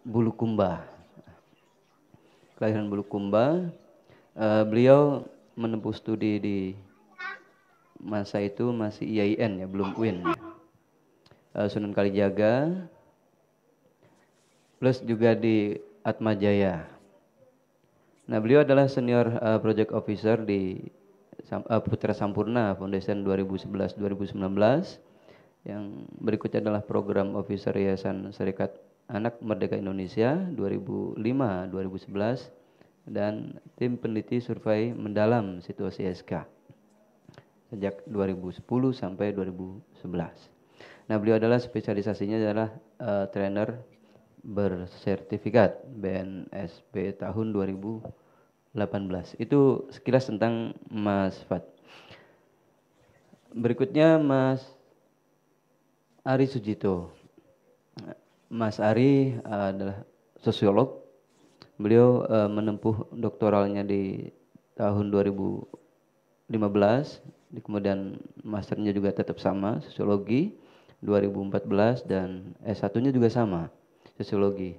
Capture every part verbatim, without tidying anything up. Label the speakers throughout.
Speaker 1: Bulukumba. Kelahiran Bulukumba. Uh, beliau menempuh studi di masa itu masih I A I N ya, belum U I N ya. Uh, Sunan Kalijaga, plus juga di Atmajaya. Nah, beliau adalah senior uh, project officer di uh, Putra Sampurna Foundation dua ribu sebelas dua ribu sembilan belas. Yang berikutnya adalah program officer Yayasan Serikat Anak Merdeka Indonesia dua ribu lima dua ribu sebelas dan tim peneliti survei mendalam situasi S K sejak dua ribu sepuluh sampai dua ribu sebelas. Nah, beliau adalah spesialisasinya adalah uh, trainer bersertifikat B N S P tahun dua ribu delapan belas. Itu sekilas tentang Mas Fat. Berikutnya Mas Ari Sujito. Mas Ari uh, adalah sosiolog. Beliau uh, menempuh doktoralnya di tahun dua ribu lima belas, kemudian masternya juga tetap sama, sosiologi dua ribu empat belas, dan S satu-nya juga sama, sosiologi.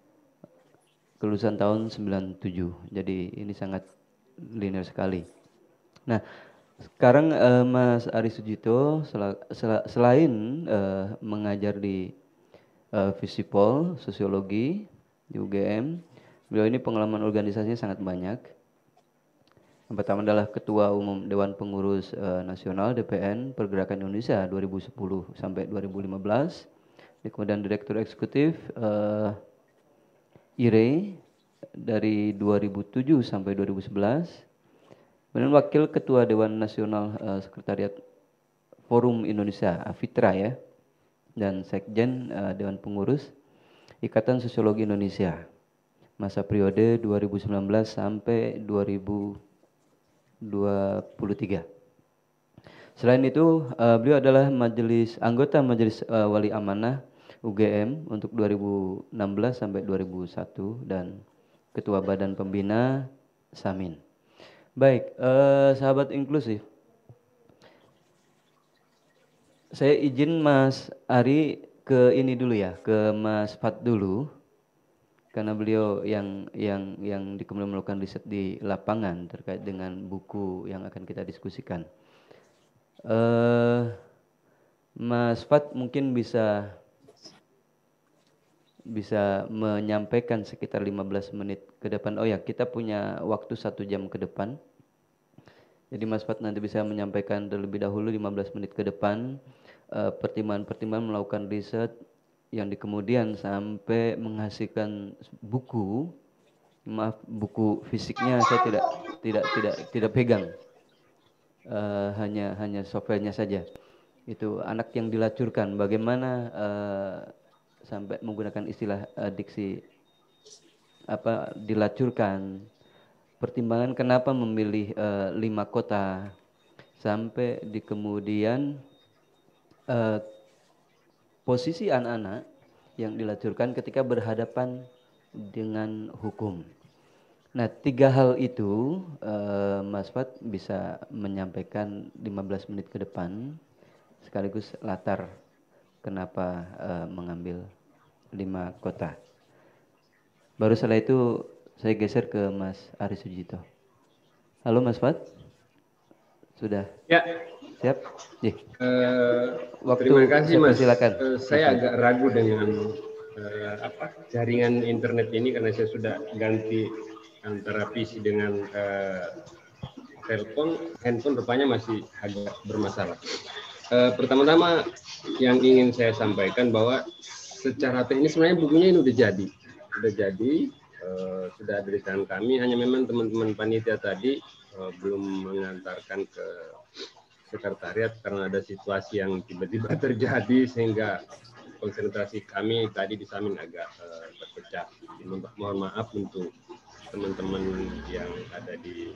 Speaker 1: Kelulusan tahun sembilan puluh tujuh. Jadi ini sangat linear sekali. Nah, sekarang uh, Mas Ari Sujito sel sel selain uh, mengajar di uh, Visipol Sosiologi di U G M, beliau ini pengalaman organisasinya sangat banyak. Yang pertama adalah Ketua Umum Dewan Pengurus uh, Nasional D P N Pergerakan Indonesia dua ribu sepuluh sampai dua ribu lima belas. Kemudian Direktur Eksekutif uh, I R E dari dua ribu tujuh sampai dua ribu sebelas. Kemudian Wakil Ketua Dewan Nasional uh, Sekretariat Forum Indonesia Afitra ya, dan Sekjen uh, Dewan Pengurus Ikatan Sosiologi Indonesia masa periode dua ribu sembilan belas sampai dua ribu dua puluh tiga. Selain itu, uh, beliau adalah majelis anggota Majelis uh, Wali Amanah U G M untuk dua ribu enam belas sampai dua ribu satu dan Ketua Badan Pembina Samin. Baik, uh, sahabat inklusif. Saya izin Mas Ari ke ini dulu ya, ke Mas Fat dulu. Karena beliau yang yang yang kemudian melakukan riset di lapangan terkait dengan buku yang akan kita diskusikan. Uh, Mas Fat mungkin bisa bisa menyampaikan sekitar lima belas menit ke depan. Oh ya, kita punya waktu satu jam ke depan. Jadi Mas Fat nanti bisa menyampaikan terlebih dahulu lima belas menit ke depan pertimbangan-pertimbangan uh, melakukan riset yang di kemudian sampai menghasilkan buku. Maaf, buku fisiknya saya tidak tidak tidak tidak pegang, uh, hanya hanya softwarenya saja. Itu anak yang dilacurkan, bagaimana uh, sampai menggunakan istilah uh, diksi apa dilacurkan, pertimbangan kenapa memilih uh, lima kota, sampai di kemudian uh, posisi anak-anak yang dilacurkan ketika berhadapan dengan hukum. Nah, tiga hal itu uh, Mas Fat bisa menyampaikan lima belas menit ke depan, sekaligus latar kenapa uh, mengambil lima kota. Baru setelah itu saya geser ke Mas Ari Sujito. Halo Mas Fat, sudah
Speaker 2: ya
Speaker 1: siap? Yeah.
Speaker 2: Uh,
Speaker 1: Waktu
Speaker 2: terima kasih Mas.
Speaker 1: Silakan.
Speaker 2: Uh, saya Mas agak ragu dengan uh, apa jaringan internet ini karena saya sudah ganti antara P C dengan uh, telepon, handphone rupanya masih agak bermasalah. Uh, pertama-tama yang ingin saya sampaikan bahwa secara teknis sebenarnya bukunya ini udah jadi, udah jadi, uh, sudah ada di tangan kami. Hanya memang teman-teman panitia tadi uh, belum mengantarkan ke sekretariat karena ada situasi yang tiba-tiba terjadi sehingga konsentrasi kami tadi di Samin agak uh, terpecah. Mohon maaf untuk teman-teman yang ada di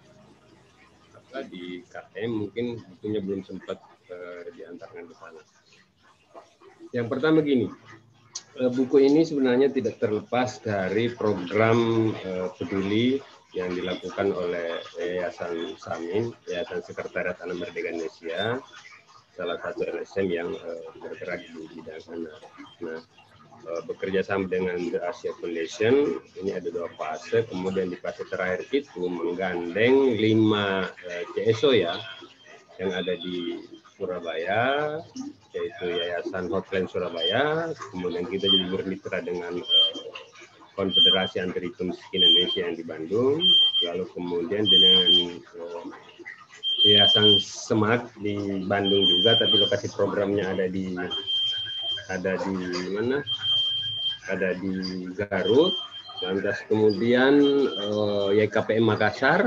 Speaker 2: apa di K M, mungkin bukunya belum sempat uh, diantarkan ke sana. Yang pertama gini, uh, buku ini sebenarnya tidak terlepas dari program uh, peduli yang dilakukan oleh Yayasan Samin, Yayasan Sekretariat Anak Merdeka Indonesia, salah satu L S M yang uh, bergerak di bidang sana. Nah, uh, bekerja sama dengan The Asia Foundation. Ini ada dua fase. Kemudian di fase terakhir itu menggandeng lima uh, C S O ya yang ada di Surabaya, yaitu Yayasan Hotline Surabaya. Kemudian kita juga bermitra dengan uh, Konfederasi Anti Miskin Indonesia yang di Bandung. Lalu kemudian dengan uh, Yayasan Smart di Bandung juga, tapi lokasi programnya ada di ada di mana? Ada di Garut. Lantas kemudian uh, Y K P M Makassar.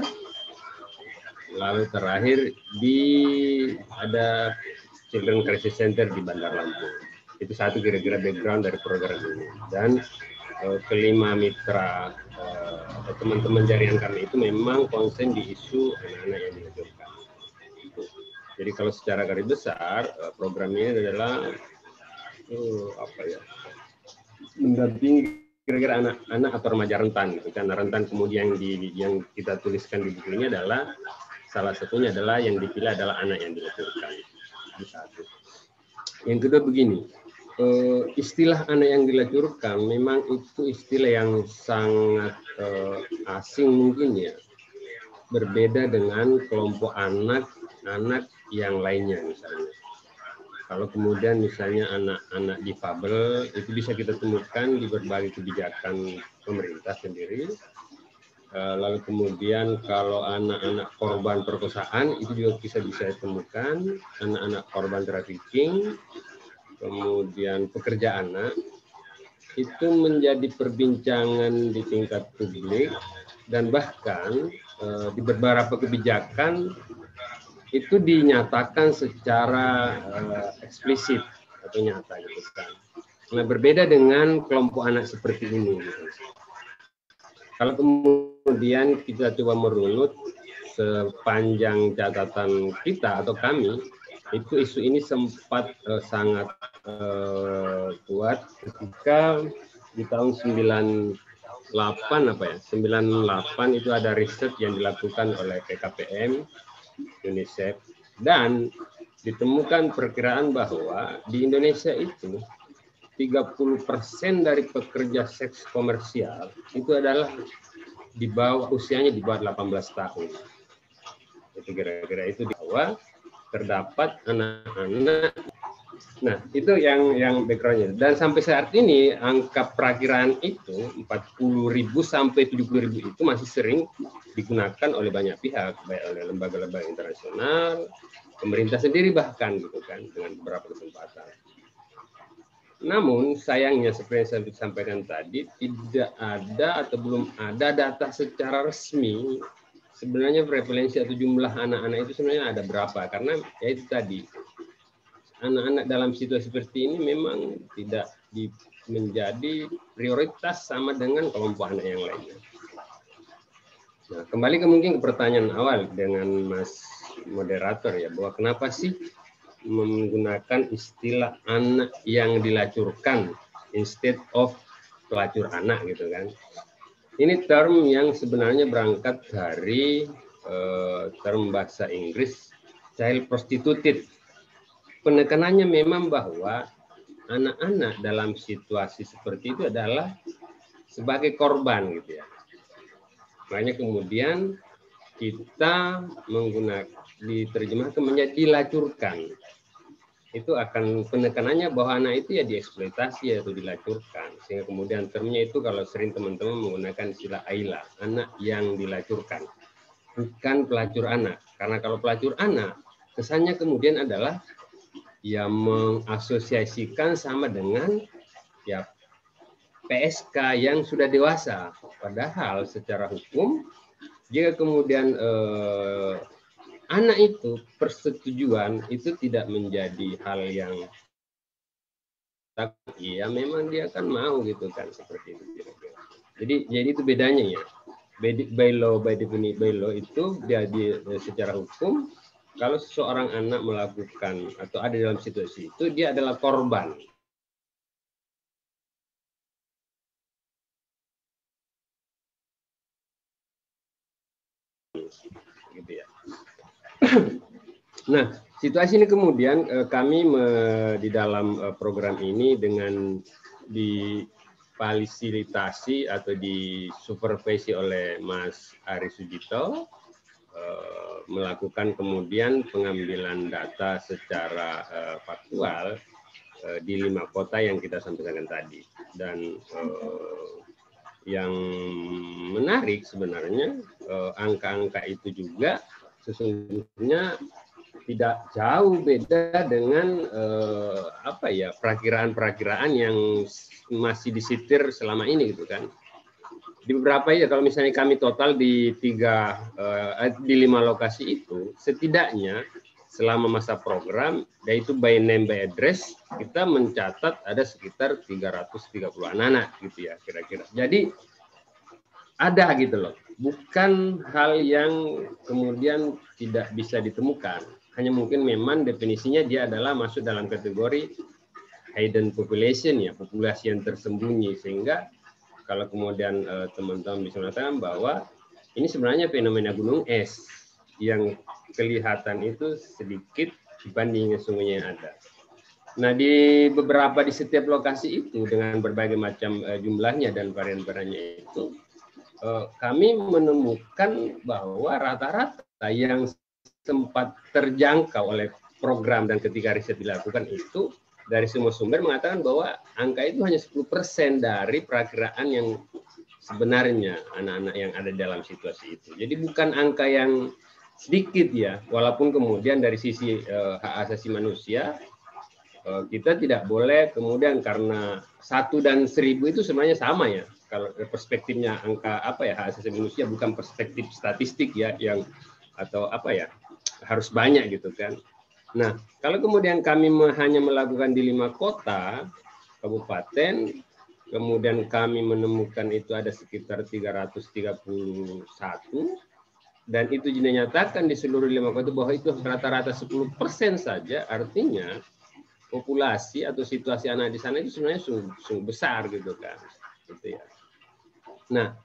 Speaker 2: Lalu terakhir di ada Children Crisis Center di Bandar Lampung. Itu satu kira-kira background dari program ini. Dan uh, kelima mitra teman-teman uh, jaringan kami itu memang konsen di isu anak-anak yang dilahirkan. Jadi kalau secara garis besar program ini adalah uh, apa ya, mendampingi kira-kira anak-anak atau remaja rentan, gitu kan. Rentan kemudian di, yang kita tuliskan di buku ini adalah salah satunya adalah yang dipilih adalah anak yang dilahirkan. Itu satu. Yang kedua begini, uh, istilah anak yang dilahirkan memang itu istilah yang sangat uh, asing mungkin ya, berbeda dengan kelompok anak-anak yang lainnya misalnya. Kalau kemudian misalnya anak-anak difabel itu bisa kita temukan di berbagai kebijakan pemerintah sendiri. Lalu kemudian kalau anak-anak korban perkosaan itu juga bisa bisa ditemukan, anak-anak korban trafficking, kemudian pekerja anak itu menjadi perbincangan di tingkat publik dan bahkan di beberapa kebijakan itu dinyatakan secara uh, eksplisit atau nyata gitu kan. Nah, berbeda dengan kelompok anak seperti ini. Gitu. Kalau kemudian kita coba merunut sepanjang catatan kita atau kami, itu isu ini sempat uh, sangat uh, kuat ketika di tahun sembilan puluh delapan apa ya, sembilan puluh delapan itu ada riset yang dilakukan oleh P K P M UNICEF dan ditemukan perkiraan bahwa di Indonesia itu tiga puluh persen dari pekerja seks komersial itu adalah di bawah usianya di bawah delapan belas tahun. Itu kira-kira itu di bawah terdapat anak-anak. Nah, itu yang yang backgroundnya. Dan sampai saat ini angka perakiraan itu empat puluh ribu sampai tujuh puluh ribu itu masih sering digunakan oleh banyak pihak, baik oleh lembaga-lembaga internasional, pemerintah sendiri bahkan gitu kan dengan beberapa kesempatan. Namun sayangnya seperti yang saya sampaikan tadi tidak ada atau belum ada data secara resmi sebenarnya prevalensi atau jumlah anak-anak itu sebenarnya ada berapa, karena ya itu tadi anak-anak dalam situasi seperti ini memang tidak di, menjadi prioritas sama dengan kelompok anak yang lainnya. Nah, kembali ke mungkin ke pertanyaan awal dengan Mas moderator ya, bahwa kenapa sih menggunakan istilah anak yang dilacurkan instead of pelacur anak gitu kan. Ini term yang sebenarnya berangkat dari uh, term bahasa Inggris child prostituted. Penekanannya memang bahwa anak-anak dalam situasi seperti itu adalah sebagai korban gitu ya. Makanya kemudian kita menggunakan diterjemahkan menjadi dilacurkan. Itu akan penekanannya bahwa anak itu ya dieksploitasi atau dilacurkan. Sehingga kemudian termnya itu kalau sering teman-teman menggunakan istilah Aila, anak yang dilacurkan. Bukan pelacur anak. Karena kalau pelacur anak, kesannya kemudian adalah yang mengasosiasikan sama dengan ya P S K yang sudah dewasa. Padahal secara hukum jika kemudian eh, anak itu persetujuan itu tidak menjadi hal yang ya memang dia kan mau gitu kan seperti itu. Jadi jadi itu bedanya ya. By law by definisi by law itu jadi secara hukum. Kalau seseorang anak melakukan atau ada dalam situasi itu, dia adalah korban. Gitu ya. Nah, situasi ini kemudian kami di dalam program ini dengan difasilitasi atau disupervisi oleh Mas Ari Sujito, eh, melakukan kemudian pengambilan data secara eh, faktual eh, di lima kota yang kita sampaikan tadi. Dan eh, yang menarik sebenarnya eh, angka-angka itu juga sesungguhnya tidak jauh beda dengan eh, apa ya perakiraan-perakiraan yang masih disitir selama ini gitu kan. Di beberapa ya kalau misalnya kami total di tiga eh, di lima lokasi itu setidaknya selama masa program yaitu by name by address kita mencatat ada sekitar tiga ratus tiga puluh anak-anak gitu ya kira-kira. Jadi ada gitu loh. Bukan hal yang kemudian tidak bisa ditemukan. Hanya mungkin memang definisinya dia adalah masuk dalam kategori hidden population ya, populasi yang tersembunyi, sehingga kalau kemudian teman-teman eh, bisa mengatakan bahwa ini sebenarnya fenomena gunung es yang kelihatan itu sedikit dibanding sesungguhnya yang ada. Nah di beberapa di setiap lokasi itu dengan berbagai macam eh, jumlahnya dan varian-variannya itu eh, kami menemukan bahwa rata-rata yang sempat terjangkau oleh program dan ketika riset dilakukan itu dari semua sumber mengatakan bahwa angka itu hanya sepuluh persen dari perakiraan yang sebenarnya anak-anak yang ada dalam situasi itu. Jadi bukan angka yang sedikit ya, walaupun kemudian dari sisi uh, hak asasi manusia uh, kita tidak boleh kemudian karena satu dan seribu itu sebenarnya sama ya. Kalau perspektifnya angka apa ya hak asasi manusia bukan perspektif statistik ya yang atau apa ya harus banyak gitu kan. Nah, kalau kemudian kami hanya melakukan di lima kota, kabupaten, kemudian kami menemukan itu ada sekitar tiga ratus tiga puluh satu, dan itu dinyatakan di seluruh lima kota bahwa itu rata-rata sepuluh persen saja, artinya populasi atau situasi anak di sana itu sebenarnya sungguh, sungguh besar gitu kan. Gitu ya. Nah,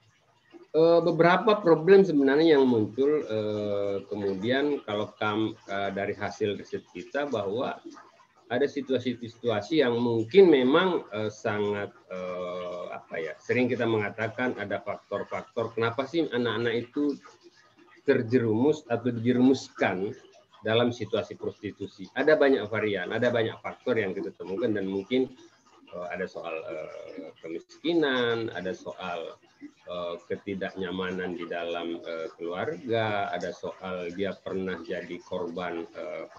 Speaker 2: beberapa problem sebenarnya yang muncul eh, kemudian kalau kam, eh, dari hasil riset kita bahwa ada situasi-situasi yang mungkin memang eh, sangat eh, apa ya sering kita mengatakan ada faktor-faktor kenapa sih anak-anak itu terjerumus atau dijerumuskan dalam situasi prostitusi. Ada banyak varian, ada banyak faktor yang kita temukan dan mungkin eh, ada soal eh, kemiskinan, ada soal ketidaknyamanan di dalam uh, keluarga, ada soal dia pernah jadi korban uh,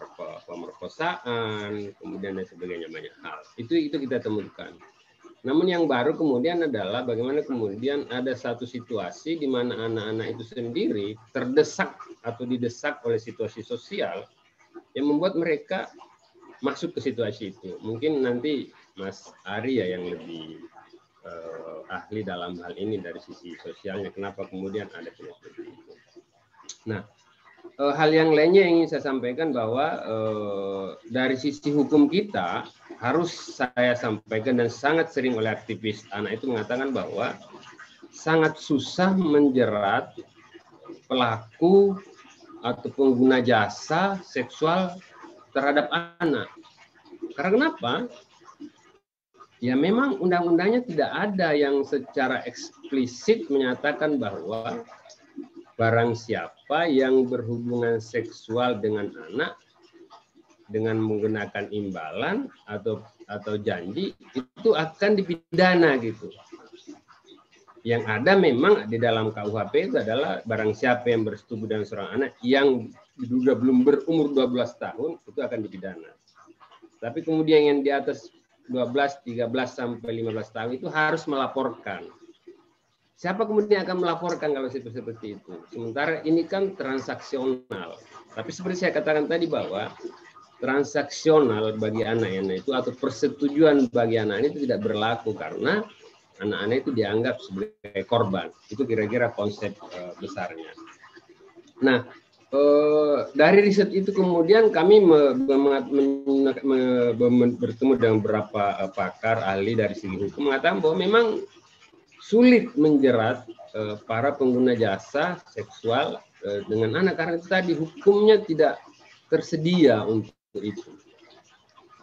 Speaker 2: pemerkosaan, kemudian dan sebagainya banyak hal. Itu itu kita temukan. Namun yang baru kemudian adalah bagaimana kemudian ada satu situasi di mana anak-anak itu sendiri terdesak atau didesak oleh situasi sosial yang membuat mereka masuk ke situasi itu. Mungkin nanti Mas Ari ya yang lebih Uh, ahli dalam hal ini dari sisi sosialnya kenapa kemudian ada seperti itu. Nah, uh, hal yang lainnya yang ingin saya sampaikan bahwa uh, dari sisi hukum kita harus saya sampaikan dan sangat sering oleh aktivis anak itu mengatakan bahwa sangat susah menjerat pelaku atau pengguna jasa seksual terhadap anak. Karena kenapa? Ya memang undang-undangnya tidak ada yang secara eksplisit menyatakan bahwa barang siapa yang berhubungan seksual dengan anak dengan menggunakan imbalan atau atau janji itu akan dipidana gitu. Yang ada memang di dalam K U H P itu adalah barang siapa yang bersetubuh dengan seorang anak yang diduga belum berumur dua belas tahun itu akan dipidana. Tapi kemudian yang di atas dua belas, tiga belas sampai lima belas tahun itu harus melaporkan. Siapa kemudian akan melaporkan kalau seperti itu? Sementara ini kan transaksional. Tapi seperti saya katakan tadi bahwa transaksional bagi anak-anak itu atau persetujuan bagi anak itu tidak berlaku karena anak-anak itu dianggap sebagai korban. Itu kira-kira konsep uh, besarnya. Nah, Uh, dari riset itu kemudian kami me, me, me, me, bertemu dengan beberapa uh, pakar ahli dari segi hukum mengatakan bahwa memang sulit menjerat uh, para pengguna jasa seksual uh, dengan anak karena itu tadi hukumnya tidak tersedia untuk itu.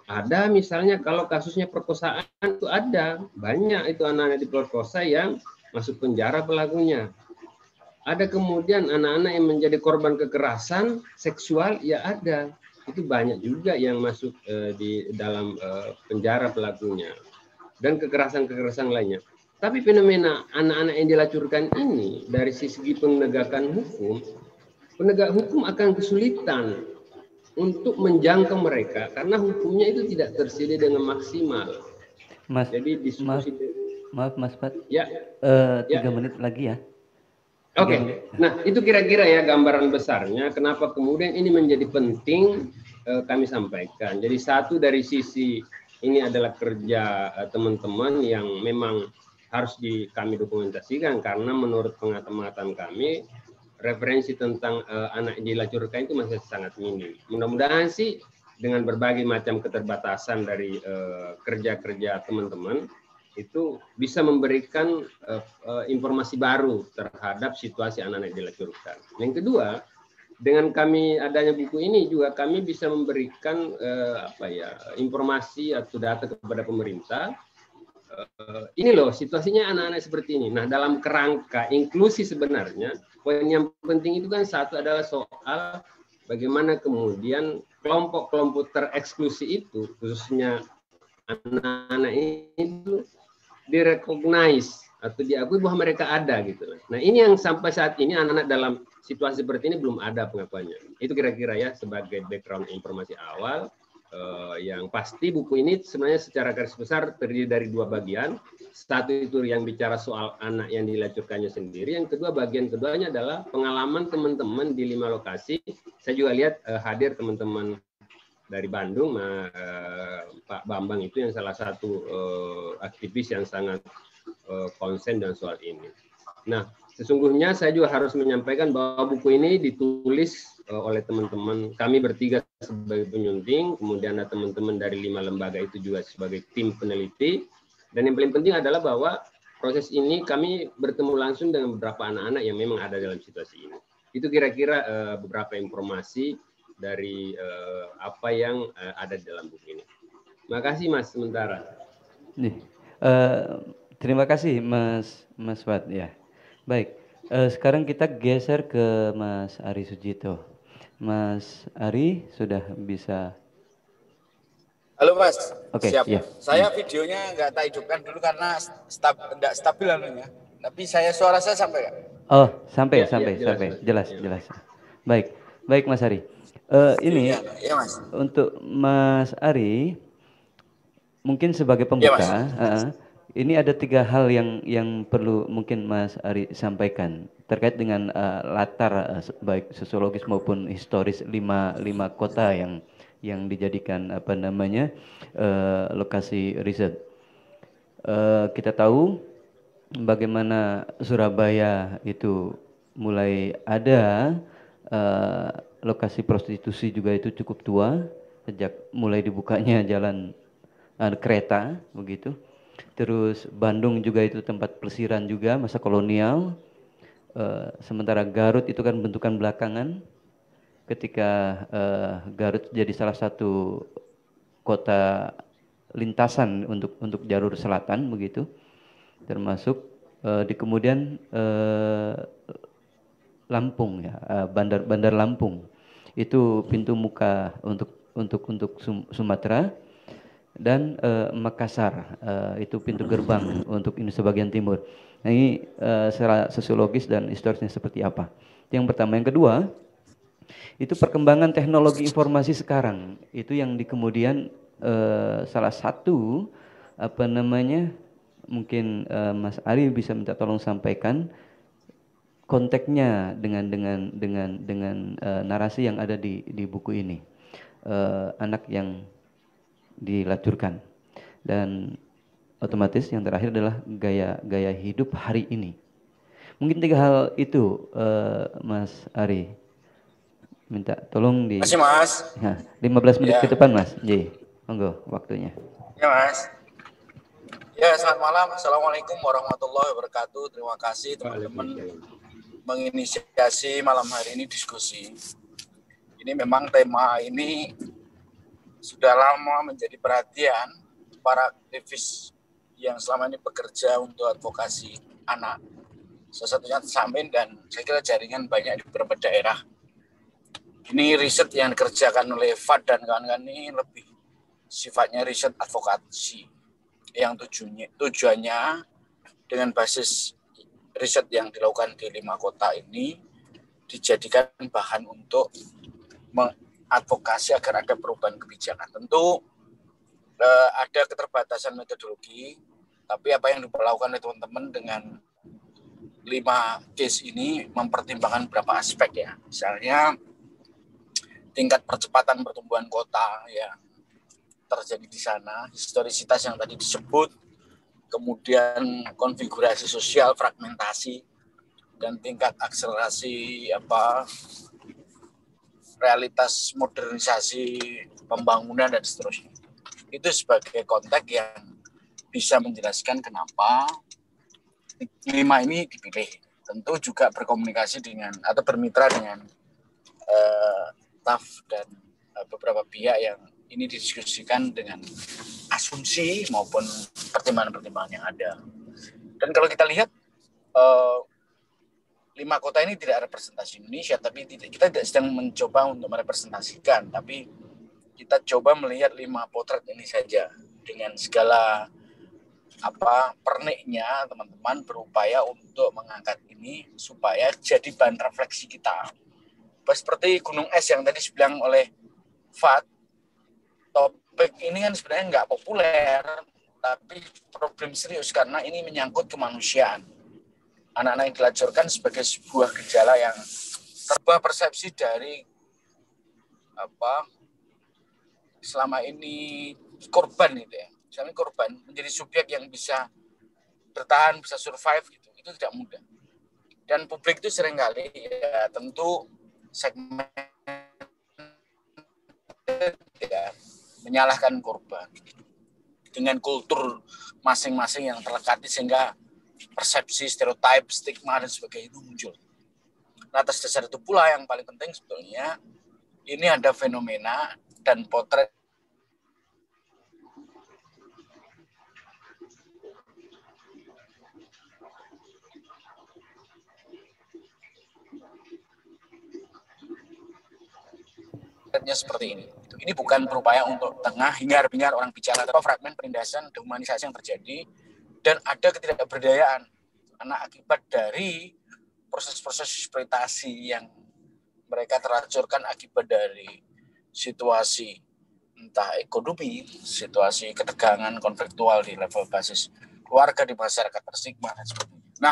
Speaker 2: Ada misalnya kalau kasusnya perkosaan itu ada banyak itu anak-anak diperkosa yang masuk penjara pelakunya. Ada kemudian anak-anak yang menjadi korban kekerasan seksual, ya ada. Itu banyak juga yang masuk uh, di dalam uh, penjara pelakunya. Dan kekerasan-kekerasan lainnya. Tapi fenomena anak-anak yang dilacurkan ini dari sisi penegakan hukum, penegak hukum akan kesulitan untuk menjangkau mereka karena hukumnya itu tidak tersedia dengan maksimal.
Speaker 1: Mas,
Speaker 2: jadi diskusi
Speaker 1: maaf, maaf Mas Pat.
Speaker 2: Ya.
Speaker 1: Uh, tiga
Speaker 2: ya.
Speaker 1: menit lagi ya.
Speaker 2: Oke. Okay. Nah, itu kira-kira ya gambaran besarnya kenapa kemudian ini menjadi penting uh, kami sampaikan. Jadi satu dari sisi ini adalah kerja teman-teman uh, yang memang harus di kami dokumentasikan karena menurut pengamatan kami referensi tentang uh, anak dilacurkan itu masih sangat minim. Mudah-mudahan sih dengan berbagai macam keterbatasan dari uh, kerja-kerja teman-teman itu bisa memberikan uh, uh, informasi baru terhadap situasi anak-anak dilacurkan. Yang kedua, dengan kami adanya buku ini juga kami bisa memberikan uh, apa ya informasi atau data kepada pemerintah. Uh, ini loh situasinya anak-anak seperti ini. Nah, dalam kerangka inklusi sebenarnya poin yang penting itu kan satu adalah soal bagaimana kemudian kelompok-kelompok tereksklusi itu khususnya anak-anak itu direcognize atau diakui bahwa mereka ada gitu. Nah, ini yang sampai saat ini anak-anak dalam situasi seperti ini belum ada pengakuannya. Itu kira-kira ya sebagai background informasi awal. Uh, yang pasti buku ini sebenarnya secara garis besar terdiri dari dua bagian. Satu itu yang bicara soal anak yang dilacurkannya sendiri. Yang kedua, bagian keduanya adalah pengalaman teman-teman di lima lokasi. Saya juga lihat uh, hadir teman-teman dari Bandung, uh, Pak Bambang itu yang salah satu uh, aktivis yang sangat uh, konsen dan soal ini. Nah, sesungguhnya saya juga harus menyampaikan bahwa buku ini ditulis oleh teman-teman kami bertiga sebagai penyunting, kemudian ada teman-teman dari lima lembaga itu juga sebagai tim peneliti, dan yang paling penting adalah bahwa proses ini kami bertemu langsung dengan beberapa anak-anak yang memang ada dalam situasi ini. Itu kira-kira uh, beberapa informasi dari uh, apa yang uh, ada di dalam buku ini. Terima kasih Mas sementara.
Speaker 1: Nih, uh, terima kasih Mas Mas Wat ya. Baik, uh, sekarang kita geser ke Mas Ari Sujito. Mas Ari sudah bisa.
Speaker 3: Halo Mas,
Speaker 1: Oke,
Speaker 3: siap.
Speaker 1: iya.
Speaker 3: Saya videonya nggak tak hidupkan dulu karena stab, nggak stabil anunya. Tapi saya suara saya sampai nggak?
Speaker 1: Oh, sampai,
Speaker 2: ya,
Speaker 1: sampai,
Speaker 2: ya, jelas,
Speaker 1: sampai,
Speaker 2: mas.
Speaker 1: jelas,
Speaker 2: ya.
Speaker 1: jelas. Baik, baik Mas Ari. Uh, ini
Speaker 3: ya, ya, Mas.
Speaker 1: Untuk Mas Ari, mungkin sebagai pembuka,
Speaker 3: ya,
Speaker 1: uh, ini ada tiga hal yang yang perlu mungkin Mas Ari sampaikan terkait dengan uh, latar uh, baik sosiologis maupun historis lima lima kota yang yang dijadikan apa namanya uh, lokasi riset. Uh, kita tahu bagaimana Surabaya itu mulai ada uh, lokasi prostitusi juga itu cukup tua sejak mulai dibukanya jalan uh, kereta begitu. Terus Bandung juga itu tempat pelesiran juga masa kolonial. Uh, sementara Garut itu kan bentukan belakangan ketika uh, Garut jadi salah satu kota lintasan untuk untuk jalur selatan begitu, termasuk uh, di kemudian uh, Lampung ya, uh, bandar bandar Lampung itu pintu muka untuk untuk untuk Sumatera. Dan uh, Makassar uh, itu pintu gerbang untuk Indonesia bagian timur. Nah, ini uh, secara sosiologis dan historisnya seperti apa? Yang pertama, yang kedua itu perkembangan teknologi informasi sekarang itu yang di kemudian uh, salah satu apa namanya mungkin uh, Mas Ari bisa minta tolong sampaikan konteksnya dengan dengan dengan dengan uh, narasi yang ada di di buku ini, uh, anak yang dilacurkan, dan otomatis yang terakhir adalah gaya gaya hidup hari ini. Mungkin tiga hal itu uh, Mas Ari minta tolong di
Speaker 3: Masih Mas
Speaker 1: ya, lima belas menit ya. Ke depan Mas J, monggo waktunya
Speaker 3: ya Mas. Ya, selamat malam, assalamualaikum warahmatullahi wabarakatuh. Terima kasih teman-teman menginisiasi malam hari ini diskusi. Ini memang tema ini sudah lama menjadi perhatian para aktivis yang selama ini bekerja untuk advokasi anak. Salah satunya Samin dan saya kira jaringan banyak di beberapa daerah. Ini riset yang dikerjakan oleh F A D dan kawan-kawan ini lebih sifatnya riset advokasi yang tujuannya, tujuannya dengan basis riset yang dilakukan di lima kota ini dijadikan bahan untuk mengadvokasi agar ada perubahan kebijakan. Tentu eh, ada keterbatasan metodologi, tapi apa yang dilakukan oleh teman-teman dengan lima case ini mempertimbangkan beberapa aspek ya. Misalnya tingkat percepatan pertumbuhan kota yang terjadi di sana, historisitas yang tadi disebut, kemudian konfigurasi sosial, fragmentasi, dan tingkat akselerasi apa realitas modernisasi pembangunan dan seterusnya. Itu sebagai konteks yang bisa menjelaskan kenapa lima ini dipilih. Tentu juga berkomunikasi dengan atau bermitra dengan uh, T A F dan uh, beberapa pihak yang ini didiskusikan dengan asumsi maupun pertimbangan-pertimbangan yang ada. Dan kalau kita lihat uh, lima kota ini tidak representasi Indonesia, tapi tidak, kita tidak sedang mencoba untuk merepresentasikan, tapi kita coba melihat lima potret ini saja dengan segala apa perniknya teman-teman berupaya untuk mengangkat ini supaya jadi bahan refleksi kita. Seperti gunung es yang tadi dibilang oleh F A D, topik ini kan sebenarnya nggak populer, tapi problem serius karena ini menyangkut kemanusiaan. Anak-anak yang dilacurkan sebagai sebuah gejala yang terubah persepsi dari apa selama ini korban gitu ya. Misalnya korban menjadi subjek yang bisa bertahan, bisa survive gitu. Itu tidak mudah. Dan publik itu seringkali ya tentu segmen ya, menyalahkan korban dengan kultur masing-masing yang terlekati sehingga persepsi, stereotip, stigma dan sebagainya itu muncul. Nah, atas dasar itu pula yang paling penting sebetulnya ini ada fenomena dan potret seperti ini. Ini bukan berupaya untuk tengah hingar-bingar orang bicara, atau fragmen penindasan dehumanisasi yang terjadi dan ada ketidakberdayaan anak akibat dari proses-proses eksploitasi yang mereka teracurkan akibat dari situasi entah ekonomi, situasi ketegangan konfliktual di level basis keluarga di masyarakat terstigma dan sebagainya. Nah,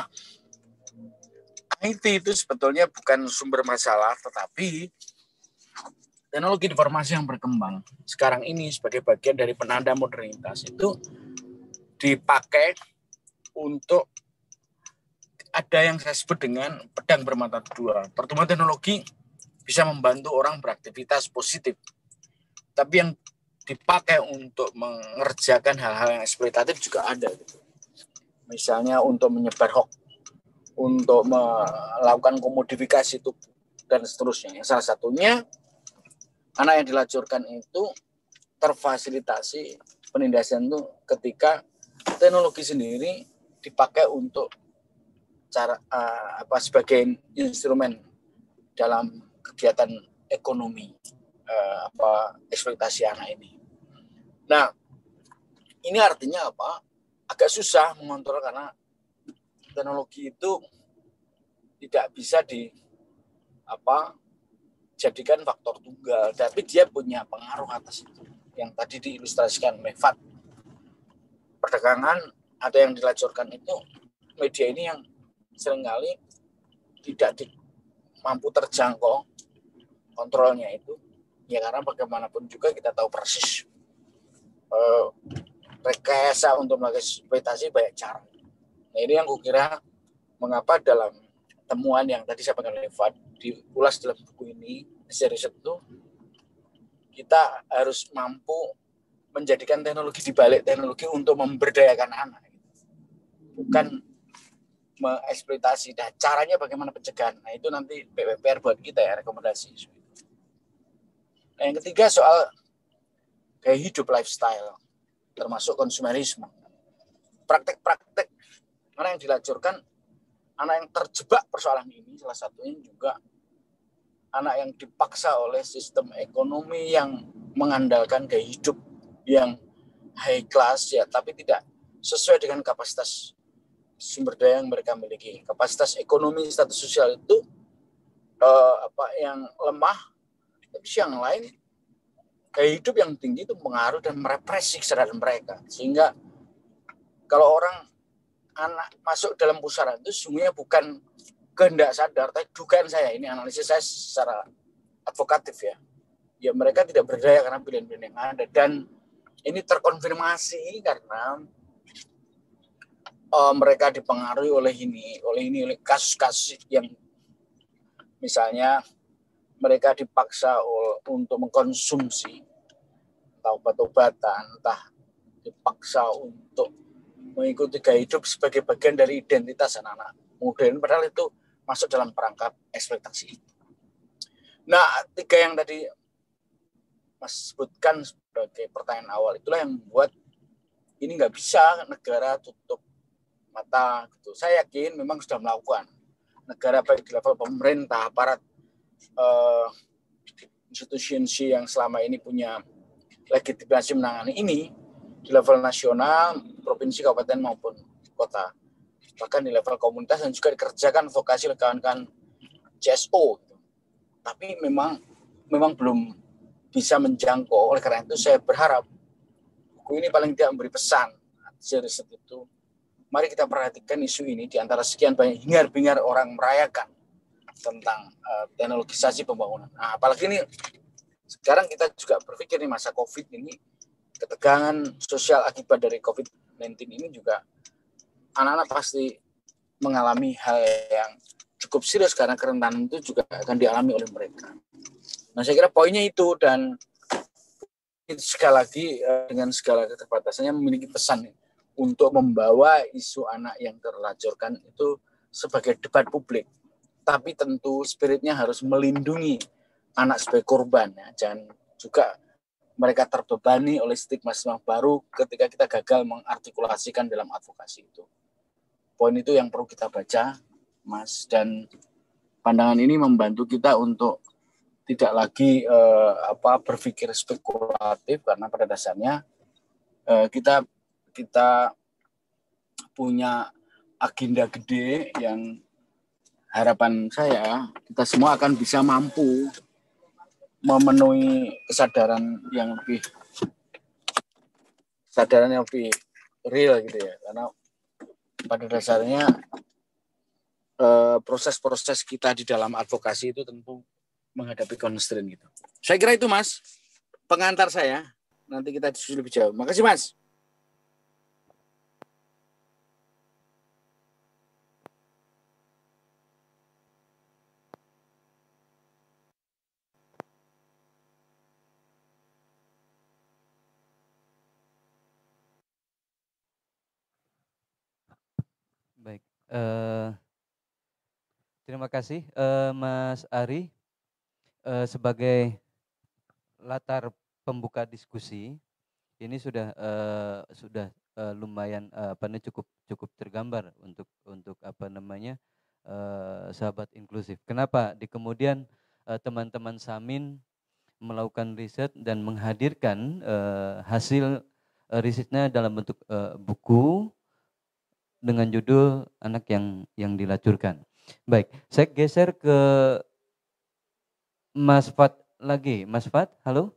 Speaker 3: I T itu sebetulnya bukan sumber masalah, tetapi teknologi informasi yang berkembang sekarang ini sebagai bagian dari penanda modernitas itu dipakai untuk ada yang saya sebut dengan pedang bermata dua. Pertumbuhan teknologi bisa membantu orang beraktivitas positif, tapi yang dipakai untuk mengerjakan hal-hal yang eksploitatif juga ada. Gitu. Misalnya untuk menyebar hoax, untuk melakukan komodifikasi tubuh dan seterusnya. Salah satunya anak yang dilacurkan itu terfasilitasi penindasan itu ketika teknologi sendiri dipakai untuk cara uh, apa sebagai instrumen dalam kegiatan ekonomi uh, apa eksploitasi anak ini. Nah, ini artinya apa? Agak susah mengontrol karena teknologi itu tidak bisa di apa jadikan faktor tunggal, tapi dia punya pengaruh atas itu yang tadi diilustrasikan oleh F A D. Perdagangan ada yang dilacurkan itu media ini yang seringkali tidak di, mampu terjangkau kontrolnya itu ya karena bagaimanapun juga kita tahu persis eh, rekayasa untuk melakukan eksploitasi banyak cara. Nah ini yang kukira mengapa dalam temuan yang tadi saya panggil F A D diulas dalam buku ini riset itu kita harus mampu menjadikan teknologi di balik teknologi untuk memberdayakan anak, bukan mengeksploitasi. Dan caranya bagaimana pencegahan? Nah itu nanti P W P R buat kita ya rekomendasi. Nah yang ketiga soal gaya hidup lifestyle, termasuk konsumerisme. Praktek-praktek mana yang dilacurkan, anak yang terjebak persoalan ini salah satunya juga anak yang dipaksa oleh sistem ekonomi yang mengandalkan gaya hidup yang high class ya, tapi tidak sesuai dengan kapasitas sumber daya yang mereka miliki. Kapasitas ekonomi, status sosial itu eh, apa yang lemah, tapi yang lain gaya hidup yang tinggi itu mengaruh dan merepresi kesadaran mereka, sehingga kalau orang anak masuk dalam pusaran itu sungguhnya bukan kehendak sadar, tapi dugaan saya, ini analisis saya secara advokatif ya, ya mereka tidak berdaya karena pilihan-pilihan yang ada, dan ini terkonfirmasi karena uh, mereka dipengaruhi oleh ini, oleh ini, oleh kasus-kasus yang misalnya mereka dipaksa untuk mengkonsumsi entah obat-obatan, entah dipaksa untuk mengikuti gaya hidup sebagai bagian dari identitas anak-anak muda ini, padahal itu masuk dalam perangkap ekspektasi. Nah, tiga yang tadi Mas sebutkan sebagai pertanyaan awal itulah yang membuat ini nggak bisa negara tutup mata gitu. Saya yakin memang sudah melakukan negara baik di level pemerintah, aparat eh, institusi yang selama ini punya legitimasi menangani ini di level nasional, provinsi, kabupaten maupun kota, bahkan di level komunitas, dan juga dikerjakan vokasi kawan-kawan C S O. Tapi memang memang belum bisa menjangkau. Oleh karena itu saya berharap buku ini paling tidak memberi pesan serius itu. Mari kita perhatikan isu ini di antara sekian banyak hingar-bingar orang merayakan tentang uh, teknologisasi pembangunan. Nah, apalagi ini sekarang kita juga berpikir nih masa COVID ini, ketegangan sosial akibat dari covid sembilan belas ini juga anak-anak pasti mengalami hal yang cukup serius karena kerentanan itu juga akan dialami oleh mereka. Nah, saya kira poinnya itu, dan sekali lagi dengan segala keterbatasannya memiliki pesan untuk membawa isu anak yang terlacurkan itu sebagai debat publik. Tapi tentu spiritnya harus melindungi anak sebagai korban, ya. Jangan juga mereka terbebani oleh stigma-stigma baru ketika kita gagal mengartikulasikan dalam advokasi itu. Poin itu yang perlu kita baca, Mas, dan pandangan ini membantu kita untuk tidak lagi eh, apa berpikir spekulatif, karena pada dasarnya eh, kita kita punya agenda gede yang harapan saya kita semua akan bisa mampu memenuhi kesadaran yang lebih kesadaran yang lebih real gitu ya, karena pada dasarnya eh, proses-proses kita di dalam advokasi itu tentu menghadapi constraint gitu. Saya kira itu, Mas, pengantar saya. Nanti kita diskusi lebih jauh. Makasih, Mas.
Speaker 1: Baik, uh, terima kasih uh, Mas Ari uh, sebagai latar pembuka diskusi. Ini sudah uh, sudah uh, lumayan uh, apa namanya cukup cukup tergambar untuk untuk apa namanya uh, sahabat inklusif. Kenapa di kemudian uh, teman-teman Samin melakukan riset dan menghadirkan uh, hasil uh, risetnya dalam bentuk uh, buku dengan judul Anak yang yang dilacurkan. Baik, saya geser ke Mas Fat lagi. Mas Fat, halo?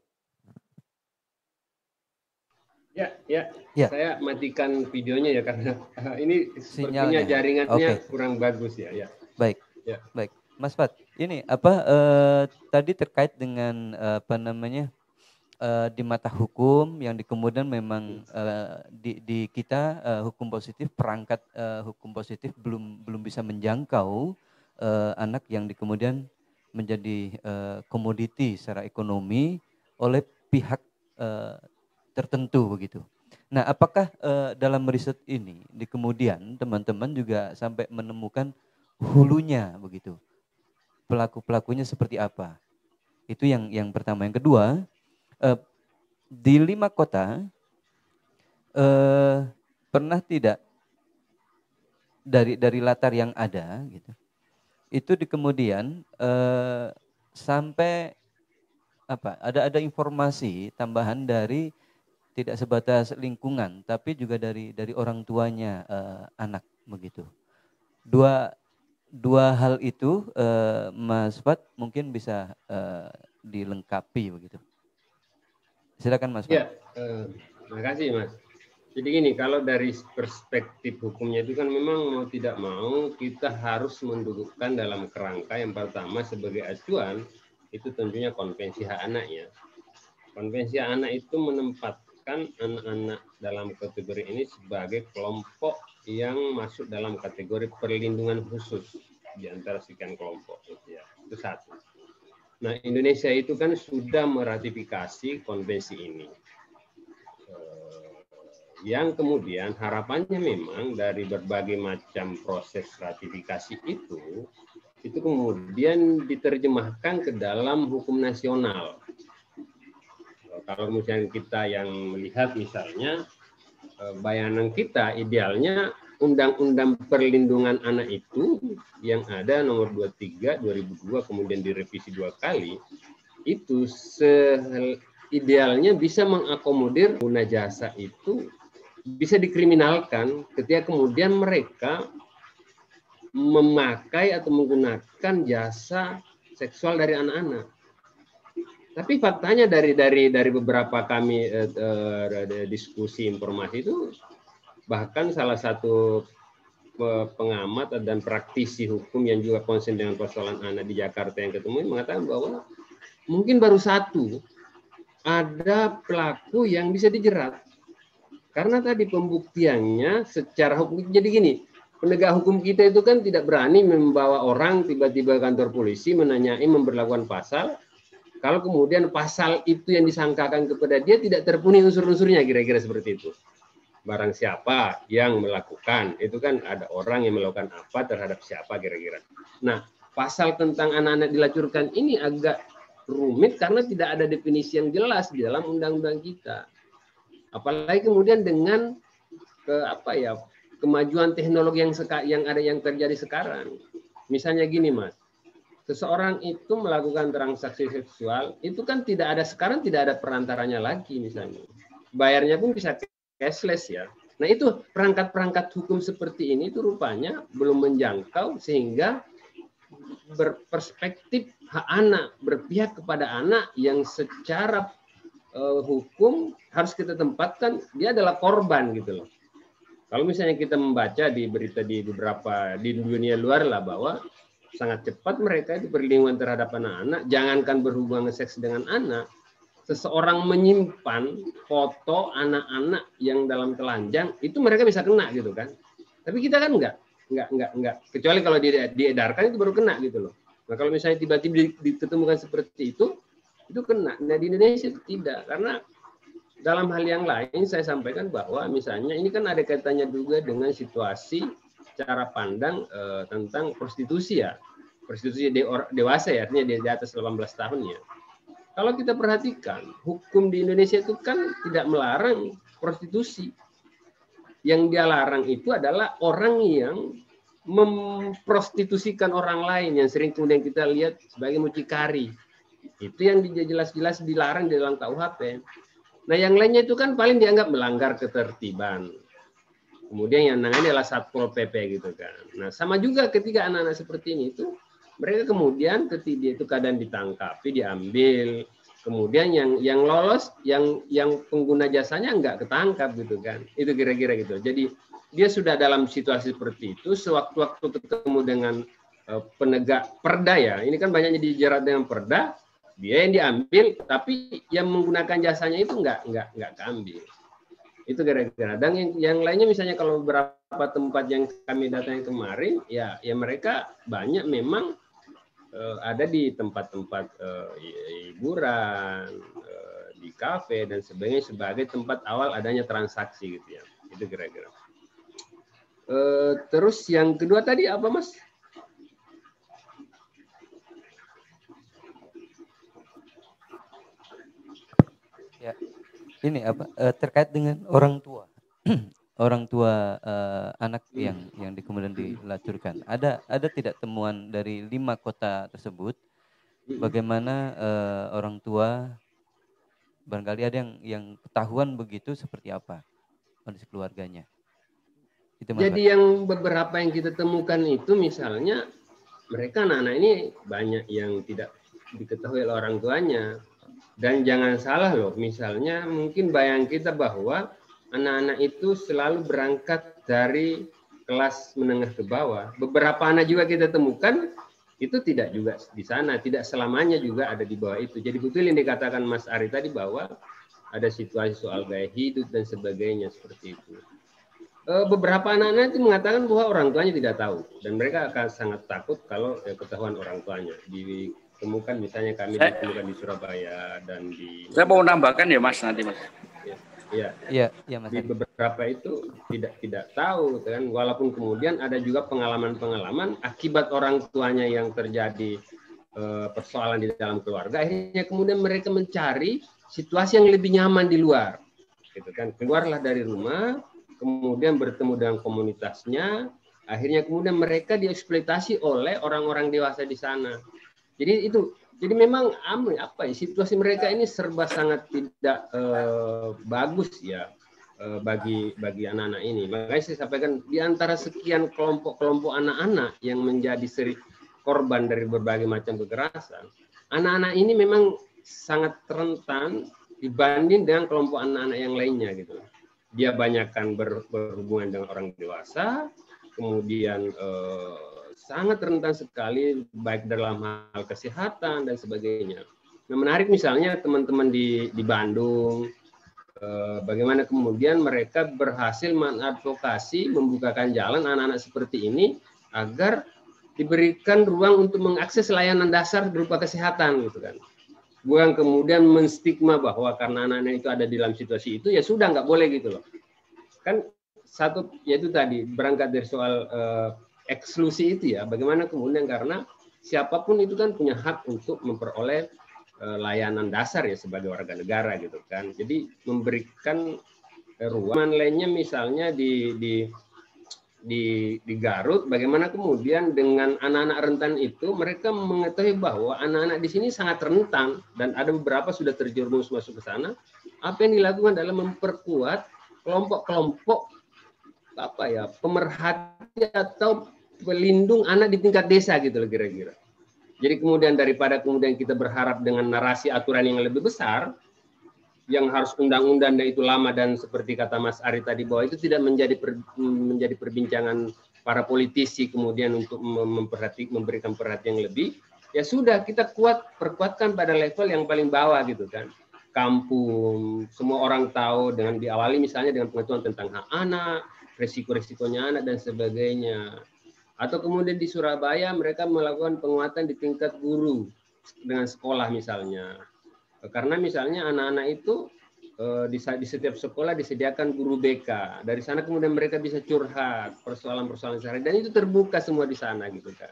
Speaker 2: Ya, ya, ya. Saya matikan videonya ya karena ini sepertinya
Speaker 1: sinyalnya
Speaker 2: jaringannya
Speaker 1: okay.
Speaker 2: kurang bagus ya. Ya.
Speaker 1: Baik, ya. Baik, Mas Fat. Ini apa eh, tadi terkait dengan eh, apa namanya eh, di mata hukum yang di kemudian memang eh, di, di kita eh, hukum positif perangkat eh, hukum positif belum belum bisa menjangkau eh, anak yang di kemudian menjadi eh, komoditi secara ekonomi oleh pihak eh, tertentu begitu. Nah, apakah uh, dalam riset ini di kemudian teman-teman juga sampai menemukan hulunya begitu, pelaku-pelakunya seperti apa? Itu yang yang pertama. Yang kedua, uh, di lima kota eh, pernah tidak dari dari latar yang ada gitu, itu di kemudian eh, sampai apa? Ada ada informasi tambahan dari tidak sebatas lingkungan, tapi juga dari dari orang tuanya eh, anak begitu. Dua dua hal itu eh, Mas Fat mungkin bisa eh, dilengkapi begitu. Silakan Mas Fat.
Speaker 2: Ya, eh, terima kasih Mas. Jadi gini, kalau dari perspektif hukumnya itu kan memang mau tidak mau kita harus mendudukkan dalam kerangka yang pertama sebagai acuan itu tentunya konvensi hak anak ya. Konvensi hak anak itu menempatkan anak-anak dalam kategori ini sebagai kelompok yang masuk dalam kategori perlindungan khusus di antara sekian kelompok itu ya. Itu satu. Nah, Indonesia itu kan sudah meratifikasi konvensi ini. Yang kemudian harapannya memang dari berbagai macam proses ratifikasi itu, itu kemudian diterjemahkan ke dalam hukum nasional. Kalau misalnya kita yang melihat misalnya, bayangan kita idealnya Undang-Undang Perlindungan Anak itu yang ada nomor dua puluh tiga dua ribu dua kemudian direvisi dua kali, itu idealnya bisa mengakomodir pengguna jasa itu bisa dikriminalkan ketika kemudian mereka memakai atau menggunakan jasa seksual dari anak-anak. Tapi faktanya dari dari dari beberapa kami eh, eh, diskusi informasi itu, bahkan salah satu pengamat dan praktisi hukum yang juga konsen dengan persoalan anak di Jakarta yang ketemu mengatakan bahwa mungkin baru satu ada pelaku yang bisa dijerat. Karena tadi pembuktiannya secara hukum, jadi gini, penegak hukum kita itu kan tidak berani membawa orang tiba-tiba kantor polisi menanyai, memberlakukan pasal, kalau kemudian pasal itu yang disangkakan kepada dia tidak terpenuhi unsur-unsurnya, kira-kira seperti itu. Barang siapa yang melakukan, itu kan ada orang yang melakukan apa terhadap siapa kira-kira. Nah, pasal tentang anak-anak dilacurkan ini agak rumit karena tidak ada definisi yang jelas di dalam undang-undang kita. Apalagi kemudian dengan ke apa ya kemajuan teknologi yang seka, yang ada yang terjadi sekarang. Misalnya gini Mas, seseorang itu melakukan transaksi seksual itu kan tidak ada sekarang tidak ada perantaranya lagi misalnya. Bayarnya pun bisa cashless ya. Nah itu perangkat-perangkat hukum seperti ini itu rupanya belum menjangkau sehingga berperspektif hak anak, berpihak kepada anak yang secara uh, hukum harus kita tempatkan dia adalah korban gitu loh. Kalau misalnya kita membaca di berita di beberapa di dunia luar lah bahwa sangat cepat mereka itu perlindungan terhadap anak-anak, jangankan berhubungan seks dengan anak, seseorang menyimpan foto anak-anak yang dalam telanjang itu mereka bisa kena gitu kan. Tapi kita kan enggak, enggak, enggak, enggak. Kecuali kalau diedarkan itu baru kena gitu loh. Nah kalau misalnya tiba-tiba ditemukan seperti itu, itu kena. Nah di Indonesia itu tidak, karena dalam hal yang lain saya sampaikan bahwa misalnya ini kan ada kaitannya juga dengan situasi cara pandang eh, tentang prostitusi ya. Prostitusi dewasa ya, artinya di atas delapan belas tahun ya. Kalau kita perhatikan, hukum di Indonesia itu kan tidak melarang prostitusi. Yang dia larang itu adalah orang yang memprostitusikan orang lain, yang sering kemudian kita lihat sebagai mucikari. Itu yang jelas-jelas dilarang di dalam K U H P. Nah yang lainnya itu kan paling dianggap melanggar ketertiban. Kemudian yang nangani adalah Satpol P P gitu kan. Nah sama juga ketika anak-anak seperti ini itu, mereka kemudian ketika dia itu kadang ditangkapi, diambil, kemudian yang yang lolos, yang yang pengguna jasanya nggak ketangkap gitu kan. Itu kira-kira gitu. Jadi dia sudah dalam situasi seperti itu, sewaktu-waktu ketemu dengan uh, penegak perda ya, ini kan banyaknya dijerat dengan perda, dia yang diambil, tapi yang menggunakan jasanya itu nggak nggak nggak keambil. Itu kira-kira. Dan yang, yang lainnya misalnya kalau beberapa tempat yang kami datang kemarin, ya ya mereka banyak memang Uh, ada di tempat-tempat uh, hiburan, uh, di kafe dan sebagainya sebagai tempat awal adanya transaksi gitu ya. Itu kira-kira. Uh, terus yang kedua tadi apa Mas?
Speaker 1: Ya. ini apa uh, terkait dengan orang tua. Orang tua uh, anak yang yang di, kemudian dilacurkan. Ada ada tidak temuan dari lima kota tersebut bagaimana uh, orang tua barangkali ada yang yang ketahuan begitu seperti apa kondisi keluarganya? Itu Mas
Speaker 2: Jadi
Speaker 1: Fat.
Speaker 2: yang beberapa yang kita temukan itu misalnya mereka anak-anak ini banyak yang tidak diketahui oleh orang tuanya. Dan jangan salah loh, misalnya mungkin bayang kita bahwa anak-anak itu selalu berangkat dari kelas menengah ke bawah. Beberapa anak juga kita temukan itu tidak juga di sana, tidak selamanya juga ada di bawah itu. Jadi betul yang dikatakan Mas Ari tadi bahwa ada situasi soal gaya hidup dan sebagainya seperti itu. Beberapa anak-anak itu mengatakan bahwa orang tuanya tidak tahu dan mereka akan sangat takut kalau ya, ketahuan orang tuanya. Ditemukan misalnya kami saya, ditemukan di Surabaya dan di.
Speaker 3: Saya mau nambahkan ya Mas nanti Mas.
Speaker 2: Ya,
Speaker 1: ya, ya Mas.
Speaker 2: Di beberapa itu tidak tidak tahu kan, walaupun kemudian ada juga pengalaman-pengalaman akibat orang tuanya yang terjadi eh, persoalan di dalam keluarga, akhirnya kemudian mereka mencari situasi yang lebih nyaman di luar, gitu kan, keluarlah dari rumah. Kemudian bertemu dengan komunitasnya, akhirnya kemudian mereka dieksploitasi oleh orang-orang dewasa di sana. Jadi itu, jadi memang apa ya, situasi mereka ini serba sangat tidak eh, bagus ya eh, bagi bagi anak-anak ini. Makanya saya sampaikan di antara sekian kelompok-kelompok anak-anak yang menjadi seri korban dari berbagai macam kekerasan, anak-anak ini memang sangat rentan dibanding dengan kelompok anak-anak yang lainnya gitu. Dia banyakkan ber, berhubungan dengan orang dewasa, kemudian eh, sangat rentan sekali baik dalam hal kesehatan dan sebagainya. Nah, menarik misalnya teman-teman di di Bandung, eh, bagaimana kemudian mereka berhasil mengadvokasi, membukakan jalan anak-anak seperti ini agar diberikan ruang untuk mengakses layanan dasar berupa kesehatan gitu kan. Bukan kemudian menstigma bahwa karena anak-anak itu ada di dalam situasi itu ya sudah nggak boleh gitu loh. Kan satu yaitu tadi berangkat dari soal uh, eksklusi itu ya, bagaimana kemudian karena siapapun itu kan punya hak untuk memperoleh uh, layanan dasar ya sebagai warga negara gitu kan. Jadi memberikan uh, ruang lainnya misalnya di di di, di Garut, bagaimana kemudian dengan anak-anak rentan itu mereka mengetahui bahwa anak-anak di sini sangat rentan dan ada beberapa sudah terjerumus masuk ke sana. Apa yang dilakukan adalah memperkuat kelompok-kelompok apa ya pemerhati atau pelindung anak di tingkat desa gitu loh kira-kira. Jadi kemudian daripada kemudian kita berharap dengan narasi aturan yang lebih besar, yang harus undang-undang dan itu lama dan seperti kata Mas Ari tadi bahwa itu tidak menjadi per, menjadi perbincangan para politisi kemudian untuk memperhati, memberikan perhatian lebih, ya sudah kita kuat perkuatkan pada level yang paling bawah gitu kan. Kampung, semua orang tahu dengan diawali misalnya dengan pengetahuan tentang hak anak, resiko-resikonya anak dan sebagainya. Atau kemudian di Surabaya mereka melakukan penguatan di tingkat guru dengan sekolah misalnya. Karena misalnya anak-anak itu di, di setiap sekolah disediakan guru B K. Dari sana kemudian mereka bisa curhat persoalan-persoalan sehari dan itu terbuka semua di sana gitu kan.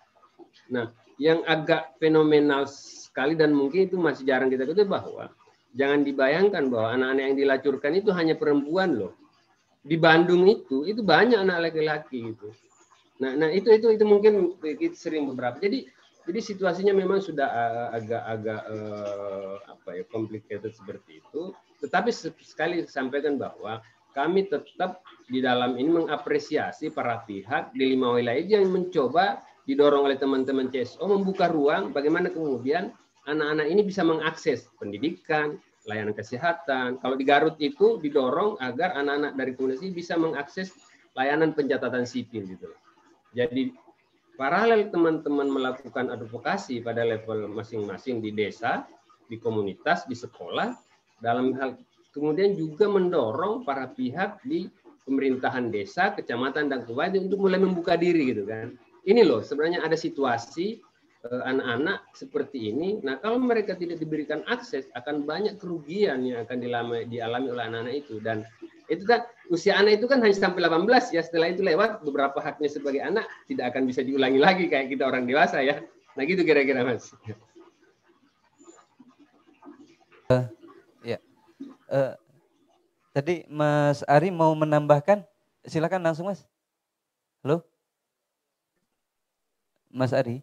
Speaker 2: Nah, yang agak fenomenal sekali dan mungkin itu masih jarang kita ketahui bahwa jangan dibayangkan bahwa anak-anak yang dilacurkan itu hanya perempuan loh. Di Bandung itu itu banyak anak laki-laki gitu. Nah, nah itu itu itu mungkin kita sering beberapa. Jadi Jadi situasinya memang sudah agak-agak uh, apa ya complicated seperti itu. Tetapi sekali sampaikan bahwa kami tetap di dalam ini mengapresiasi para pihak di lima wilayah yang mencoba didorong oleh teman-teman C S O membuka ruang bagaimana kemudian anak-anak ini bisa mengakses pendidikan, layanan kesehatan. Kalau di Garut itu didorong agar anak-anak dari komunitas bisa mengakses layanan pencatatan sipil gitu. Jadi paralel teman-teman melakukan advokasi pada level masing-masing di desa, di komunitas, di sekolah, dalam hal kemudian juga mendorong para pihak di pemerintahan desa, kecamatan dan kabupaten untuk mulai membuka diri gitu kan. Ini loh sebenarnya ada situasi anak-anak seperti ini. Nah kalau mereka tidak diberikan akses akan banyak kerugian yang akan dialami, dialami oleh anak-anak itu dan itu kan usia anak itu kan hanya sampai delapan belas ya, setelah itu lewat beberapa haknya sebagai anak tidak akan bisa diulangi lagi kayak kita orang dewasa ya. Nah gitu kira-kira Mas.
Speaker 1: Uh, ya, Uh, tadi Mas Ari mau menambahkan, silakan langsung Mas. Halo, Mas Ari.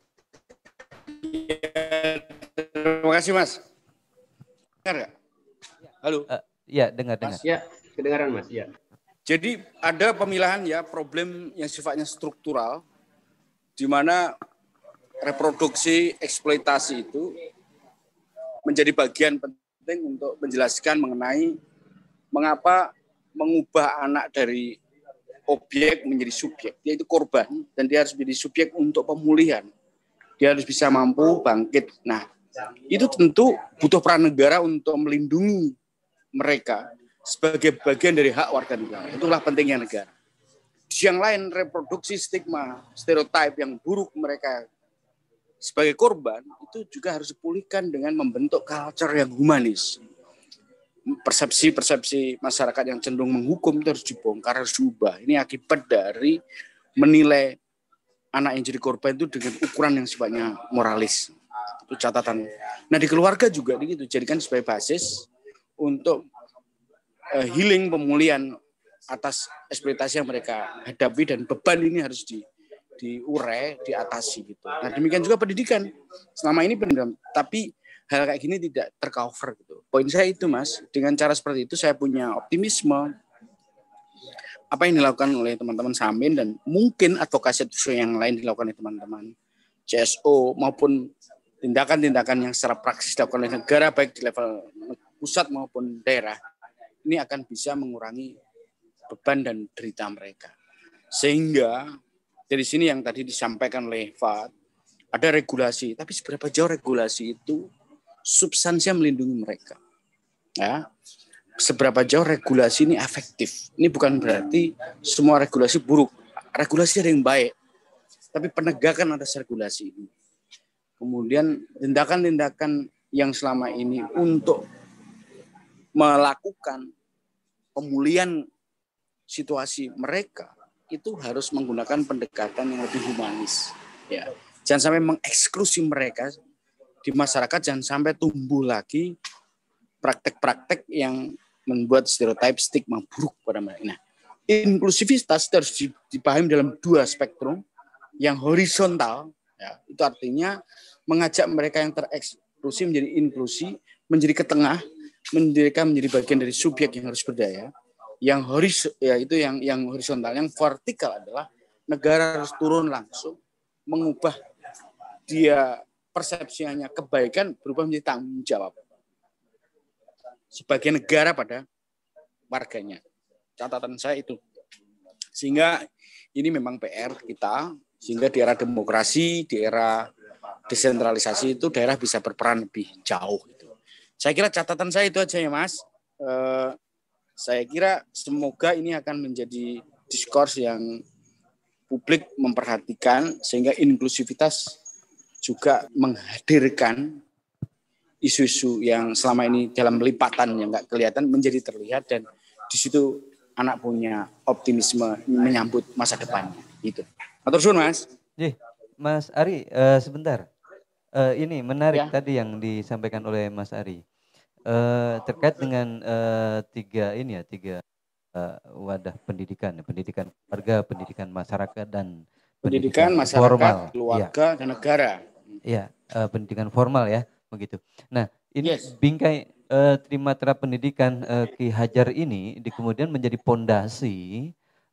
Speaker 3: Ya, terima kasih Mas. Dengar nggak? Halo.
Speaker 1: Uh, ya dengar dengar.
Speaker 2: Ya kedengaran Mas. Ya.
Speaker 3: Jadi ada pemilahan ya problem yang sifatnya struktural, di mana reproduksi eksploitasi itu menjadi bagian penting untuk menjelaskan mengenai mengapa mengubah anak dari objek menjadi subjek, yaitu korban, dan dia harus menjadi subjek untuk pemulihan. Dia harus bisa mampu bangkit. Nah, itu tentu butuh peran negara untuk melindungi mereka sebagai bagian dari hak warga negara. Itulah pentingnya negara. Di yang lain, reproduksi stigma, stereotip yang buruk mereka sebagai korban, itu juga harus dipulihkan dengan membentuk culture yang humanis. Persepsi-persepsi masyarakat yang cenderung menghukum itu harus dibongkar, harus diubah. Ini akibat dari menilai anak yang jadi korban itu dengan ukuran yang sifatnya moralis. Itu catatan. Nah di keluarga juga begitu, jadikan sebagai basis untuk uh, healing, pemulihan atas eksploitasi yang mereka hadapi, dan beban ini harus di, diurai, diatasi gitu. Nah demikian juga pendidikan. Selama ini pendidikan, tapi hal kayak gini tidak tercover gitu. Poin saya itu Mas, dengan cara seperti itu saya punya optimisme apa yang dilakukan oleh teman-teman Samin dan mungkin advokasi yang lain dilakukan oleh teman-teman C S O maupun tindakan-tindakan yang secara praktis dilakukan oleh negara baik di level pusat maupun daerah, ini akan bisa mengurangi beban dan derita mereka. Sehingga dari sini yang tadi disampaikan oleh Fad, ada regulasi, tapi seberapa jauh regulasi itu substansinya melindungi mereka. Ya, seberapa jauh regulasi ini efektif. Ini bukan berarti semua regulasi buruk. Regulasi ada yang baik, tapi penegakan atas regulasi ini. Kemudian tindakan-tindakan yang selama ini untuk melakukan pemulihan situasi mereka itu harus menggunakan pendekatan yang lebih humanis. Ya, jangan sampai mengeksklusi mereka di masyarakat, jangan sampai tumbuh lagi praktek-praktek yang membuat stereotip stigma buruk pada mereka. Nah, inklusivitas harus dipahami dalam dua spektrum yang horizontal, ya, itu artinya mengajak mereka yang tereksklusi menjadi inklusi, menjadi ke tengah, mereka menjadi bagian dari subjek yang harus berdaya. Yang horis, ya itu yang yang horizontal, yang vertikal adalah negara harus turun langsung mengubah dia persepsinya kebaikan berubah menjadi tanggung jawab sebagai negara pada warganya. Catatan saya itu. Sehingga ini memang P R kita, sehingga di era demokrasi, di era desentralisasi itu daerah bisa berperan lebih jauh. Gitu. Saya kira catatan saya itu aja ya Mas. Eh, saya kira semoga ini akan menjadi diskurs yang publik memperhatikan, sehingga inklusivitas juga menghadirkan isu-isu yang selama ini dalam lipatan yang nggak kelihatan menjadi terlihat, dan di situ anak punya optimisme menyambut masa depannya. Gitu. Atur suwun Mas.
Speaker 1: Jih, Mas Ari, uh, sebentar. Uh, ini menarik
Speaker 3: ya.
Speaker 1: Tadi yang disampaikan oleh Mas Ari uh, terkait dengan uh, tiga ini ya tiga uh, wadah pendidikan, pendidikan keluarga, pendidikan masyarakat, dan
Speaker 3: pendidikan, pendidikan masyarakat, formal. Keluarga, ya. Dan negara.
Speaker 1: Ya, uh, pendidikan formal ya, begitu. Nah, ini
Speaker 3: yes.
Speaker 1: bingkai uh, Trimatra Pendidikan uh, Ki Hajar ini di kemudian menjadi pondasi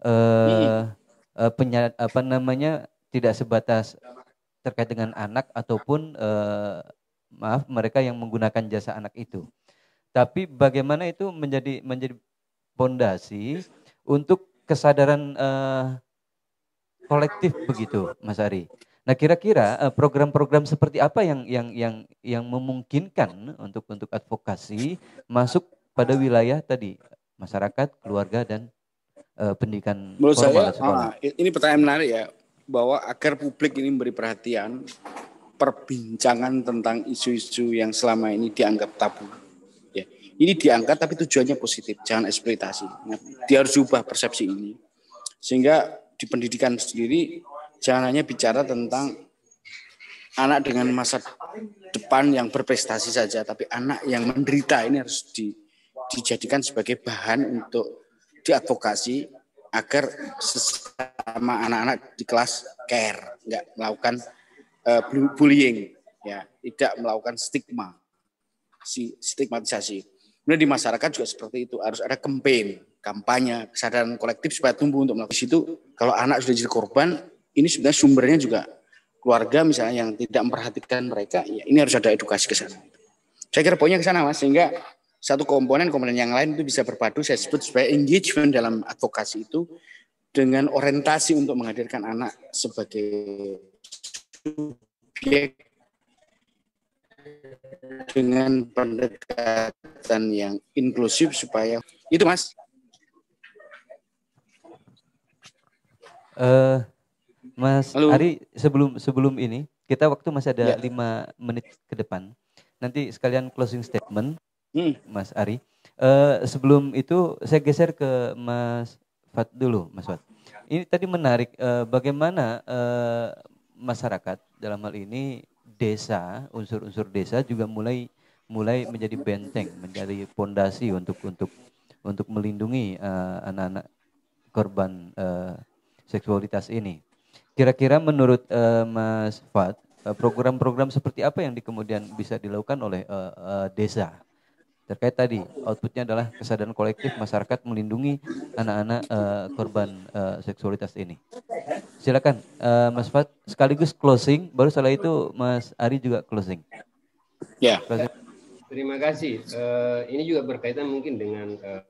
Speaker 1: uh, uh, penya, apa namanya tidak sebatas terkait dengan anak ataupun uh, maaf mereka yang menggunakan jasa anak itu, tapi bagaimana itu menjadi menjadi pondasi untuk kesadaran uh, kolektif begitu, Mas Ari. Nah, kira-kira uh, program-program seperti apa yang yang yang yang memungkinkan untuk untuk advokasi masuk pada wilayah tadi masyarakat, keluarga, dan uh, pendidikan
Speaker 3: menurut
Speaker 1: formal
Speaker 3: saya, sekolah. Ah, ini pertanyaan menarik ya, bahwa agar publik ini memberi perhatian perbincangan tentang isu-isu yang selama ini dianggap tabu. Ya, ini diangkat tapi tujuannya positif, jangan eksploitasi. Nah, dia harus ubah persepsi ini, sehingga di pendidikan sendiri jangan hanya bicara tentang anak dengan masa depan yang berprestasi saja, tapi anak yang menderita ini harus di, dijadikan sebagai bahan untuk diadvokasi agar sesama anak-anak di kelas care, nggak melakukan uh, bullying, ya, tidak melakukan stigma, si stigmatisasi. Kemudian di masyarakat juga seperti itu, harus ada campaign, kampanye, kesadaran kolektif supaya tumbuh untuk melakukan itu. Kalau anak sudah jadi korban, ini sebenarnya sumbernya juga keluarga misalnya yang tidak memperhatikan mereka, ya ini harus ada edukasi ke sana. Saya kira poinnya ke sana, Mas, sehingga satu komponen komponen yang lain itu bisa berpadu. Saya sebut sebagai engagement dalam advokasi itu dengan orientasi untuk menghadirkan anak sebagai subjek dengan pendekatan yang inklusif supaya itu, Mas.
Speaker 1: Uh, Mas
Speaker 3: Halo.
Speaker 1: Ari, sebelum sebelum ini kita waktu masih ada
Speaker 3: Ya.
Speaker 1: lima menit ke depan. Nanti sekalian closing statement,
Speaker 3: Hmm.
Speaker 1: Mas Ari. Uh, sebelum itu saya geser ke Mas Fat dulu, Mas Fat. Ini tadi menarik, uh, bagaimana uh, masyarakat dalam hal ini desa, unsur-unsur desa juga mulai mulai menjadi benteng, menjadi pondasi untuk untuk untuk melindungi uh, anak-anak korban uh, seksualitas ini. Kira-kira menurut uh, Mas Fat, uh, program-program seperti apa yang di kemudian bisa dilakukan oleh uh, uh, desa? Terkait tadi, outputnya adalah kesadaran kolektif masyarakat melindungi anak-anak uh, korban uh, seksualitas ini. Silakan uh, Mas Fat, sekaligus closing, baru setelah itu Mas Ari juga closing.
Speaker 3: Ya.
Speaker 1: Closing.
Speaker 2: Terima kasih. Uh, ini juga berkaitan mungkin dengan uh,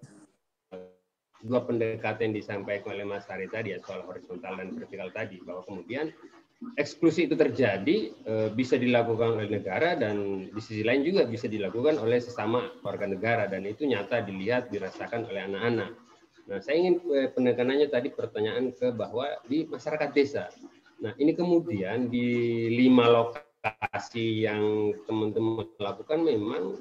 Speaker 2: dua pendekatan yang disampaikan oleh Mas Ari tadi ya, soal horizontal dan vertikal tadi, bahwa kemudian eksklusi itu terjadi e, bisa dilakukan oleh negara dan di sisi lain juga bisa dilakukan oleh sesama warga negara, dan itu nyata dilihat dirasakan oleh anak-anak. Nah, saya ingin e, penekanannya tadi pertanyaan ke bahwa di masyarakat desa. Nah, ini kemudian di lima lokasi yang teman-teman lakukan memang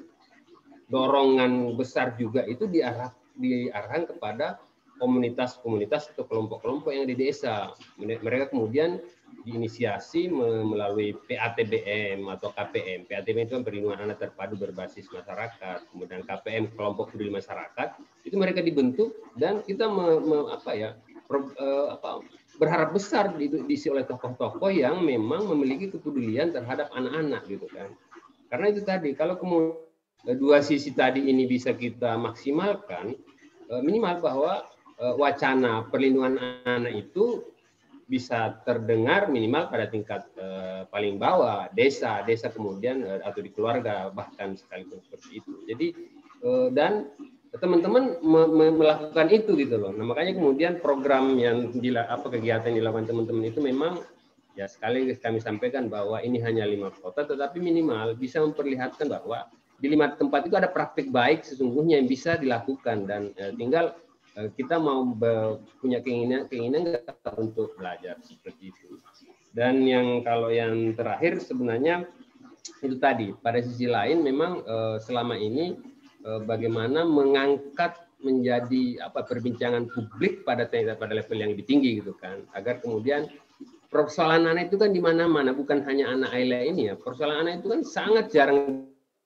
Speaker 2: dorongan besar juga itu diarah diarahkan kepada komunitas-komunitas atau kelompok-kelompok yang di desa. Mereka kemudian diinisiasi melalui P A T B M atau K P M. P A T B M itu perlindungan anak terpadu berbasis masyarakat. Kemudian K P M, kelompok peduli masyarakat. Itu mereka dibentuk dan kita me, me, apa ya, pro, uh, apa, berharap besar di, diisi oleh tokoh-tokoh yang memang memiliki kepedulian terhadap anak-anak gitu kan. Karena itu tadi, kalau kemudian dua sisi tadi ini bisa kita maksimalkan, minimal bahwa wacana perlindungan anak itu bisa terdengar minimal pada tingkat uh, paling bawah, desa, desa kemudian uh, atau di keluarga bahkan sekalipun seperti itu. Jadi uh, dan teman-teman me me melakukan itu gitu loh. Nah, makanya kemudian program yang dila apa kegiatan yang dilakukan teman-teman itu memang ya sekali kami sampaikan bahwa ini hanya lima kota, tetapi minimal bisa memperlihatkan bahwa di lima tempat itu ada praktik baik sesungguhnya yang bisa dilakukan, dan uh, tinggal kita mau punya keinginan keinginan nggak untuk belajar seperti itu. Dan yang kalau yang terakhir sebenarnya itu tadi, pada sisi lain memang selama ini bagaimana mengangkat menjadi apa perbincangan publik pada pada level yang lebih tinggi gitu kan, agar kemudian persoalan anak itu kan di mana-mana, bukan hanya anak Ayla ini ya, persoalan anak itu kan sangat jarang.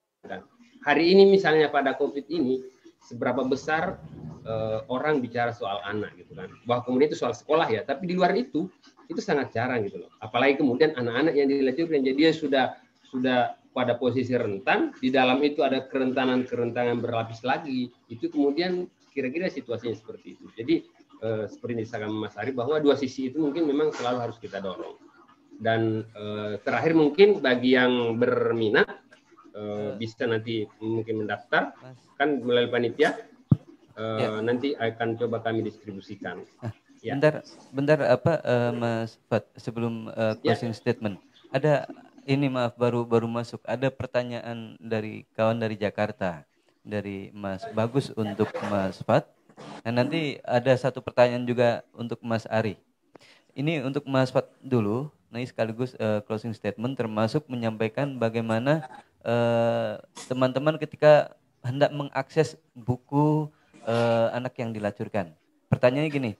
Speaker 2: Hari ini misalnya pada COVID ini seberapa besar Uh, orang bicara soal anak gitu kan, bahwa kemudian itu soal sekolah ya, tapi di luar itu itu sangat jarang gitu loh. Apalagi kemudian anak-anak yang dilahirkan jadi dia sudah sudah pada posisi rentan, di dalam itu ada kerentanan-kerentanan berlapis lagi, itu kemudian kira-kira situasinya seperti itu. Jadi uh, seperti yang disampaikan Mas Ari bahwa dua sisi itu mungkin memang selalu harus kita dorong. Dan uh, terakhir mungkin bagi yang berminat uh, bisa nanti mungkin mendaftar kan melalui panitia. Uh, ya. Nanti akan coba kami distribusikan.
Speaker 1: Nah,
Speaker 2: ya.
Speaker 1: Bentar, bentar apa uh, Mas Fat, sebelum uh, closing ya. statement, ada ini maaf baru baru masuk, ada pertanyaan dari kawan dari Jakarta, dari Mas Bagus untuk Mas Fat. Nah, nanti ada satu pertanyaan juga untuk Mas Ari. Ini untuk Mas Fat dulu, nah sekaligus uh, closing statement, termasuk menyampaikan bagaimana teman-teman uh, ketika hendak mengakses buku Uh, anak yang dilacurkan. Pertanyaannya gini,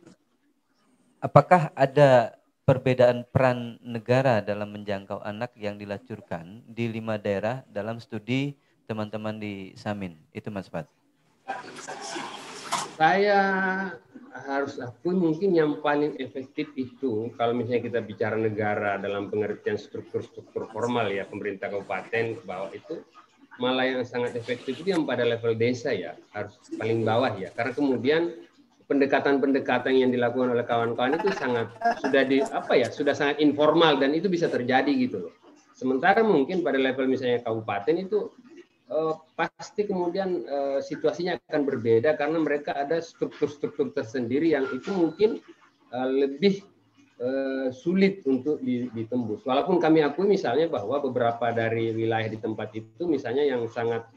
Speaker 1: apakah ada perbedaan peran negara dalam menjangkau anak yang dilacurkan di lima daerah dalam studi teman-teman di Samin? Itu Mas Fat.
Speaker 2: Saya harus akui mungkin yang paling efektif itu kalau misalnya kita bicara negara dalam pengertian struktur-struktur formal ya, pemerintah kabupaten ke bawah itu malah yang sangat efektif itu yang pada level desa ya, harus paling bawah ya, karena kemudian pendekatan-pendekatan yang dilakukan oleh kawan-kawan itu sangat sudah di apa ya, sudah sangat informal dan itu bisa terjadi gitu loh. Sementara mungkin pada level misalnya kabupaten itu Uh, pasti kemudian uh, situasinya akan berbeda karena mereka ada struktur-struktur tersendiri yang itu mungkin uh, lebih uh, sulit untuk ditembus. Walaupun kami akui misalnya bahwa beberapa dari wilayah di tempat itu misalnya yang sangat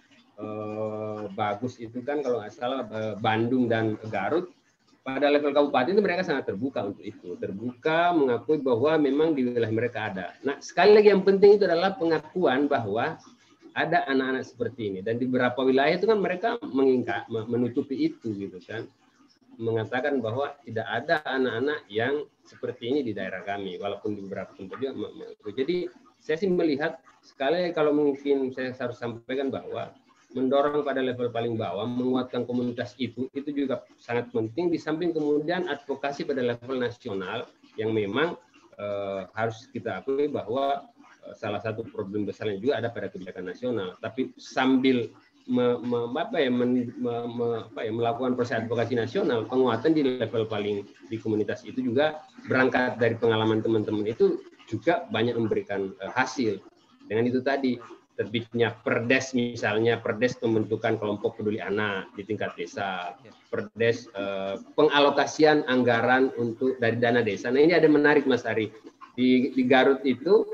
Speaker 2: uh, bagus itu kan kalau nggak salah uh, Bandung dan Garut, pada level kabupaten itu mereka sangat terbuka untuk itu. Terbuka mengakui bahwa memang di wilayah mereka ada. Nah sekali lagi yang penting itu adalah pengakuan bahwa ada anak-anak seperti ini dan di beberapa wilayah itu kan mereka mengingkat menutupi itu gitu kan, mengatakan bahwa tidak ada anak-anak yang seperti ini di daerah kami walaupun di beberapa tempat juga. Jadi saya sih melihat sekali kalau mungkin saya harus sampaikan bahwa mendorong pada level paling bawah menguatkan komunitas itu itu juga sangat penting, di samping kemudian advokasi pada level nasional yang memang eh, harus kita akui bahwa salah satu problem besarnya juga ada pada kebijakan nasional, tapi sambil me, me, apa ya, men, me, me, apa ya, melakukan proses advokasi nasional, penguatan di level paling di komunitas itu juga berangkat dari pengalaman teman-teman itu juga banyak memberikan uh, hasil. Dengan itu tadi terbitnya perdes misalnya, perdes pembentukan kelompok peduli anak di tingkat desa, perdes uh, pengalokasian anggaran untuk dari dana desa. Nah ini ada menarik Mas Ari, di, di Garut itu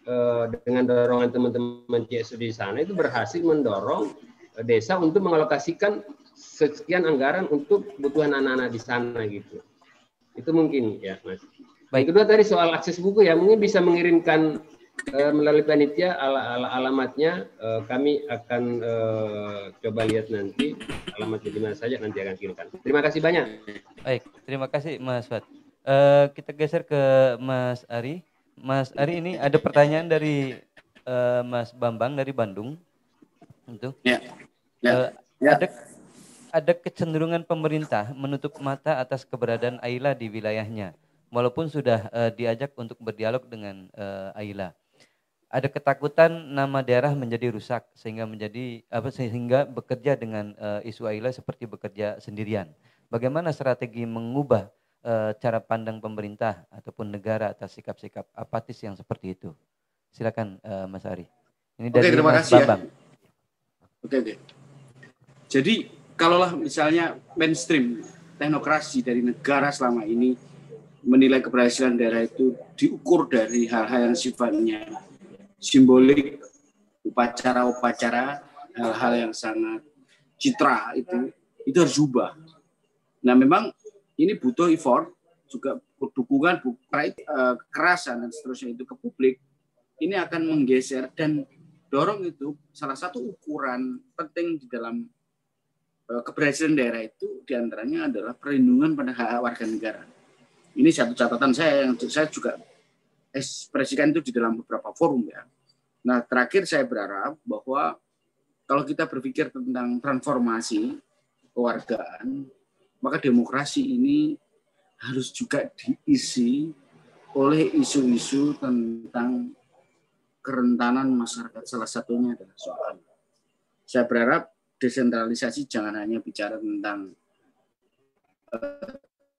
Speaker 2: dengan dorongan teman-teman C S U di sana itu berhasil mendorong desa untuk mengalokasikan sekian anggaran untuk kebutuhan anak-anak di sana gitu. Itu mungkin ya Mas. Baik. Yang kedua tadi soal akses buku ya, mungkin bisa mengirimkan uh, melalui panitia ala, ala, alamatnya, uh, kami akan uh, coba lihat nanti alamatnya di mana saja, nanti akan kirimkan. Terima kasih banyak.
Speaker 1: Baik, terima kasih Mas Fat. Uh, kita geser ke Mas Ari. Mas Ari, ini ada pertanyaan dari uh, Mas Bambang dari Bandung. Itu.
Speaker 4: Ya. Ya.
Speaker 1: Uh,
Speaker 4: ya.
Speaker 1: Ada ada kecenderungan pemerintah menutup mata atas keberadaan Ayla di wilayahnya, walaupun sudah uh, diajak untuk berdialog dengan uh, Ayla. Ada ketakutan nama daerah menjadi rusak sehingga menjadi apa sehingga bekerja dengan uh, isu Ayla seperti bekerja sendirian. Bagaimana strategi mengubah cara pandang pemerintah ataupun negara atas sikap-sikap apatis yang seperti itu? Silakan uh, Mas Ari. Ini dari
Speaker 4: Oke, terima
Speaker 1: Mas
Speaker 4: kasih
Speaker 1: Bambang.
Speaker 4: Ya. Oke, oke. Jadi kalaulah misalnya mainstream teknokrasi dari negara selama ini menilai keberhasilan daerah itu diukur dari hal-hal yang sifatnya simbolik, upacara-upacara, hal-hal yang sangat citra itu, itu harus ubah. Nah memang ini butuh effort, juga dukungan, kekerasan dan seterusnya itu ke publik. Ini akan menggeser dan dorong itu salah satu ukuran penting di dalam keberhasilan daerah itu diantaranya adalah perlindungan pada hak warga negara. Ini satu catatan saya yang saya juga ekspresikan itu di dalam beberapa forum ya. Nah terakhir saya berharap bahwa kalau kita berpikir tentang transformasi kewargaan, maka demokrasi ini harus juga diisi oleh isu-isu tentang kerentanan masyarakat. Salah satunya adalah soal. Saya berharap desentralisasi jangan hanya bicara tentang uh,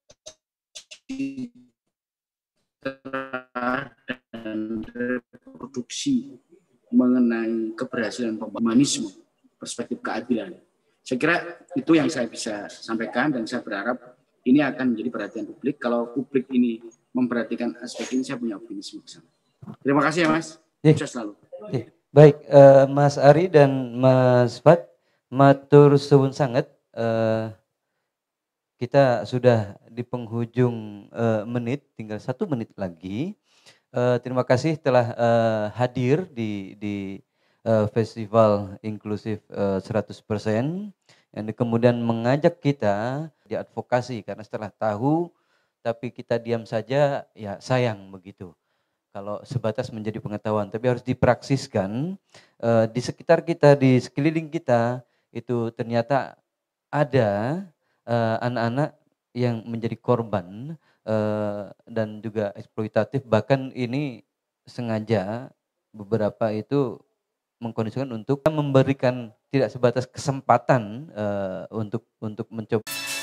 Speaker 4: dan reproduksi mengenai keberhasilan pembangunan, perspektif keadilan. Saya kira itu yang saya bisa sampaikan dan saya berharap ini akan menjadi perhatian publik. Kalau publik ini memperhatikan aspek ini, saya punya optimisme ke sana. Terima kasih ya Mas. Sukses selalu.
Speaker 1: Baik, uh, Mas Ari dan Mas Fat, matur suwun sangat. Uh, kita sudah di penghujung uh, menit, tinggal satu menit lagi. Uh, terima kasih telah uh, hadir di di uh, Festival Inklusif uh, seratus persen yang kemudian mengajak kita diadvokasi, karena setelah tahu tapi kita diam saja ya sayang begitu. Kalau sebatas menjadi pengetahuan, tapi harus dipraksiskan uh, di sekitar kita, di sekeliling kita itu ternyata ada uh, anak-anak yang menjadi korban uh, dan juga eksploitatif, bahkan ini sengaja beberapa itu mengkondisikan untuk memberikan tidak sebatas kesempatan uh, untuk untuk mencoba.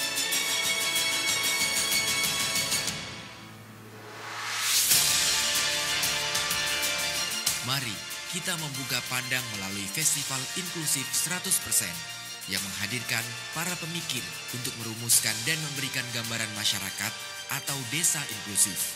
Speaker 5: Mari kita membuka pandang melalui Festival Inklusif seratus persen yang menghadirkan para pemikir untuk merumuskan dan memberikan gambaran masyarakat atau desa inklusif.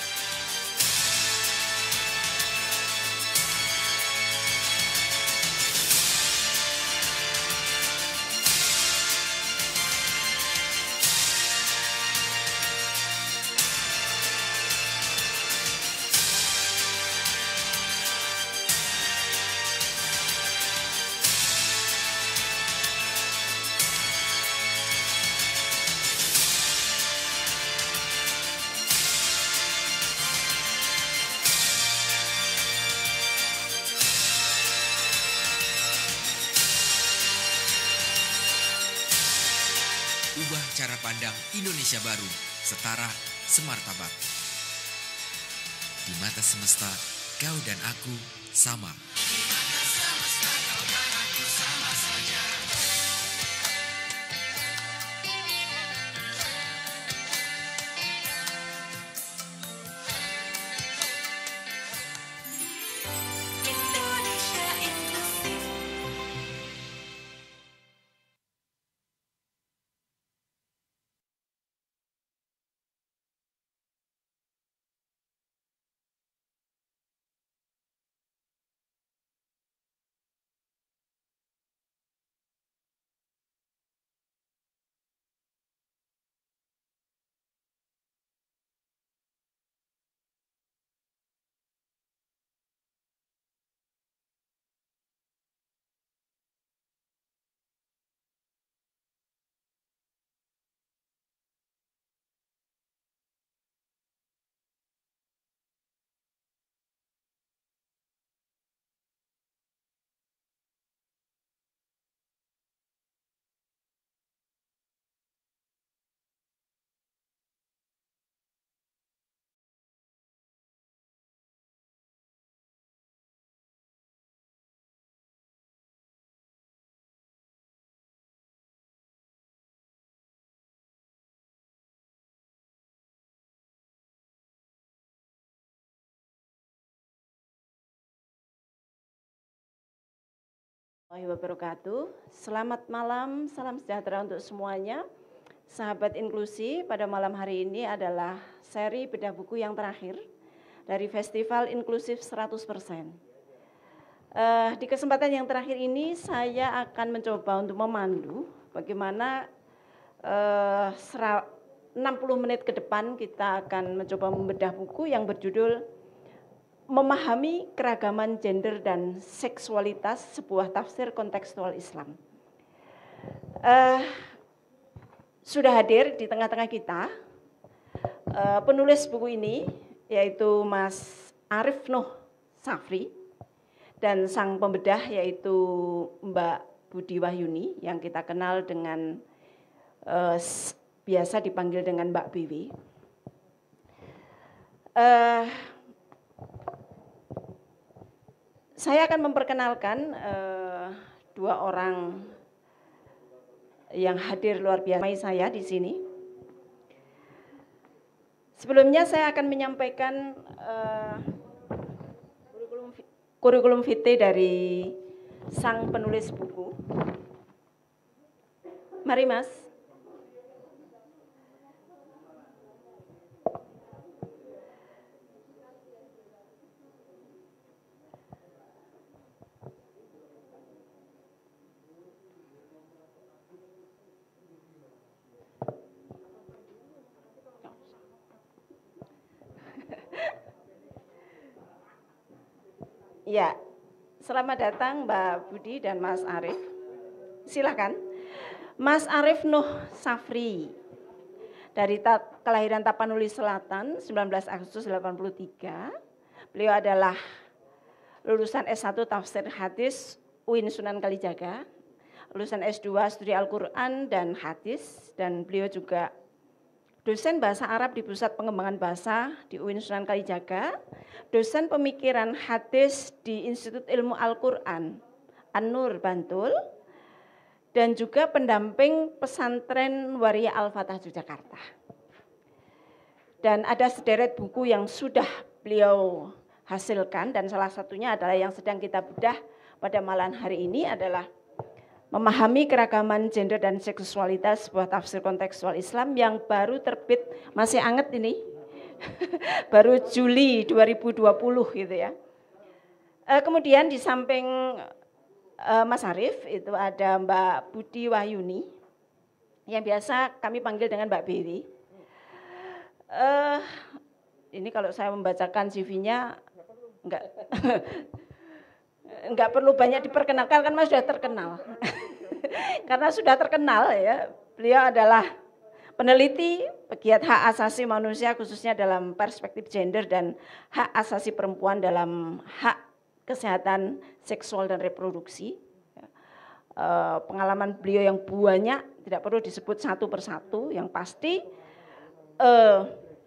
Speaker 5: Ubah cara pandang Indonesia baru, setara, semartabat. Di mata semesta, kau dan aku sama. Di mata semesta, kau dan aku sama saja. Indonesia inklusif.
Speaker 6: Wabarakatuh. Selamat malam, salam sejahtera untuk semuanya. Sahabat inklusi, pada malam hari ini adalah seri bedah buku yang terakhir dari Festival Inklusif seratus persen. Uh, di kesempatan yang terakhir ini saya akan mencoba untuk memandu bagaimana uh, enam puluh menit ke depan kita akan mencoba membedah buku yang berjudul Memahami Keragaman Gender dan Seksualitas, sebuah tafsir kontekstual Islam. Uh, sudah hadir di tengah-tengah kita uh, penulis buku ini, yaitu Mas Arif Nuh Safri, dan sang pembedah yaitu Mbak Budi Wahyuni, yang kita kenal dengan uh, biasa dipanggil dengan Mbak B W. Uh, Saya akan memperkenalkan uh, dua orang yang hadir luar biasa saya di sini. Sebelumnya saya akan menyampaikan uh, kurikulum, kurikulum vitae dari sang penulis buku. Mari Mas. Ya, selamat datang Mbak Budi dan Mas Arif. Silakan. Mas Arif Nuh Safri, dari ta kelahiran Tapanuli Selatan, sembilan belas Agustus delapan puluh tiga. Beliau adalah lulusan S satu Tafsir Hadis U I N Sunan Kalijaga, lulusan S dua studi Al-Quran dan hadis, dan beliau juga dosen bahasa Arab di Pusat Pengembangan Bahasa di U I N Sunan Kalijaga, dosen pemikiran hadis di Institut Ilmu Al-Quran An-Nur Bantul, dan juga pendamping pesantren Waria Al-Fatah Yogyakarta. Dan ada sederet buku yang sudah beliau hasilkan, dan salah satunya adalah yang sedang kita bedah pada malam hari ini adalah Memahami Keragaman Gender dan Seksualitas, sebuah tafsir kontekstual Islam yang baru terbit, masih anget ini, baru Juli dua ribu dua puluh gitu ya. E, kemudian di samping e, Mas Arief itu ada Mbak Budi Wahyuni, yang biasa kami panggil dengan Mbak Bewi. E, ini kalau saya membacakan C V-nya, enggak. Enggak perlu banyak diperkenalkan, kan Mas sudah terkenal. Karena sudah terkenal ya, beliau adalah peneliti pegiat hak asasi manusia khususnya dalam perspektif gender dan hak asasi perempuan dalam hak kesehatan seksual dan reproduksi. Pengalaman beliau yang banyak, tidak perlu disebut satu persatu, yang pasti eh,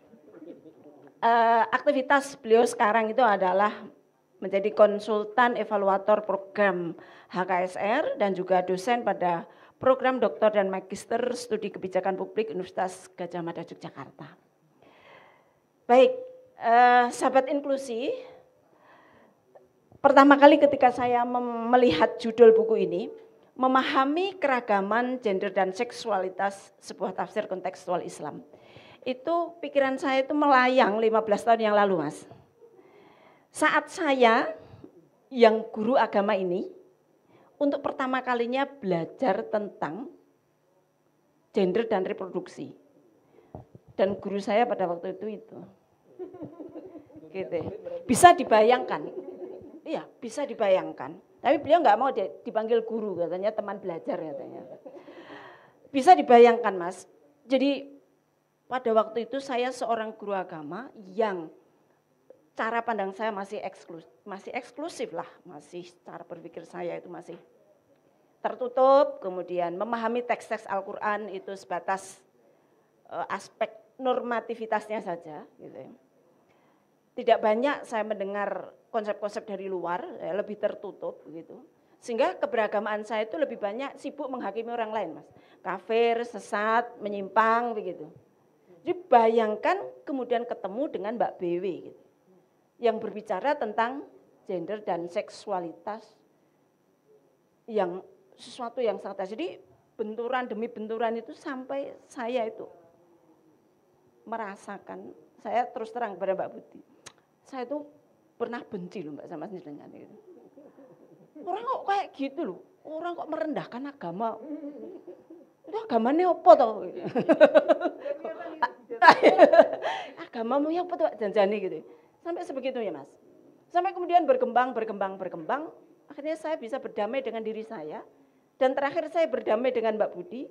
Speaker 6: eh, aktivitas beliau sekarang itu adalah menjadi konsultan evaluator program H K S R dan juga dosen pada program doktor dan magister studi kebijakan publik Universitas Gadjah Mada Yogyakarta. Baik, eh, sahabat inklusi, pertama kali ketika saya melihat judul buku ini, Memahami Keragaman Gender dan Seksualitas, sebuah tafsir kontekstual Islam, itu pikiran saya itu melayang lima belas tahun yang lalu, Mas. Saat saya yang guru agama ini untuk pertama kalinya belajar tentang gender dan reproduksi. Dan guru saya pada waktu itu itu. Gitu. Bisa dibayangkan. Iya, bisa dibayangkan. Tapi beliau nggak mau dipanggil guru, katanya teman belajar katanya. Bisa dibayangkan, Mas. Jadi pada waktu itu saya seorang guru agama yang cara pandang saya masih eksklusif, masih eksklusif lah, masih cara berpikir saya itu masih tertutup, kemudian memahami teks-teks Al-Quran itu sebatas uh, aspek normativitasnya saja. Gitu ya. Tidak banyak saya mendengar konsep-konsep dari luar, ya, lebih tertutup gitu. Sehingga keberagamaan saya itu lebih banyak sibuk menghakimi orang lain, Mas. Kafir, sesat, menyimpang begitu. Jadi bayangkan kemudian ketemu dengan Mbak B W gitu, yang berbicara tentang gender dan seksualitas, yang sesuatu yang sangat, jadi benturan demi benturan itu sampai saya itu merasakan, saya terus terang kepada Mbak Budi, saya itu pernah benci loh Mbak sama dengan itu. Orang kok kayak gitu loh, orang kok merendahkan agama. Itu agamanya apa toh? Agamamu yang apa tuh janjani gitu. Sampai sebegitunya, Mas. Sampai kemudian berkembang, berkembang, berkembang. Akhirnya saya bisa berdamai dengan diri saya. Dan terakhir saya berdamai dengan Mbak Budi.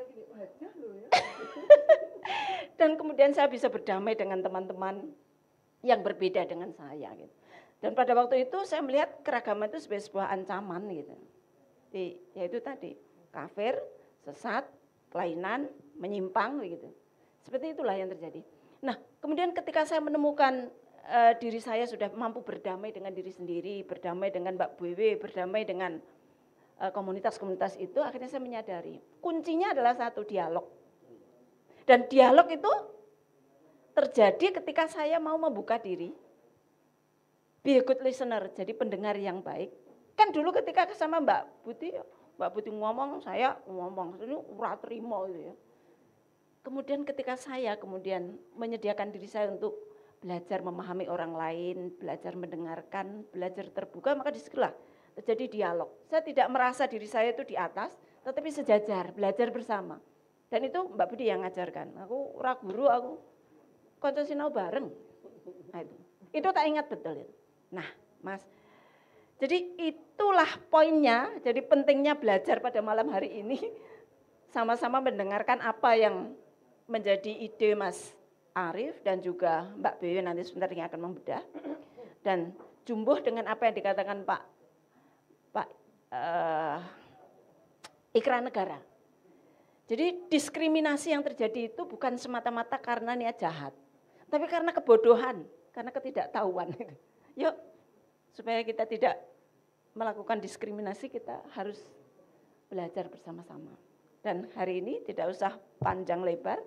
Speaker 6: Dan kemudian saya bisa berdamai dengan teman-teman yang berbeda dengan saya. Gitu. Dan pada waktu itu saya melihat keragaman itu sebagai sebuah ancaman. Gitu. Yaitu tadi, kafir, sesat, kelainan, menyimpang. Gitu. Seperti itulah yang terjadi. Nah, kemudian ketika saya menemukan uh, diri saya sudah mampu berdamai dengan diri sendiri, berdamai dengan Mbak B W, berdamai dengan uh, komunitas-komunitas itu, akhirnya saya menyadari kuncinya adalah satu, dialog. Dan dialog itu terjadi ketika saya mau membuka diri, be a good listener, jadi pendengar yang baik. Kan dulu ketika sama Mbak Budi, Mbak Budi ngomong, saya ngomong, ini ora terima gitu ya. Kemudian ketika saya kemudian menyediakan diri saya untuk belajar memahami orang lain, belajar mendengarkan, belajar terbuka, maka disitulah terjadi dialog. Saya tidak merasa diri saya itu di atas, tetapi sejajar, belajar bersama. Dan itu Mbak Budi yang ngajarkan. Aku ora guru, aku konco sinau bareng. Nah itu. Itu tak ingat betul itu. Nah, Mas. Jadi itulah poinnya, jadi pentingnya belajar pada malam hari ini sama-sama mendengarkan apa yang menjadi ide Mas Arief dan juga Mbak B W nanti sebentar yang akan membedah, dan jumbuh dengan apa yang dikatakan Pak Pak uh, ikrar negara. Jadi diskriminasi yang terjadi itu bukan semata-mata karena niat jahat, tapi karena kebodohan, karena ketidaktahuan. Yuk, supaya kita tidak melakukan diskriminasi, kita harus belajar bersama-sama. Dan hari ini tidak usah panjang lebar,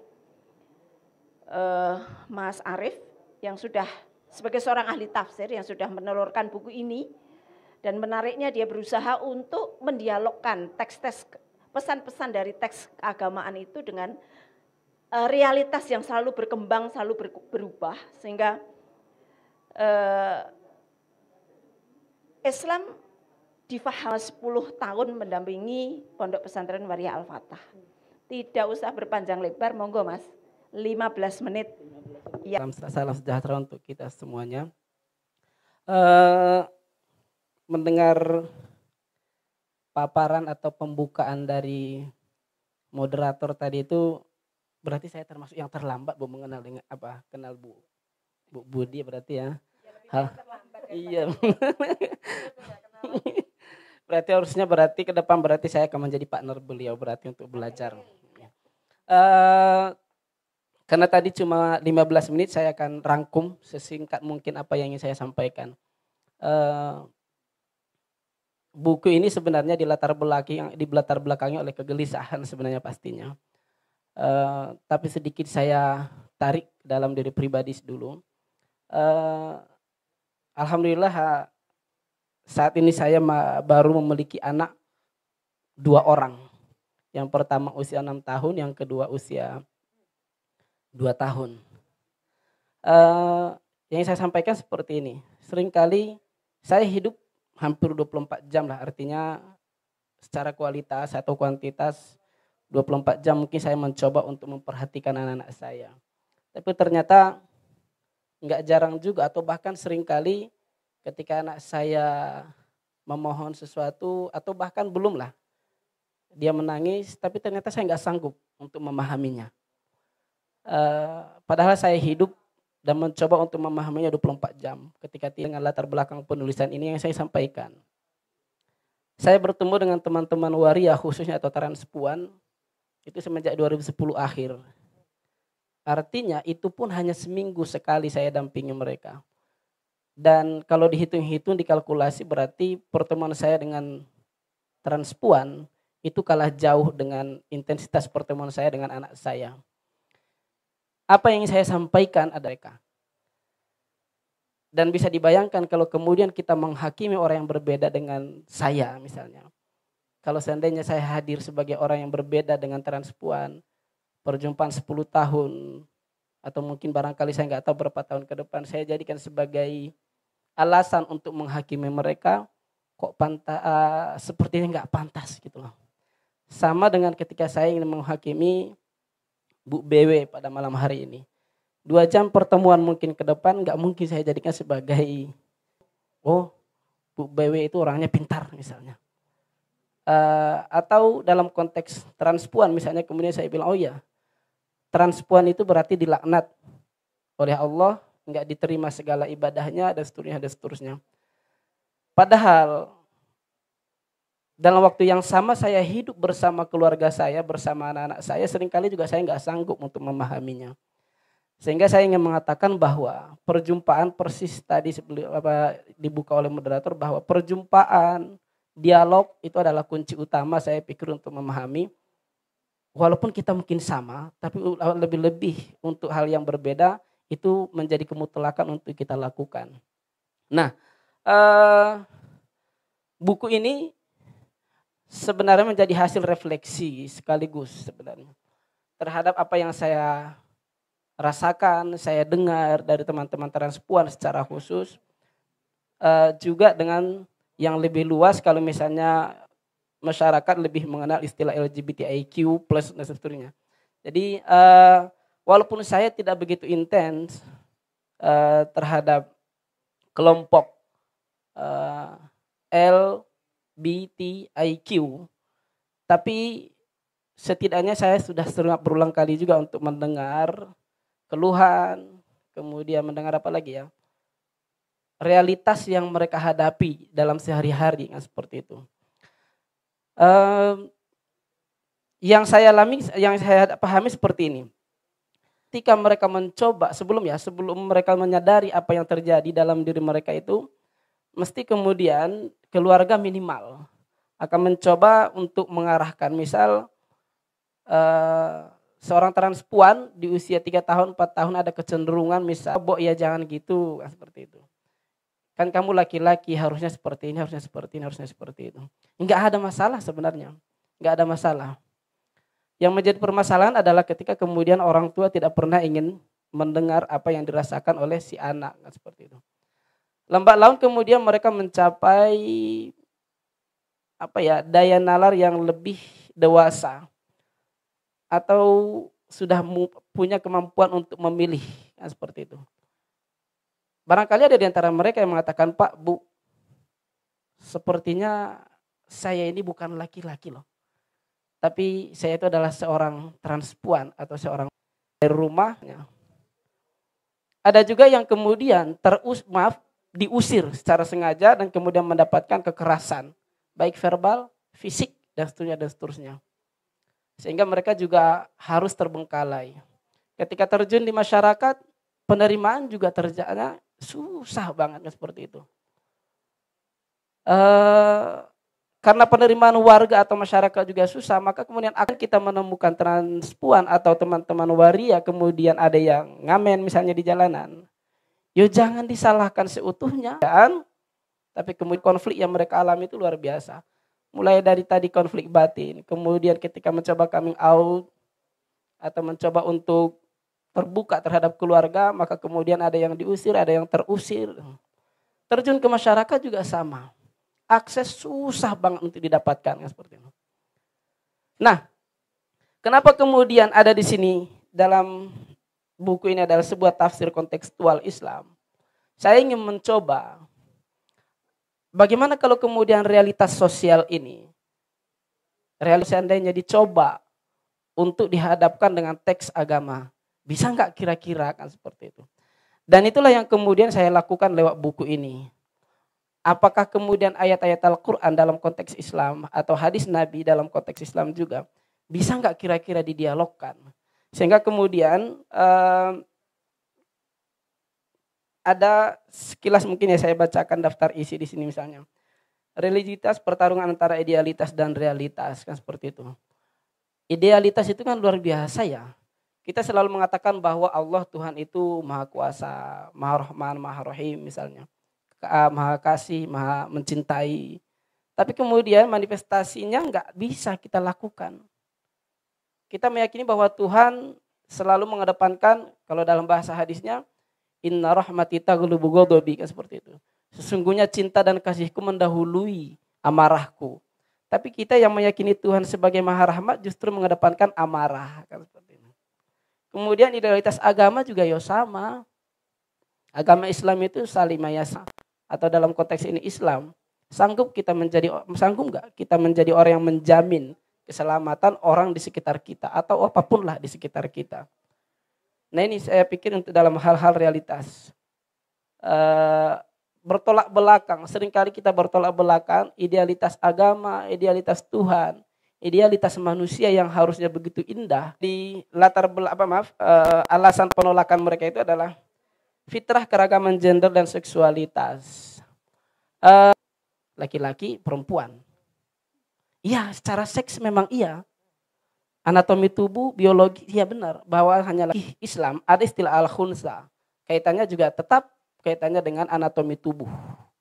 Speaker 6: uh, Mas Arief yang sudah sebagai seorang ahli tafsir yang sudah menelurkan buku ini, dan menariknya dia berusaha untuk mendialogkan teks-teks pesan-pesan dari teks keagamaan itu dengan uh, realitas yang selalu berkembang, selalu ber, berubah, sehingga uh, Islam difahami sepuluh tahun mendampingi Pondok Pesantren Waria Al-Fatah. Tidak usah berpanjang lebar, monggo Mas, lima belas menit. Ya.
Speaker 7: Salam, salam sejahtera untuk kita semuanya. Uh, mendengar paparan atau pembukaan dari moderator tadi itu berarti saya termasuk yang terlambat Bu mengenal dengan apa kenal Bu Bu Budi berarti ya. Hal, iya. Berarti harusnya berarti ke depan berarti saya akan menjadi partner beliau berarti untuk belajar. Uh, karena tadi cuma lima belas menit saya akan rangkum sesingkat mungkin apa yang ingin saya sampaikan. Uh, Buku ini sebenarnya di latar belakang di latar belakangi oleh kegelisahan sebenarnya pastinya. Uh, tapi sedikit saya tarik dalam diri pribadi dulu. Uh, Alhamdulillah saat ini saya baru memiliki anak dua orang. Yang pertama usia enam tahun, yang kedua usia dua tahun. Uh, yang saya sampaikan seperti ini. Seringkali saya hidup hampir dua puluh empat jam lah, artinya secara kualitas atau kuantitas dua puluh empat jam mungkin saya mencoba untuk memperhatikan anak-anak saya. Tapi ternyata nggak jarang juga atau bahkan seringkali ketika anak saya memohon sesuatu atau bahkan belum lah, dia menangis tapi ternyata saya nggak sanggup untuk memahaminya. Uh, padahal saya hidup dan mencoba untuk memahaminya dua puluh empat jam ketika dengan latar belakang penulisan ini yang saya sampaikan. Saya bertemu dengan teman-teman waria khususnya atau transpuan itu semenjak dua ribu sepuluh akhir. Artinya itu pun hanya seminggu sekali saya dampingi mereka. Dan kalau dihitung-hitung dikalkulasi berarti pertemuan saya dengan transpuan itu kalah jauh dengan intensitas pertemuan saya dengan anak saya. Apa yang saya sampaikan ada mereka. Dan bisa dibayangkan kalau kemudian kita menghakimi orang yang berbeda dengan saya misalnya. Kalau seandainya saya hadir sebagai orang yang berbeda dengan transpuan, perjumpaan sepuluh tahun, atau mungkin barangkali saya nggak tahu berapa tahun ke depan, saya jadikan sebagai alasan untuk menghakimi mereka, kok pantas, uh, sepertinya nggak pantas gitu loh. Sama dengan ketika saya ingin menghakimi Bu B W pada malam hari ini. Dua jam pertemuan mungkin ke depan nggak mungkin saya jadikan sebagai oh Bu B W itu orangnya pintar misalnya. Uh, atau dalam konteks transpuan misalnya kemudian saya bilang oh iya transpuan itu berarti dilaknat oleh Allah, nggak diterima segala ibadahnya dan seterusnya dan seterusnya. Padahal dalam waktu yang sama saya hidup bersama keluarga saya, bersama anak-anak saya, seringkali juga saya nggak sanggup untuk memahaminya. Sehingga saya ingin mengatakan bahwa perjumpaan persis tadi apa, dibuka oleh moderator bahwa perjumpaan, dialog itu adalah kunci utama saya pikir untuk memahami. Walaupun kita mungkin sama, tapi lebih-lebih untuk hal yang berbeda itu menjadi kemutlakan untuk kita lakukan. Nah, uh, buku ini sebenarnya menjadi hasil refleksi sekaligus sebenarnya terhadap apa yang saya rasakan, saya dengar dari teman-teman transpuan secara khusus, uh, juga dengan yang lebih luas kalau misalnya masyarakat lebih mengenal istilah L G B T I Q plus dan seterusnya. Jadi uh, walaupun saya tidak begitu intens uh, terhadap kelompok uh, L B T I Q, tapi setidaknya saya sudah sering berulang kali juga untuk mendengar keluhan, kemudian mendengar apa lagi ya, realitas yang mereka hadapi dalam sehari-hari kan seperti itu. Um, Yang saya alami, yang saya pahami seperti ini. Ketika mereka mencoba, sebelum ya, sebelum mereka menyadari apa yang terjadi dalam diri mereka itu, mesti kemudian keluarga minimal akan mencoba untuk mengarahkan. Misal uh, seorang transpuan di usia tiga tahun, empat tahun ada kecenderungan misal, "Bo, ya jangan gitu," kan seperti itu. Kan kamu laki-laki harusnya seperti ini, harusnya seperti ini, harusnya seperti itu. Enggak ada masalah sebenarnya. Enggak ada masalah. Yang menjadi permasalahan adalah ketika kemudian orang tua tidak pernah ingin mendengar apa yang dirasakan oleh si anak, kan seperti itu. Lambat laun kemudian mereka mencapai apa ya, daya nalar yang lebih dewasa atau sudah punya kemampuan untuk memilih, kan seperti itu. Barangkali ada di antara mereka yang mengatakan, "Pak, Bu, sepertinya saya ini bukan laki-laki loh. Tapi saya itu adalah seorang transpuan atau seorang dari rumahnya." Ada juga yang kemudian terus maaf diusir secara sengaja dan kemudian mendapatkan kekerasan, baik verbal, fisik dan seterusnya dan seterusnya. Sehingga mereka juga harus terbengkalai. Ketika terjun di masyarakat, penerimaan juga terjadi susah banget seperti itu. Uh, Karena penerimaan warga atau masyarakat juga susah, maka kemudian akan kita menemukan transpuan atau teman-teman waria kemudian ada yang ngamen misalnya di jalanan. Yo jangan disalahkan seutuhnya kan, tapi kemudian konflik yang mereka alami itu luar biasa. Mulai dari tadi konflik batin, kemudian ketika mencoba coming out atau mencoba untuk terbuka terhadap keluarga, maka kemudian ada yang diusir, ada yang terusir. Terjun ke masyarakat juga sama. Akses susah banget untuk didapatkan, seperti itu. Nah, kenapa kemudian ada di sini dalam buku ini adalah sebuah tafsir kontekstual Islam? Saya ingin mencoba bagaimana kalau kemudian realitas sosial ini, realitas seandainya dicoba untuk dihadapkan dengan teks agama, bisa nggak kira-kira kan seperti itu? Dan itulah yang kemudian saya lakukan lewat buku ini. Apakah kemudian ayat-ayat Al-Quran dalam konteks Islam atau hadis Nabi dalam konteks Islam juga bisa nggak kira-kira didialogkan? Sehingga kemudian eh, ada sekilas mungkin ya saya bacakan daftar isi di sini misalnya. Religiositas pertarungan antara idealitas dan realitas, kan seperti itu. Idealitas itu kan luar biasa ya. Kita selalu mengatakan bahwa Allah Tuhan itu Maha Kuasa, Maha Rahman, Maha Rahim misalnya. Maha kasih, maha mencintai. Tapi kemudian manifestasinya nggak bisa kita lakukan. Kita meyakini bahwa Tuhan selalu mengedepankan, kalau dalam bahasa hadisnya, inna rahmati taghlibu ghadabi, kan seperti itu. Sesungguhnya cinta dan kasihku mendahului amarahku. Tapi kita yang meyakini Tuhan sebagai maha rahmat justru mengedepankan amarah, kan seperti itu. Kemudian idealitas agama juga ya sama. Agama Islam itu salimayasa. Atau dalam konteks ini Islam, sanggup kita menjadi sanggup nggak kita menjadi orang yang menjamin keselamatan orang di sekitar kita atau apapun lah di sekitar kita. Nah ini saya pikir untuk dalam hal-hal realitas uh, bertolak belakang. Seringkali kita bertolak belakang idealitas agama, idealitas Tuhan, idealitas manusia yang harusnya begitu indah. Di latar belakang apa maaf uh, alasan penolakan mereka itu adalah fitrah keragaman gender dan seksualitas. Uh, laki-laki, perempuan. Iya, secara seks memang iya. Anatomi tubuh, biologi, iya benar. Bahwa hanya laki Islam, ada istilah al-khunsa. Kaitannya juga tetap kaitannya dengan anatomi tubuh.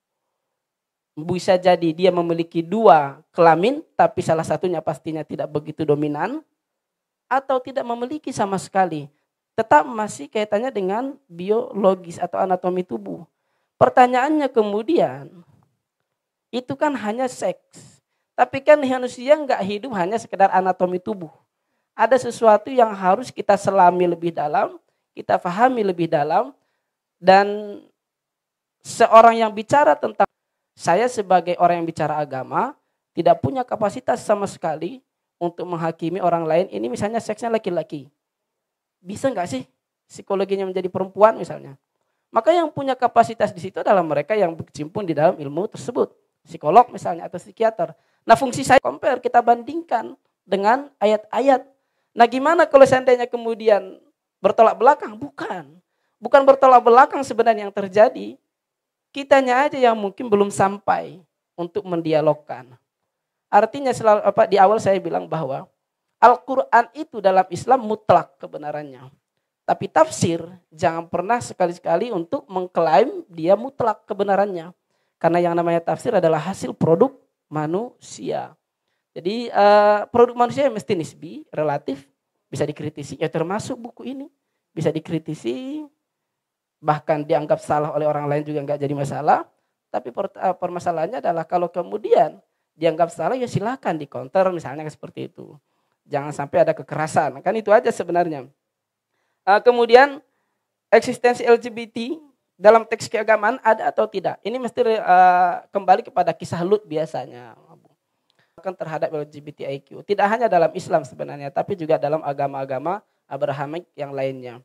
Speaker 7: Bisa jadi dia memiliki dua kelamin, tapi salah satunya pastinya tidak begitu dominan. Atau tidak memiliki sama sekali. Tetap masih kaitannya dengan biologis atau anatomi tubuh. Pertanyaannya kemudian, itu kan hanya seks. Tapi kan manusia nggak hidup hanya sekedar anatomi tubuh. Ada sesuatu yang harus kita selami lebih dalam, kita pahami lebih dalam. Dan seorang yang bicara tentang, saya sebagai orang yang bicara agama, tidak punya kapasitas sama sekali untuk menghakimi orang lain. Ini misalnya seksnya laki-laki. Bisa nggak sih psikologinya menjadi perempuan misalnya? Maka yang punya kapasitas di situ adalah mereka yang berkecimpung di dalam ilmu tersebut. Psikolog misalnya atau psikiater. Nah fungsi saya compare, kita bandingkan dengan ayat-ayat. Nah gimana kalau seandainya kemudian bertolak belakang? Bukan. Bukan bertolak belakang sebenarnya yang terjadi. Kitanya aja yang mungkin belum sampai untuk mendialogkan. Artinya selalu, apa, di awal saya bilang bahwa Al-Quran itu dalam Islam mutlak kebenarannya. Tapi tafsir jangan pernah sekali-sekali untuk mengklaim dia mutlak kebenarannya. Karena yang namanya tafsir adalah hasil produk manusia. Jadi uh, produk manusia mesti nisbi, relatif, bisa dikritisi. Ya termasuk buku ini bisa dikritisi, bahkan dianggap salah oleh orang lain juga nggak jadi masalah. Tapi per, uh, permasalahannya adalah kalau kemudian dianggap salah ya silakan di counter misalnya seperti itu. Jangan sampai ada kekerasan. Kan itu aja sebenarnya. Uh, kemudian eksistensi L G B T dalam teks keagamaan ada atau tidak? Ini mesti uh, kembali kepada kisah Lut biasanya. Terhadap L G B T I Q. Tidak hanya dalam Islam sebenarnya, tapi juga dalam agama-agama Abrahamik yang lainnya.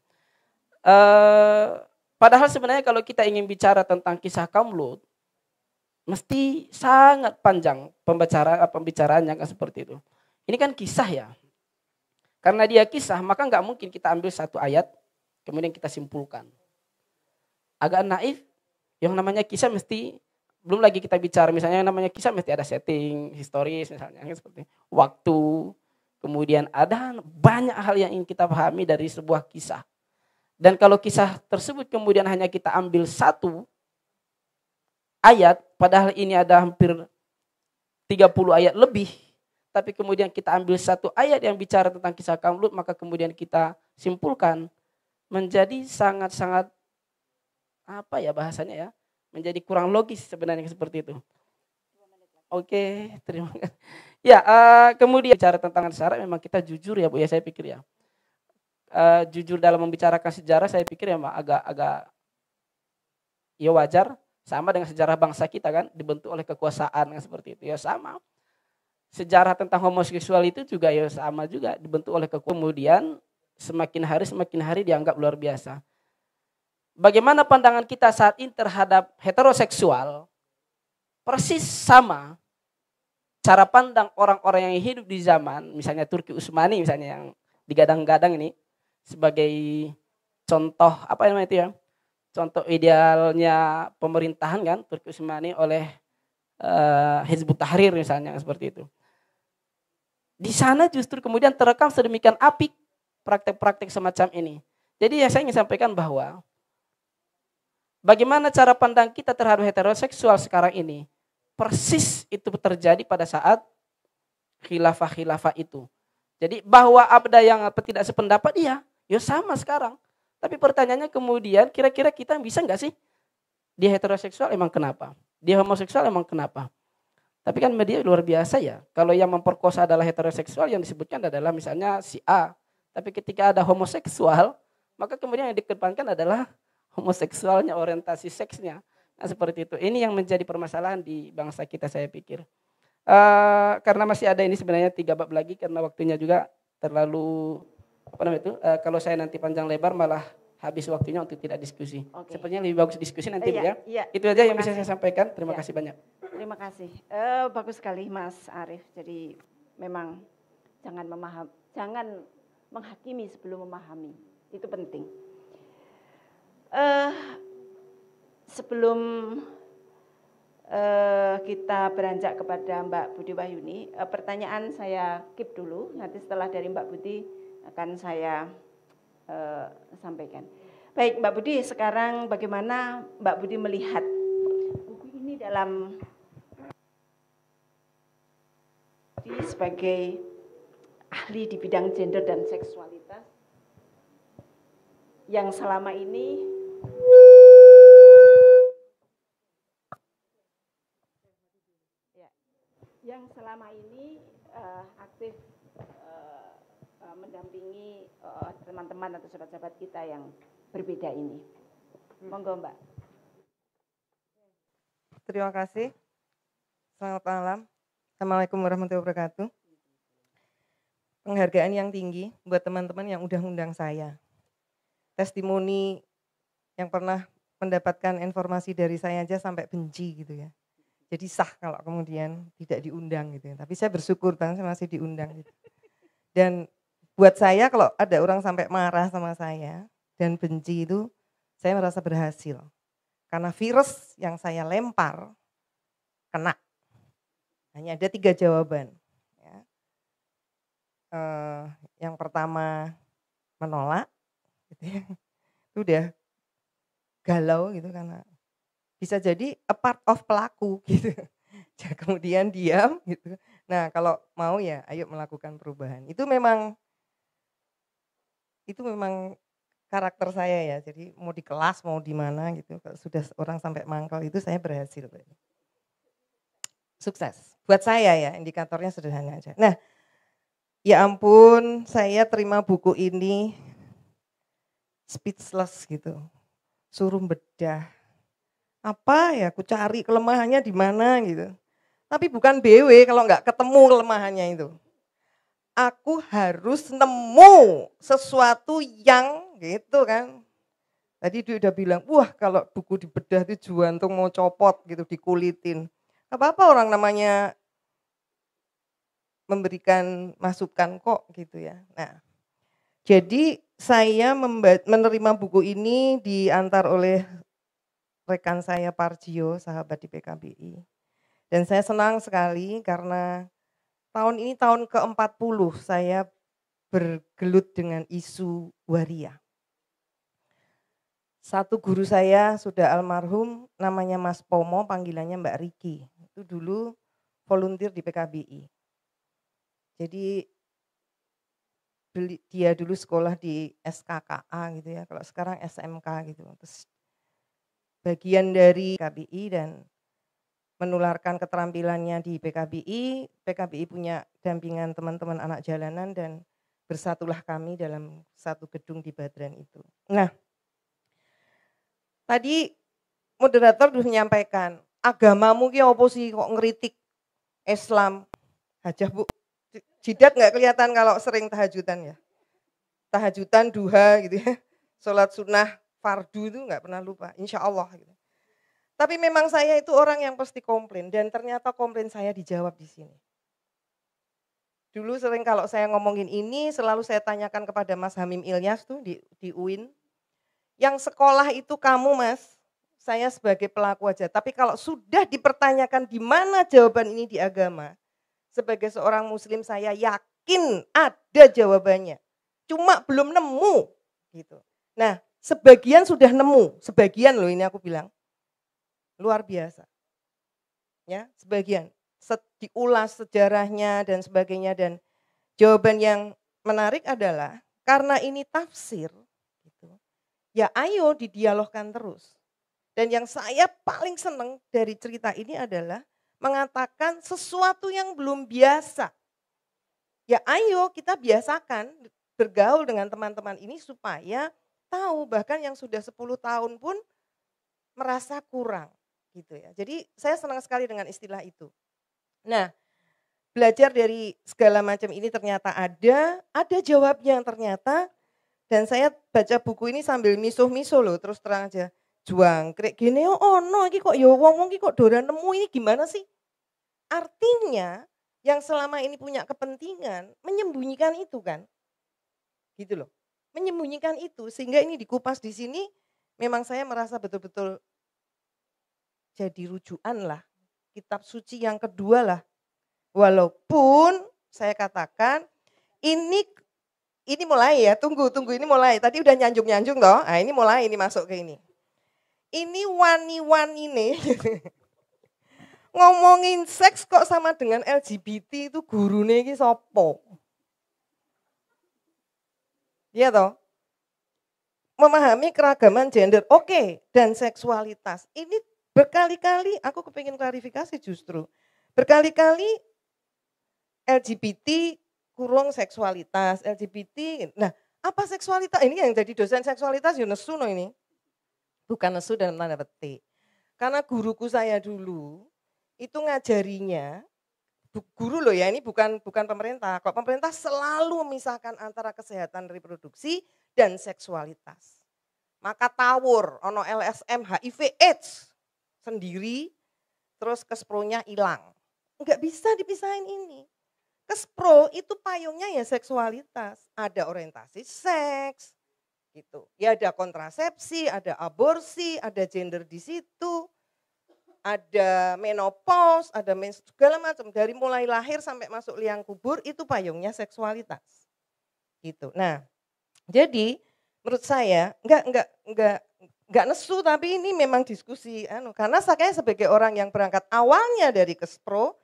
Speaker 7: Uh, padahal sebenarnya kalau kita ingin bicara tentang kisah kaum Lut, mesti sangat panjang pembicaraan pembicaraannya kan seperti itu. Ini kan kisah ya. Karena dia kisah, maka nggak mungkin kita ambil satu ayat, kemudian kita simpulkan. Agak naif, yang namanya kisah mesti, belum lagi kita bicara misalnya yang namanya kisah mesti ada setting, historis misalnya, seperti waktu, kemudian ada banyak hal yang ingin kita pahami dari sebuah kisah. Dan kalau kisah tersebut kemudian hanya kita ambil satu ayat, padahal ini ada hampir tiga puluh ayat lebih, tapi kemudian kita ambil satu ayat yang bicara tentang kisah kaum Lut, maka kemudian kita simpulkan, menjadi sangat-sangat, apa ya bahasanya ya, menjadi kurang logis sebenarnya seperti itu. Oke, terima kasih. Ya, uh, kemudian bicara tentang sejarah memang kita jujur ya Bu ya, saya pikir ya. Uh, jujur dalam membicarakan sejarah saya pikir ya agak-agak ya wajar, sama dengan sejarah bangsa kita kan dibentuk oleh kekuasaan kan seperti itu. Ya sama. Sejarah tentang homoseksual itu juga ya sama juga dibentuk oleh kekuasaan. Kemudian semakin hari semakin hari dianggap luar biasa. Bagaimana pandangan kita saat ini terhadap heteroseksual? Persis sama cara pandang orang-orang yang hidup di zaman, misalnya Turki Utsmani misalnya yang digadang-gadang ini sebagai contoh apa namanya itu ya? Contoh idealnya pemerintahan kan Turki Utsmani oleh uh, Hizbut Tahrir misalnya seperti itu. Di sana justru kemudian terekam sedemikian apik praktek-praktek semacam ini. Jadi yang saya ingin sampaikan bahwa bagaimana cara pandang kita terhadap heteroseksual sekarang ini persis itu terjadi pada saat khilafah-khilafah itu. Jadi bahwa ada yang tidak sependapat iya, ya sama sekarang. Tapi pertanyaannya kemudian kira-kira kita bisa nggak sih dia heteroseksual emang kenapa? Dia homoseksual emang kenapa? Tapi kan media luar biasa ya. Kalau yang memperkosa adalah heteroseksual yang disebutkan adalah misalnya si A. Tapi ketika ada homoseksual, maka kemudian yang dikedepankan adalah homoseksualnya, orientasi seksnya. Nah, seperti itu. Ini yang menjadi permasalahan di bangsa kita saya pikir. Uh, karena masih ada ini sebenarnya tiga bab lagi karena waktunya juga terlalu apa namanya itu. Uh, kalau saya nanti panjang lebar malah habis waktunya untuk tidak diskusi. Okay. Sepertinya lebih bagus diskusi nanti uh, ya. ya. Itu aja yang bisa saya sampaikan. Terima ya. kasih banyak.
Speaker 6: Terima kasih. Uh, bagus sekali Mas Arief. Jadi memang jangan memaham, jangan menghakimi sebelum memahami. Itu penting. Uh, sebelum uh, kita beranjak kepada Mbak Budi Wahyuni, uh, pertanyaan saya keep dulu. Nanti setelah dari Mbak Budi akan saya uh, sampaikan. Baik Mbak Budi, sekarang bagaimana Mbak Budi melihat buku ini dalam sebagai ahli di bidang gender dan seksualitas yang selama ini ya, yang selama ini uh, aktif uh, uh, mendampingi uh, teman-teman atau sahabat-sahabat kita yang berbeda ini. Monggo Mbak.
Speaker 8: Terima kasih. Selamat malam. Assalamualaikum warahmatullahi wabarakatuh. Penghargaan yang tinggi buat teman-teman yang udah undang saya. Testimoni yang pernah mendapatkan informasi dari saya aja sampai benci gitu ya. Jadi sah kalau kemudian tidak diundang gitu. Tapi saya bersyukur banget saya masih diundang gitu. Dan buat saya kalau ada orang sampai marah sama saya dan benci itu, saya merasa berhasil. Karena virus yang saya lempar kena. Hanya ada tiga jawaban. Ya. Eh, yang pertama menolak, gitu ya. Itu udah galau gitu karena bisa jadi a part of pelaku gitu. Kemudian diam gitu. Nah kalau mau ya ayo melakukan perubahan. Itu memang itu memang karakter saya ya. Jadi mau di kelas mau di mana gitu. Kalau sudah orang sampai mangkal itu saya berhasil. Sukses. Buat saya ya indikatornya sederhana aja. Nah ya ampun saya terima buku ini speechless gitu. Suruh bedah. Apa ya aku cari kelemahannya di mana gitu. Tapi bukan B W kalau nggak ketemu kelemahannya itu. Aku harus nemu sesuatu yang gitu kan. Tadi dia udah bilang, wah kalau buku dibedah itu jantung mau copot gitu, dikulitin. Gak apa-apa orang namanya memberikan masukan kok gitu ya. Nah, jadi saya menerima buku ini diantar oleh rekan saya Parjio, sahabat di P K B I. Dan saya senang sekali karena tahun ini tahun ke empat puluh saya bergelut dengan isu waria. Satu guru saya sudah almarhum, namanya Mas Pomo, panggilannya Mbak Riki. Itu dulu volunteer di P K B I. Jadi dia dulu sekolah di S K K A gitu ya, kalau sekarang S M K gitu. Terus bagian dari P K B I dan menularkan keterampilannya di P K B I. P K B I punya dampingan teman-teman anak jalanan dan bersatulah kami dalam satu gedung di Badran itu. Nah, tadi moderator sudah menyampaikan, agamamu ki apa sih kok ngeritik Islam? Hajah Bu, jidat nggak kelihatan kalau sering tahajudan ya? Tahajudan, duha gitu ya, sholat sunnah, fardu itu nggak pernah lupa, insya Allah gitu. Tapi memang saya itu orang yang pasti komplain dan ternyata komplain saya dijawab di sini. Dulu sering kalau saya ngomongin ini selalu saya tanyakan kepada Mas Hamim Ilyas tuh di, di U I N. Yang sekolah itu kamu Mas, saya sebagai pelaku aja. Tapi kalau sudah dipertanyakan di mana jawaban ini di agama, sebagai seorang muslim saya yakin ada jawabannya. Cuma belum nemu gitu. Nah sebagian sudah nemu, sebagian loh ini aku bilang. Luar biasa, ya sebagian diulas sejarahnya dan sebagainya dan jawaban yang menarik adalah karena ini tafsir, gitu, ya ayo didialogkan terus. Dan yang saya paling senang dari cerita ini adalah mengatakan sesuatu yang belum biasa. Ya ayo kita biasakan bergaul dengan teman-teman ini supaya tahu bahkan yang sudah sepuluh tahun pun merasa kurang. Gitu ya. Jadi saya senang sekali dengan istilah itu. Nah, belajar dari segala macam ini ternyata ada, ada jawabnya ternyata. Dan saya baca buku ini sambil misuh-misuh loh, terus terang aja. Juangkrik gini, oh no, ini kok ya wong-wong ini kok doran nemu ini gimana sih? Artinya yang selama ini punya kepentingan menyembunyikan itu kan. Gitu loh. Menyembunyikan itu sehingga ini dikupas di sini memang saya merasa betul-betul jadi rujukan lah, kitab suci yang kedua lah. Walaupun saya katakan ini ini mulai ya, tunggu tunggu ini mulai. Tadi udah nyanjung-nyanjung toh. Nah, ini mulai ini masuk ke ini. Ini wani-wani nih. Ngomongin seks kok sama dengan L G B T itu gurune iki sapa? Iya toh? Memahami keragaman gender, oke, okay, dan seksualitas. Ini berkali-kali aku kepingin klarifikasi justru. Berkali-kali L G B T kurung seksualitas, L G B T. Nah, apa seksualitas? Ini yang jadi dosen seksualitas ya nesu no ini. Bukan nesu dalam tanda petik. Karena guruku saya dulu itu ngajarinya, guru loh ya, ini bukan bukan pemerintah. Kalau pemerintah selalu memisahkan antara kesehatan reproduksi dan seksualitas. Maka tawur, ono L S M, H I V AIDS sendiri, terus Kespro-nya hilang. Enggak bisa dipisahin ini. Kespro itu payungnya ya seksualitas, ada orientasi seks, gitu. Ya ada kontrasepsi, ada aborsi, ada gender di situ, ada menopause, ada mens- segala macam. Dari mulai lahir sampai masuk liang kubur itu payungnya seksualitas, gitu. Nah, jadi menurut saya enggak enggak enggak enggak nesu, tapi ini memang diskusi anu, karena saya sebagai orang yang berangkat awalnya dari Kespro,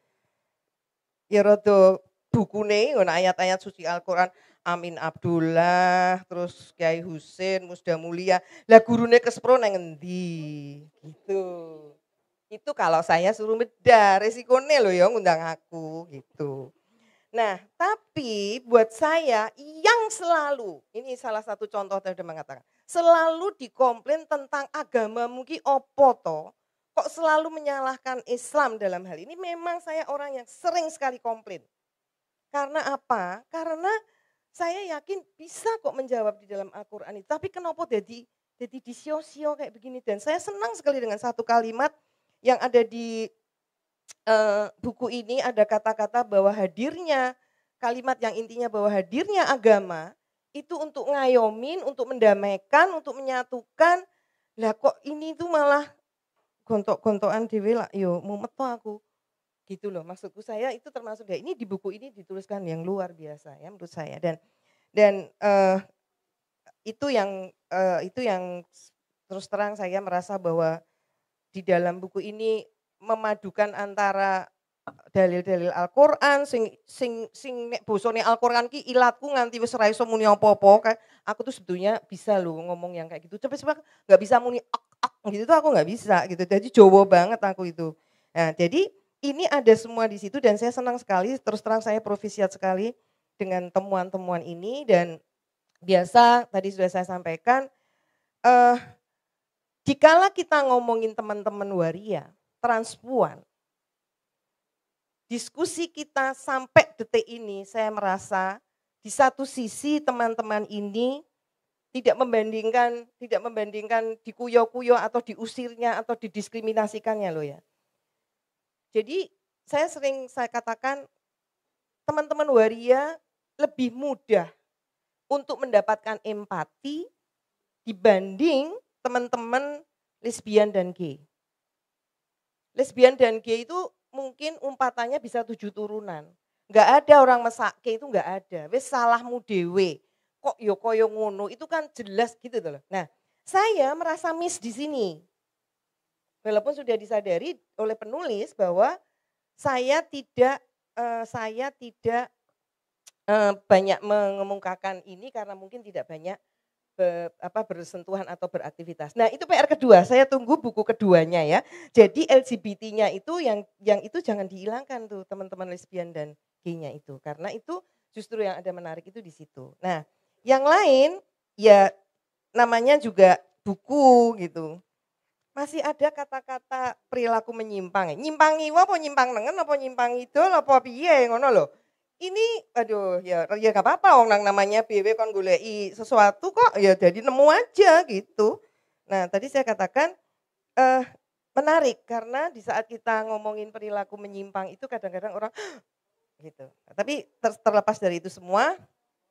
Speaker 8: ya rodo bukune ngono ayat-ayat suci Al-Qur'an, Amin Abdullah, terus Kiai Husin, Musda Mulia. Lah gurune Kespro nang endi? Gitu. Itu kalau saya suruh beda, resikonya loh ya ngundang aku gitu. Nah, tapi buat saya yang selalu, ini salah satu contoh yang sudah mengatakan, selalu dikomplain tentang agama mungkin opo to, kok selalu menyalahkan Islam dalam hal ini, memang saya orang yang sering sekali komplain. Karena apa? Karena saya yakin bisa kok menjawab di dalam Al-Quran itu, tapi kenapa jadi jadi disio-sio kayak begini. Dan saya senang sekali dengan satu kalimat yang ada di uh, buku ini, ada kata-kata bahwa hadirnya, kalimat yang intinya bahwa hadirnya agama itu untuk ngayomin, untuk mendamaikan, untuk menyatukan. Lah kok ini tuh malah gontok-gontokan dewe lah, yo mumet tuh aku. Gitu loh, maksudku saya itu termasuk ya, ini di buku ini dituliskan yang luar biasa ya menurut saya. Dan dan uh, itu yang uh, itu yang terus terang saya merasa bahwa di dalam buku ini memadukan antara dalil-dalil Al-Qur'an sing sing sing nek bosone Al-Qur'an ki ilatku nganti wis ora iso muni apa-apa. Aku tuh sebetulnya bisa loh ngomong yang kayak gitu. Coba-coba enggak bisa muni ak ak gitu tuh aku enggak bisa gitu. Jadi Jawa banget aku itu. Nah, jadi ini ada semua di situ dan saya senang sekali, terus terang saya profisiat sekali dengan temuan-temuan ini. Dan biasa tadi sudah saya sampaikan, eh, dikala kita ngomongin teman-teman waria, transpuan, diskusi kita sampai detik ini saya merasa di satu sisi teman-teman ini tidak membandingkan tidak membandingkan dikuyo-kuyo atau diusirnya atau didiskriminasikannya loh ya. Jadi saya sering saya katakan teman-teman waria lebih mudah untuk mendapatkan empati dibanding teman-teman lesbian dan gay. Lesbian dan gay itu mungkin umpatannya bisa tujuh turunan. Enggak ada orang mesake itu enggak ada. Wis salahmu dewe. Kok yo koyo ngono, itu kan jelas gitu loh. Nah, saya merasa miss di sini. Walaupun sudah disadari oleh penulis bahwa saya tidak uh, saya tidak uh, banyak mengemukakan ini karena mungkin tidak banyak be, apa bersentuhan atau beraktivitas. Nah, itu P R kedua, saya tunggu buku keduanya ya. Jadi L G B T-nya itu yang yang itu jangan dihilangkan tuh teman-teman lesbian dan gay-nya itu, karena itu justru yang ada menarik itu di situ. Nah, yang lain ya namanya juga buku gitu. Masih ada kata-kata perilaku menyimpang. Nyimpangi apa nyimpang nengen apa nyimpang idol apa piye ngono lho. Ini aduh ya ya gak apa-apa wong nang namanya B W kon goleki sesuatu kok ya jadi nemu aja gitu. Nah, tadi saya katakan eh menarik karena di saat kita ngomongin perilaku menyimpang itu kadang-kadang orang gitu. Nah, tapi ter, terlepas dari itu semua,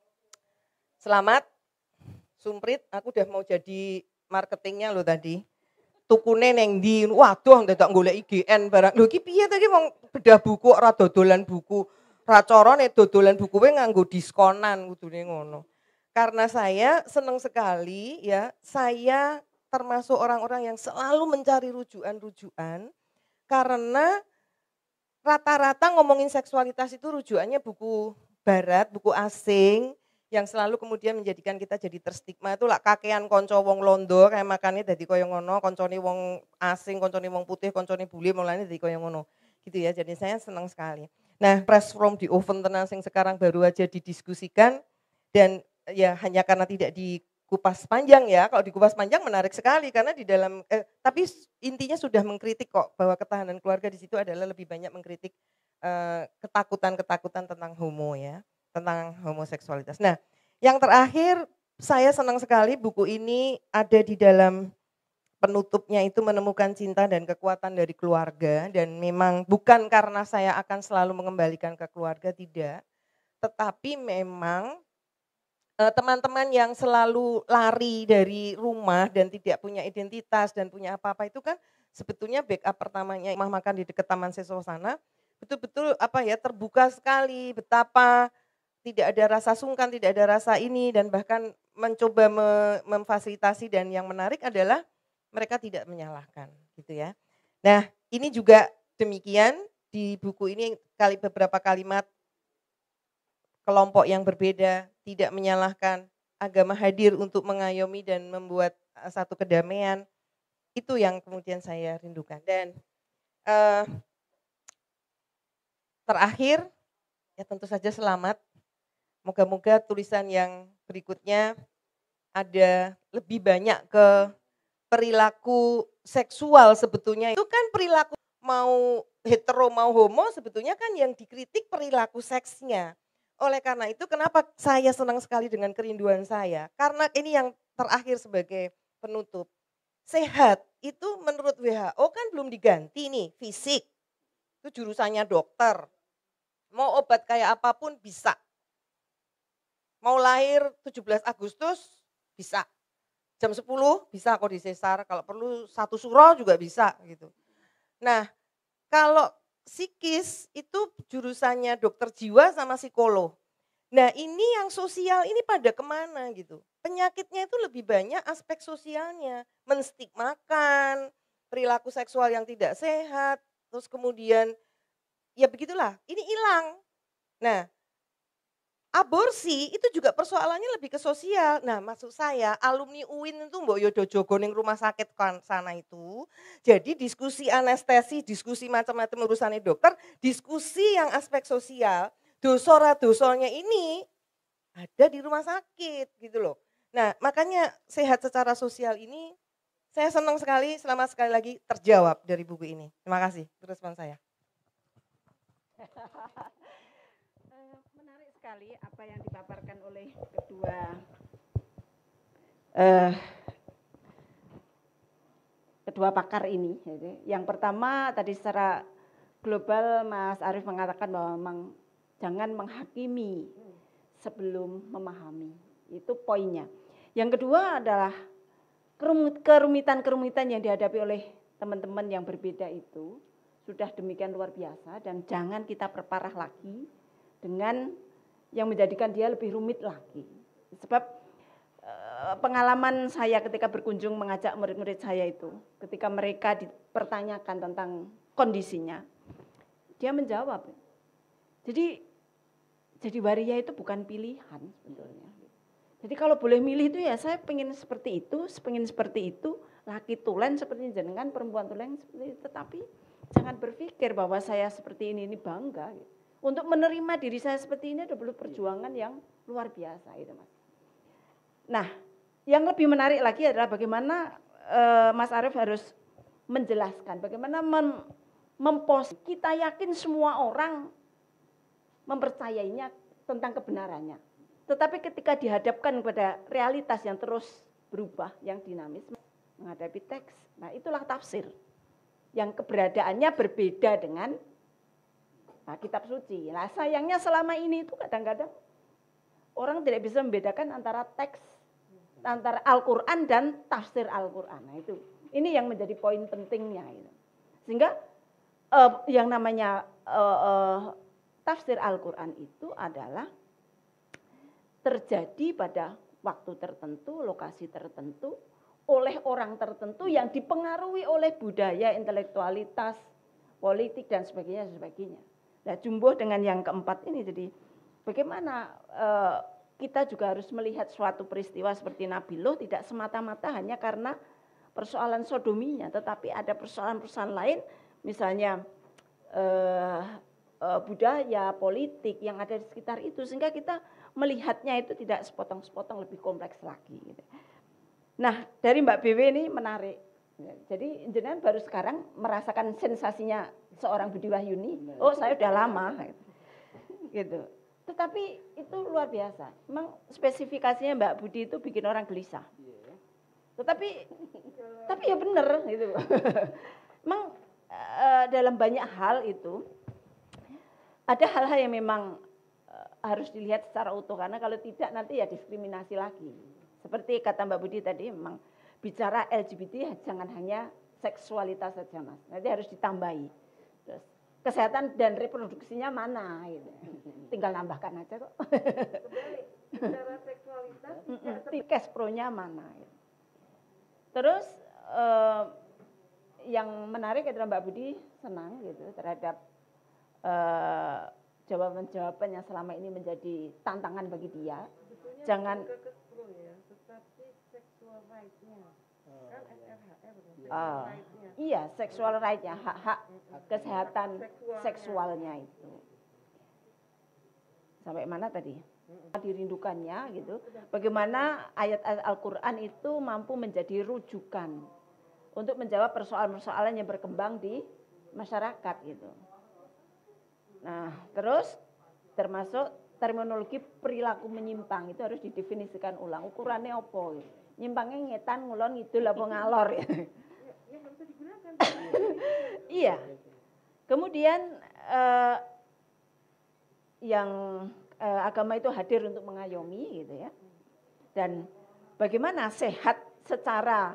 Speaker 8: selamat Sumprit, aku udah mau jadi marketingnya lo tadi. Tukune neng ndi, waduh ndadak golek I G N barang. Lho iki piye to iki wong bedah buku ora dodolan buku. Ra carane dodolan buku we nganggo diskonan kudune ngono. Karena saya seneng sekali ya, saya termasuk orang-orang yang selalu mencari rujukan-rujukan karena rata-rata ngomongin seksualitas itu rujukannya buku barat, buku asing, yang selalu kemudian menjadikan kita jadi terstigma itu lah kakean konco wong londo kayak makannya dadi koyo ngono, koncone wong asing, koncone wong putih, koncone bule mulane dadi koyo ngono. Gitu ya. Jadi saya senang sekali. Nah, press from the oven tenang sing sekarang baru aja didiskusikan dan ya hanya karena tidak dikupas panjang ya. Kalau dikupas panjang menarik sekali karena di dalam eh, tapi intinya sudah mengkritik kok bahwa ketahanan keluarga di situ adalah lebih banyak mengkritik eh, ketakutan-ketakutan tentang homo ya. Tentang homoseksualitas. Nah, yang terakhir saya senang sekali buku ini ada di dalam penutupnya itu menemukan cinta dan kekuatan dari keluarga, dan memang bukan karena saya akan selalu mengembalikan ke keluarga, tidak. Tetapi memang eh, teman-teman yang selalu lari dari rumah dan tidak punya identitas dan punya apa-apa itu kan sebetulnya backup pertamanya rumah makan di dekat Taman Sesosana betul-betul apa ya terbuka sekali betapa tidak ada rasa sungkan, tidak ada rasa ini, dan bahkan mencoba me- memfasilitasi, dan yang menarik adalah mereka tidak menyalahkan gitu ya. Nah, ini juga demikian di buku ini kali beberapa kalimat kelompok yang berbeda, tidak menyalahkan, agama hadir untuk mengayomi dan membuat satu kedamaian. Itu yang kemudian saya rindukan. Dan eh, terakhir, ya tentu saja selamat. Moga-moga tulisan yang berikutnya ada lebih banyak ke perilaku seksual sebetulnya. Itu kan perilaku mau hetero mau homo sebetulnya kan yang dikritik perilaku seksnya. Oleh karena itu kenapa saya senang sekali dengan kerinduan saya. Karena ini yang terakhir sebagai penutup. Sehat itu menurut W H O kan belum diganti nih, fisik. Itu jurusannya dokter. Mau obat kayak apapun bisa. Mau lahir tujuh belas Agustus bisa. Jam sepuluh bisa kok disesar, kalau perlu satu suro juga bisa gitu. Nah, kalau psikis itu jurusannya dokter jiwa sama psikolog. Nah, ini yang sosial ini pada kemana gitu. Penyakitnya itu lebih banyak aspek sosialnya, menstigmakan, perilaku seksual yang tidak sehat, terus kemudian ya begitulah, ini hilang. Nah, aborsi itu juga persoalannya lebih ke sosial. Nah, maksud saya alumni U I N itu mbok yodo jogo ning rumah sakit kan sana itu. Jadi diskusi anestesi, diskusi macam-macam urusannya dokter, diskusi yang aspek sosial, dosa ra dosanya ini ada di rumah sakit gitu loh. Nah, makanya sehat secara sosial ini saya senang sekali, selamat sekali lagi terjawab dari buku ini. Terima kasih. Itu respon saya.
Speaker 6: Menarik sekali apa yang dipaparkan oleh kedua eh, kedua pakar ini. Yang pertama tadi secara global Mas Arief mengatakan bahwa memang jangan menghakimi sebelum memahami. Itu poinnya. Yang kedua adalah kerumitan-kerumitan yang dihadapi oleh teman-teman yang berbeda itu sudah demikian luar biasa dan jangan kita perparah lagi dengan yang menjadikan dia lebih rumit lagi. Sebab pengalaman saya ketika berkunjung mengajak murid-murid saya itu, ketika mereka dipertanyakan tentang kondisinya, dia menjawab. Jadi jadi waria itu bukan pilihan sebetulnya. Jadi kalau boleh milih itu ya saya pengen seperti itu, pengen seperti itu, laki tulen seperti jenengan, perempuan tulen seperti itu. Tetapi jangan berpikir bahwa saya seperti ini, ini bangga. Gitu. Untuk menerima diri saya seperti ini ada perlu perjuangan yang luar biasa itu Mas. Nah, yang lebih menarik lagi adalah bagaimana uh, Mas Arief harus menjelaskan, bagaimana mem mempos kita yakin semua orang mempercayainya tentang kebenarannya. Tetapi ketika dihadapkan kepada realitas yang terus berubah, yang dinamis, menghadapi teks, nah itulah tafsir. Yang keberadaannya berbeda dengan nah, kitab suci. Nah sayangnya selama ini itu kadang-kadang orang tidak bisa membedakan antara teks, antara Al-Quran dan tafsir Al-Quran. Nah itu, ini yang menjadi poin pentingnya. Gitu. Sehingga uh, yang namanya uh, uh, tafsir Al-Quran itu adalah terjadi pada waktu tertentu, lokasi tertentu, oleh orang tertentu yang dipengaruhi oleh budaya, intelektualitas, politik dan sebagainya sebagainya. Nah, jumbo dengan yang keempat ini jadi bagaimana eh, kita juga harus melihat suatu peristiwa seperti Nabi Nuh tidak semata-mata hanya karena persoalan sodominya, tetapi ada persoalan-persoalan lain, misalnya eh, eh, budaya, politik yang ada di sekitar itu, sehingga kita melihatnya itu tidak sepotong-sepotong, lebih kompleks lagi. Gitu. Nah, dari Mbak B W ini menarik. Jadi jenengan baru sekarang merasakan sensasinya seorang Budi Wahyuni. Oh, saya udah lama. Gitu. Tetapi itu luar biasa. Memang spesifikasinya Mbak Budi itu bikin orang gelisah. Tetapi tapi ya benar gitu. Memang uh, dalam banyak hal itu ada hal-hal yang memang uh, harus dilihat secara utuh, karena kalau tidak nanti ya diskriminasi lagi. Seperti kata Mbak Budi tadi, memang bicara L G B T jangan hanya seksualitas saja Mas, nanti harus ditambahi. Terus kesehatan dan reproduksinya mana gitu. Tinggal nambahkan aja kok. Bicara seksualitas cash pro-nya mana gitu. Terus eh, yang menarik adalah Mbak Budi senang gitu terhadap eh, jawaban-jawaban yang selama ini menjadi tantangan bagi dia. Betulnya jangan ke pro ya, tetapi sexual right-nya. Kan S R H R uh, iya, sexual right-nya, hak-hak kesehatan seksualnya itu. Sampai mana tadi? Dirindukannya gitu. Bagaimana ayat-ayat Al-Qur'an itu mampu menjadi rujukan untuk menjawab persoalan-persoalan yang berkembang di masyarakat gitu. Nah, terus termasuk terminologi perilaku menyimpang itu harus didefinisikan ulang. Ukurannya apa gitu. Nyimpangnya ngetan, ngulon, ngidul apa ngalor ya. Yang bisa digunakan. Iya. Kemudian eh, yang eh, agama itu hadir untuk mengayomi gitu ya. Dan bagaimana sehat secara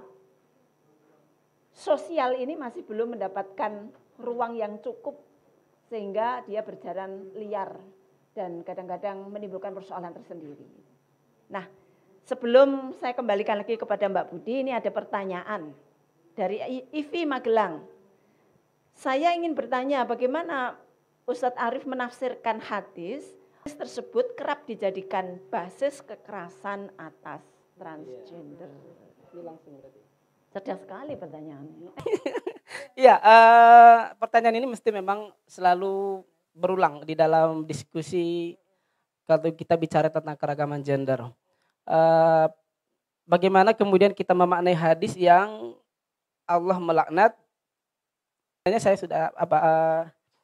Speaker 6: sosial ini masih belum mendapatkan ruang yang cukup sehingga dia berjalan liar dan kadang-kadang menimbulkan persoalan tersendiri. Nah, sebelum saya kembalikan lagi kepada Mbak Budi, ini ada pertanyaan dari I V Magelang. Saya ingin bertanya bagaimana Ustadz Arief menafsirkan hadis tersebut kerap dijadikan basis kekerasan atas transgender. Ini langsung berarti. Cerdas sekali pertanyaannya.
Speaker 7: Iya, uh, pertanyaan ini mesti memang selalu berulang di dalam diskusi kalau kita bicara tentang keragaman gender. Uh, bagaimana kemudian kita memaknai hadis yang Allah melaknat? Sebenarnya saya sudah apa uh,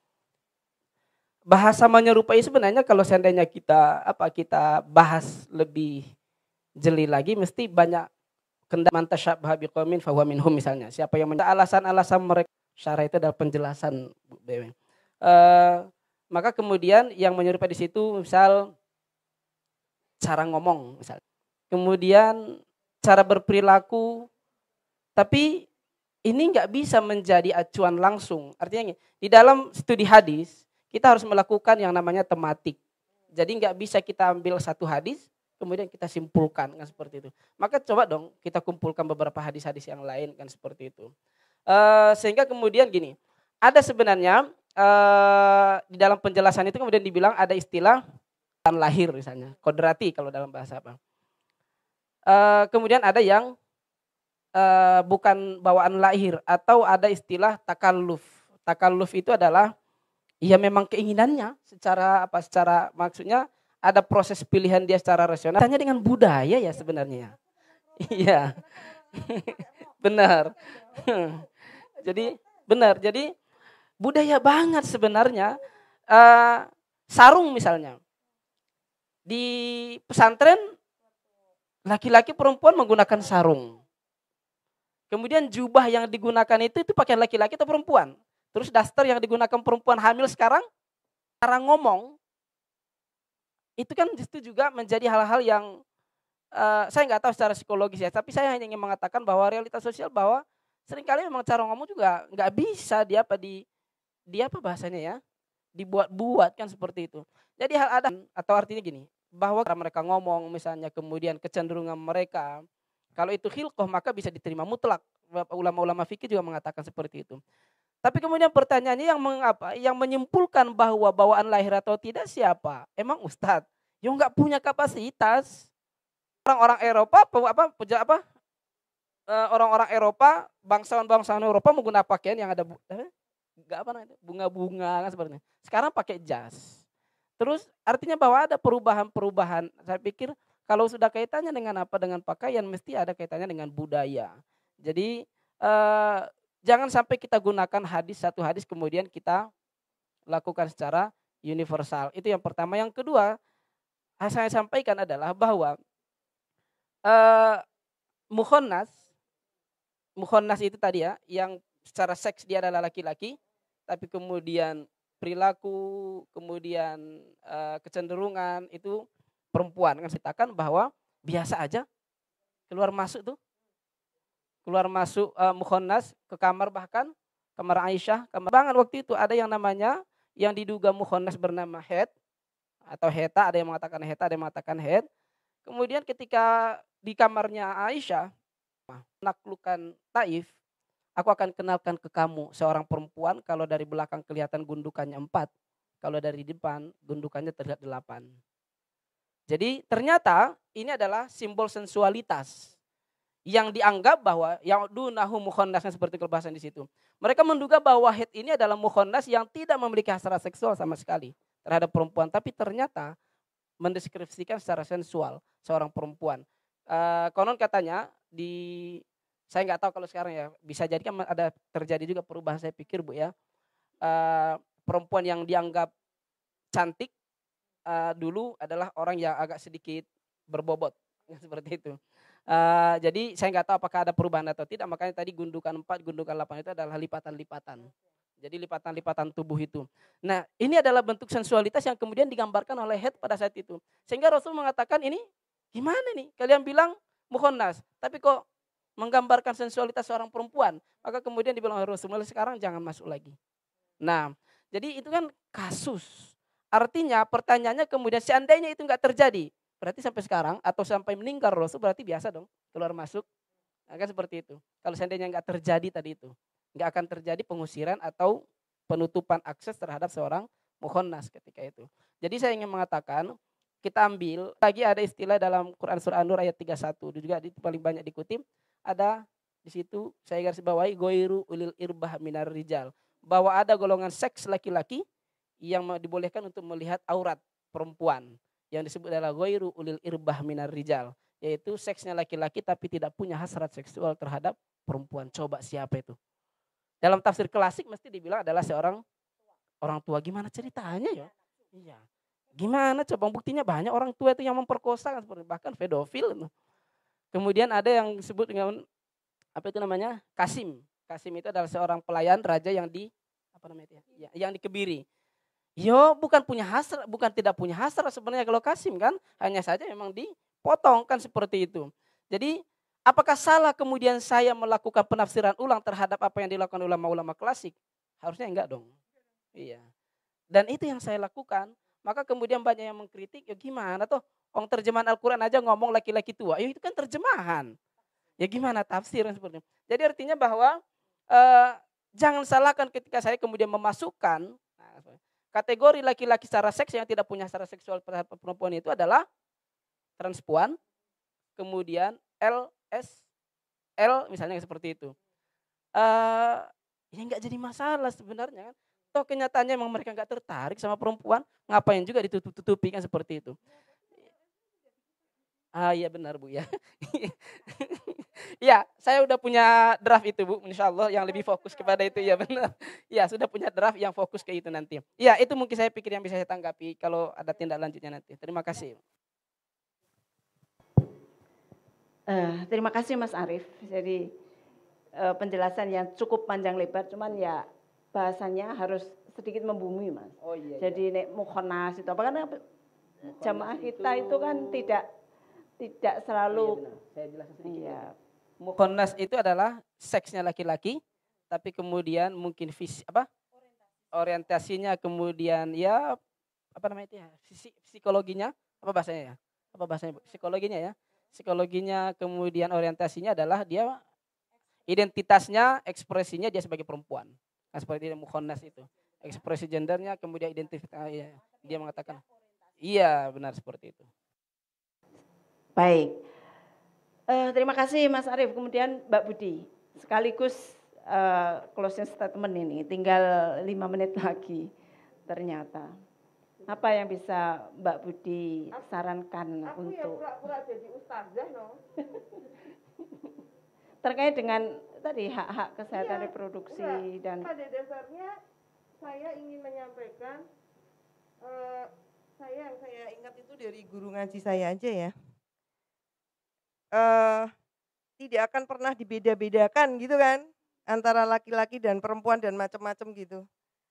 Speaker 7: bahasa menyerupai sebenarnya kalau seandainya kita apa kita bahas lebih jeli lagi mesti banyak kendama man tasyabbaha biqaumin fahuwa minhum misalnya. Siapa yang mencari alasan-alasan mereka syarah itu adalah penjelasan uh, maka kemudian yang menyerupai di situ misal cara ngomong misal. Kemudian cara berperilaku, tapi ini nggak bisa menjadi acuan langsung. Artinya di dalam studi hadis kita harus melakukan yang namanya tematik. Jadi nggak bisa kita ambil satu hadis kemudian kita simpulkan kan seperti itu. Maka coba dong kita kumpulkan beberapa hadis-hadis yang lain kan seperti itu. Uh, sehingga kemudian gini, ada sebenarnya uh, di dalam penjelasan itu kemudian dibilang ada istilah lahir misalnya, kodrati kalau dalam bahasa apa. Uh, kemudian ada yang uh, bukan bawaan lahir atau ada istilah takalluf. Takalluf itu adalah ya memang keinginannya secara apa secara maksudnya ada proses pilihan dia secara rasional. Tanya dengan budaya ya sebenarnya. Iya. Benar. Jadi benar. Jadi budaya banget sebenarnya. Uh, sarung misalnya. Di pesantren laki-laki perempuan menggunakan sarung. Kemudian jubah yang digunakan itu itu pakaian laki-laki atau perempuan. Terus daster yang digunakan perempuan hamil sekarang, cara ngomong, itu kan itu juga menjadi hal-hal yang uh, saya nggak tahu secara psikologis ya, tapi saya hanya ingin mengatakan bahwa realitas sosial bahwa seringkali memang cara ngomong juga nggak bisa dia apa di dia apa bahasanya ya, dibuat-buat kan seperti itu. Jadi hal ada atau artinya gini, bahwa cara mereka ngomong misalnya kemudian kecenderungan mereka, kalau itu khilqah maka bisa diterima mutlak. Ulama-ulama fikih juga mengatakan seperti itu. Tapi kemudian pertanyaannya yang mengapa, yang menyimpulkan bahwa bawaan lahir atau tidak siapa? Emang Ustadz yang nggak punya kapasitas. Orang-orang Eropa, apa, apa, orang-orang Eropa, bangsawan-bangsawan Eropa menggunakan pakaian yang ada nggak apa namanya bunga-bunga kan seperti ini. Sekarang pakai jas. Terus artinya bahwa ada perubahan-perubahan. Saya pikir kalau sudah kaitannya dengan apa dengan pakaian mesti ada kaitannya dengan budaya. Jadi eh, jangan sampai kita gunakan hadis satu hadis kemudian kita lakukan secara universal. Itu yang pertama. Yang kedua, saya sampaikan adalah bahwa uh, mukhonnas mukhonnas itu tadi ya, yang secara seks dia adalah laki-laki, tapi kemudian perilaku, kemudian uh, kecenderungan itu perempuan. Kan ceritakan bahwa biasa aja keluar masuk tuh, keluar masuk uh, mukhonnas ke kamar, bahkan kamar Aisyah, kamar banget waktu itu ada yang namanya yang diduga mukhonnas bernama Het atau Heta, ada yang mengatakan Heta, ada yang mengatakan Het. Kemudian ketika di kamarnya Aisyah menaklukkan Taif, aku akan kenalkan ke kamu seorang perempuan, kalau dari belakang kelihatan gundukannya empat, kalau dari depan gundukannya terlihat delapan. Jadi ternyata ini adalah simbol sensualitas yang dianggap bahwa yang dunahu mukhonnasnya seperti kebahasan di situ. Mereka menduga bahwa Het ini adalah mukhonnas yang tidak memiliki hasrat seksual sama sekali terhadap perempuan, tapi ternyata mendeskripsikan secara sensual seorang perempuan. Uh, konon katanya di saya nggak tahu kalau sekarang ya, bisa jadi kan ada terjadi juga perubahan, saya pikir Bu ya. Uh, perempuan yang dianggap cantik uh, dulu adalah orang yang agak sedikit berbobot, seperti itu. Uh, jadi saya nggak tahu apakah ada perubahan atau tidak, makanya tadi gundukan empat, gundukan delapan itu adalah lipatan-lipatan. Jadi lipatan-lipatan tubuh itu. Nah ini adalah bentuk sensualitas yang kemudian digambarkan oleh Het pada saat itu. Sehingga Rasul mengatakan ini gimana nih, kalian bilang mukhonnas, tapi kok menggambarkan sensualitas seorang perempuan. Maka kemudian dibilang Rasulullah, sekarang jangan masuk lagi. Nah, jadi itu kan kasus. Artinya pertanyaannya kemudian seandainya itu enggak terjadi, berarti sampai sekarang atau sampai meninggal Rasul berarti biasa dong keluar masuk. Nah, kan seperti itu. Kalau seandainya enggak terjadi tadi itu, enggak akan terjadi pengusiran atau penutupan akses terhadap seorang mukhonnas ketika itu. Jadi saya ingin mengatakan, kita ambil lagi ada istilah dalam Quran surah An-Nur ayat tiga puluh satu juga itu paling banyak dikutip. Ada di situ saya garis bawahi goiru ulil irbah minar rijal, bahwa ada golongan seks laki-laki yang dibolehkan untuk melihat aurat perempuan, yang disebut adalah goiru ulil irbah minar rijal, yaitu seksnya laki-laki tapi tidak punya hasrat seksual terhadap perempuan. Coba siapa itu? Dalam tafsir klasik mesti dibilang adalah seorang orang tua. Gimana ceritanya ya? Iya. Gimana coba, buktinya banyak orang tua itu yang memperkosa, bahkan pedofil. Kemudian ada yang disebut dengan apa itu namanya? Kasim. Kasim itu adalah seorang pelayan raja yang di apa namanya itu ya? Yang dikebiri. Yo, bukan punya hasrat, bukan tidak punya hasrat sebenarnya kalau Kasim kan, hanya saja memang dipotong kan seperti itu. Jadi, apakah salah kemudian saya melakukan penafsiran ulang terhadap apa yang dilakukan ulama-ulama klasik? Harusnya enggak dong. Iya. Dan itu yang saya lakukan. Maka kemudian banyak yang mengkritik, ya gimana tuh? Orang terjemahan Al-Quran aja ngomong laki-laki tua. Ya itu kan terjemahan. Ya gimana tafsir seperti itu. Jadi artinya bahwa eh, jangan salahkan ketika saya kemudian memasukkan nah, kategori laki-laki secara seks yang tidak punya secara seksual terhadap perempuan itu adalah transpuan, kemudian L, S, L misalnya seperti itu. Eh, ya nggak jadi masalah sebenarnya kan. Toh kenyataannya memang mereka nggak tertarik sama perempuan, ngapain juga ditutup-tutupi kan seperti itu. Ah iya benar Bu ya. Ya saya udah punya draft itu Bu, insya Allah yang lebih fokus kepada itu ya benar. Ya sudah punya draft yang fokus ke itu nanti. Ya itu mungkin saya pikir yang bisa saya tanggapi kalau ada tindak lanjutnya nanti. Terima kasih.
Speaker 6: Uh, terima kasih Mas Arief. Jadi uh, penjelasan yang cukup panjang lebar, cuman ya bahasanya harus sedikit membumi Mas.
Speaker 7: Oh iya.
Speaker 6: Jadi nek mukhonnas itu apa, karena jamaah kita itu, itu kan tidak tidak selalu.
Speaker 7: Oh, iya saya jelaskan sedikit.
Speaker 6: Iya.
Speaker 7: Mukhonnas itu adalah seksnya laki-laki, tapi kemudian mungkin visi apa? Orientasinya kemudian ya apa namanya itu ya? Psikologinya apa bahasanya ya? Apa bahasanya Bu? Psikologinya ya. Psikologinya kemudian orientasinya adalah dia identitasnya, ekspresinya dia sebagai perempuan. Nah, seperti mukhonnas itu, ekspresi gendernya, kemudian identitas ya, dia mengatakan, iya benar seperti itu.
Speaker 6: Baik, uh, terima kasih Mas Arief. Kemudian Mbak Budi, sekaligus uh, closing statement ini, tinggal lima menit lagi ternyata. Apa yang bisa Mbak Budi sarankan
Speaker 8: aku
Speaker 6: untuk? Aku ya
Speaker 8: pura-pura jadi ustazah no.
Speaker 6: Terkait dengan tadi hak-hak kesehatan
Speaker 8: iya,
Speaker 6: reproduksi
Speaker 8: enggak.
Speaker 6: dan
Speaker 8: pada dasarnya saya ingin menyampaikan uh, saya yang saya ingat itu dari guru ngaji saya aja ya. Uh, tidak akan pernah dibeda-bedakan gitu kan, antara laki-laki dan perempuan dan macam-macam gitu.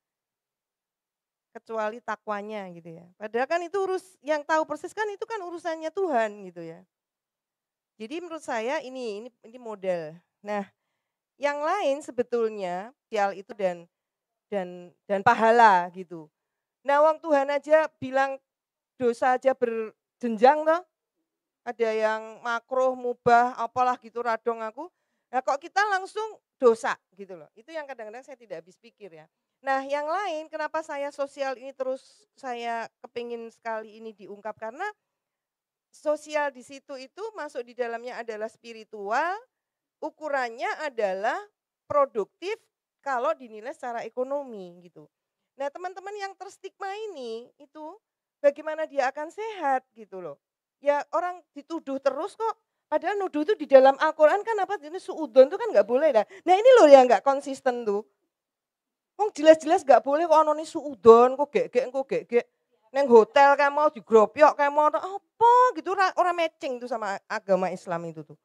Speaker 8: Kecuali takwanya gitu ya. Padahal kan itu urus yang tahu persis kan itu kan urusannya Tuhan gitu ya. Jadi menurut saya ini ini ini model. Nah, yang lain sebetulnya sosial itu dan dan dan pahala gitu. Nah, wong Tuhan aja bilang dosa aja berjenjang toh. Ada yang makruh, mubah, apalah gitu radong aku. Nah, kok kita langsung dosa gitu loh. Itu yang kadang-kadang saya tidak habis pikir ya. Nah, yang lain kenapa saya sosial ini terus saya kepingin sekali ini diungkap karena sosial di situ itu masuk di dalamnya adalah spiritual, ukurannya adalah produktif kalau dinilai secara ekonomi gitu. Nah, teman-teman yang terstigma ini itu bagaimana dia akan sehat gitu loh. Ya orang dituduh terus kok, padahal nuduh itu di dalam Al-Quran kan apa, jenis suudon itu kan nggak boleh dah. Nah ini loh yang nggak konsisten tuh. Wong jelas-jelas nggak boleh kok anoni suudon, kok gek-gek, kok gek-gek. Neng hotel kayak mau digropyok kayak mau apa gitu, orang matching tuh sama agama Islam itu tuh.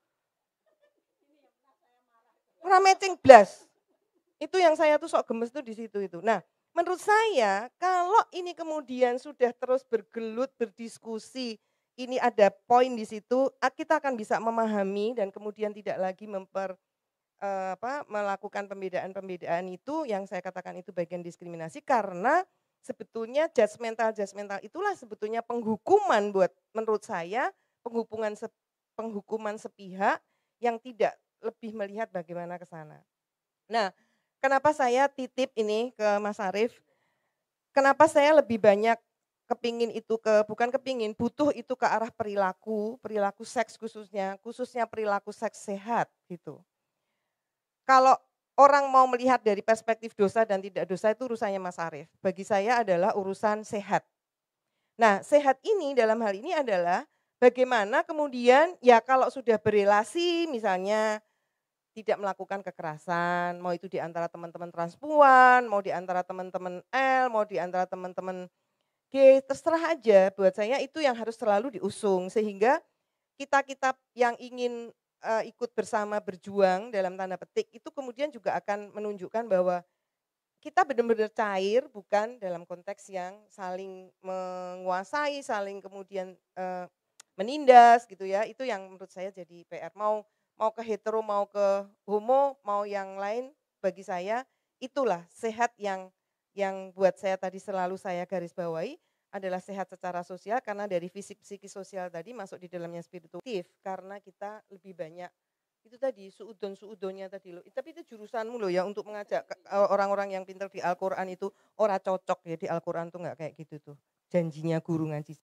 Speaker 8: Orang matching blas. Itu yang saya tuh sok gemes tuh di situ itu. Nah, menurut saya kalau ini kemudian sudah terus bergelut, berdiskusi, ini ada poin di situ, kita akan bisa memahami dan kemudian tidak lagi memper eh, apa melakukan pembedaan-pembedaan itu yang saya katakan itu bagian diskriminasi karena sebetulnya judgmental judgmental itulah sebetulnya penghukuman buat menurut saya penghukuman se, penghukuman sepihak yang tidak lebih melihat bagaimana ke sana. Nah, kenapa saya titip ini ke Mas Arief? Kenapa saya lebih banyak kepingin itu ke, bukan kepingin, butuh itu ke arah perilaku, perilaku seks khususnya, khususnya perilaku seks sehat gitu. Kalau orang mau melihat dari perspektif dosa dan tidak dosa itu urusannya Mas Arief. Bagi saya adalah urusan sehat. Nah, sehat ini dalam hal ini adalah bagaimana kemudian ya kalau sudah berelasi misalnya tidak melakukan kekerasan, mau itu di antara teman-teman transpuan, mau di antara teman-teman L, mau di antara teman-teman G, terserah aja. Buat saya itu yang harus selalu diusung sehingga kita-kita yang ingin uh, ikut bersama berjuang dalam tanda petik itu kemudian juga akan menunjukkan bahwa kita benar-benar cair, bukan dalam konteks yang saling menguasai, saling kemudian uh, menindas gitu ya. Itu yang menurut saya jadi P R. Mau mau ke hetero, mau ke homo, mau yang lain, bagi saya itulah sehat yang yang buat saya tadi selalu saya garis bawahi adalah sehat secara sosial karena dari fisik psikis sosial tadi masuk di dalamnya spirituatif karena kita lebih banyak itu tadi suudon-suudonnya tadi loh. Tapi itu jurusanmu loh ya untuk mengajak orang-orang yang pintar di Al-Quran itu ora cocok ya di Al-Quran tuh nggak kayak gitu tuh. Janjinya guru ngaji.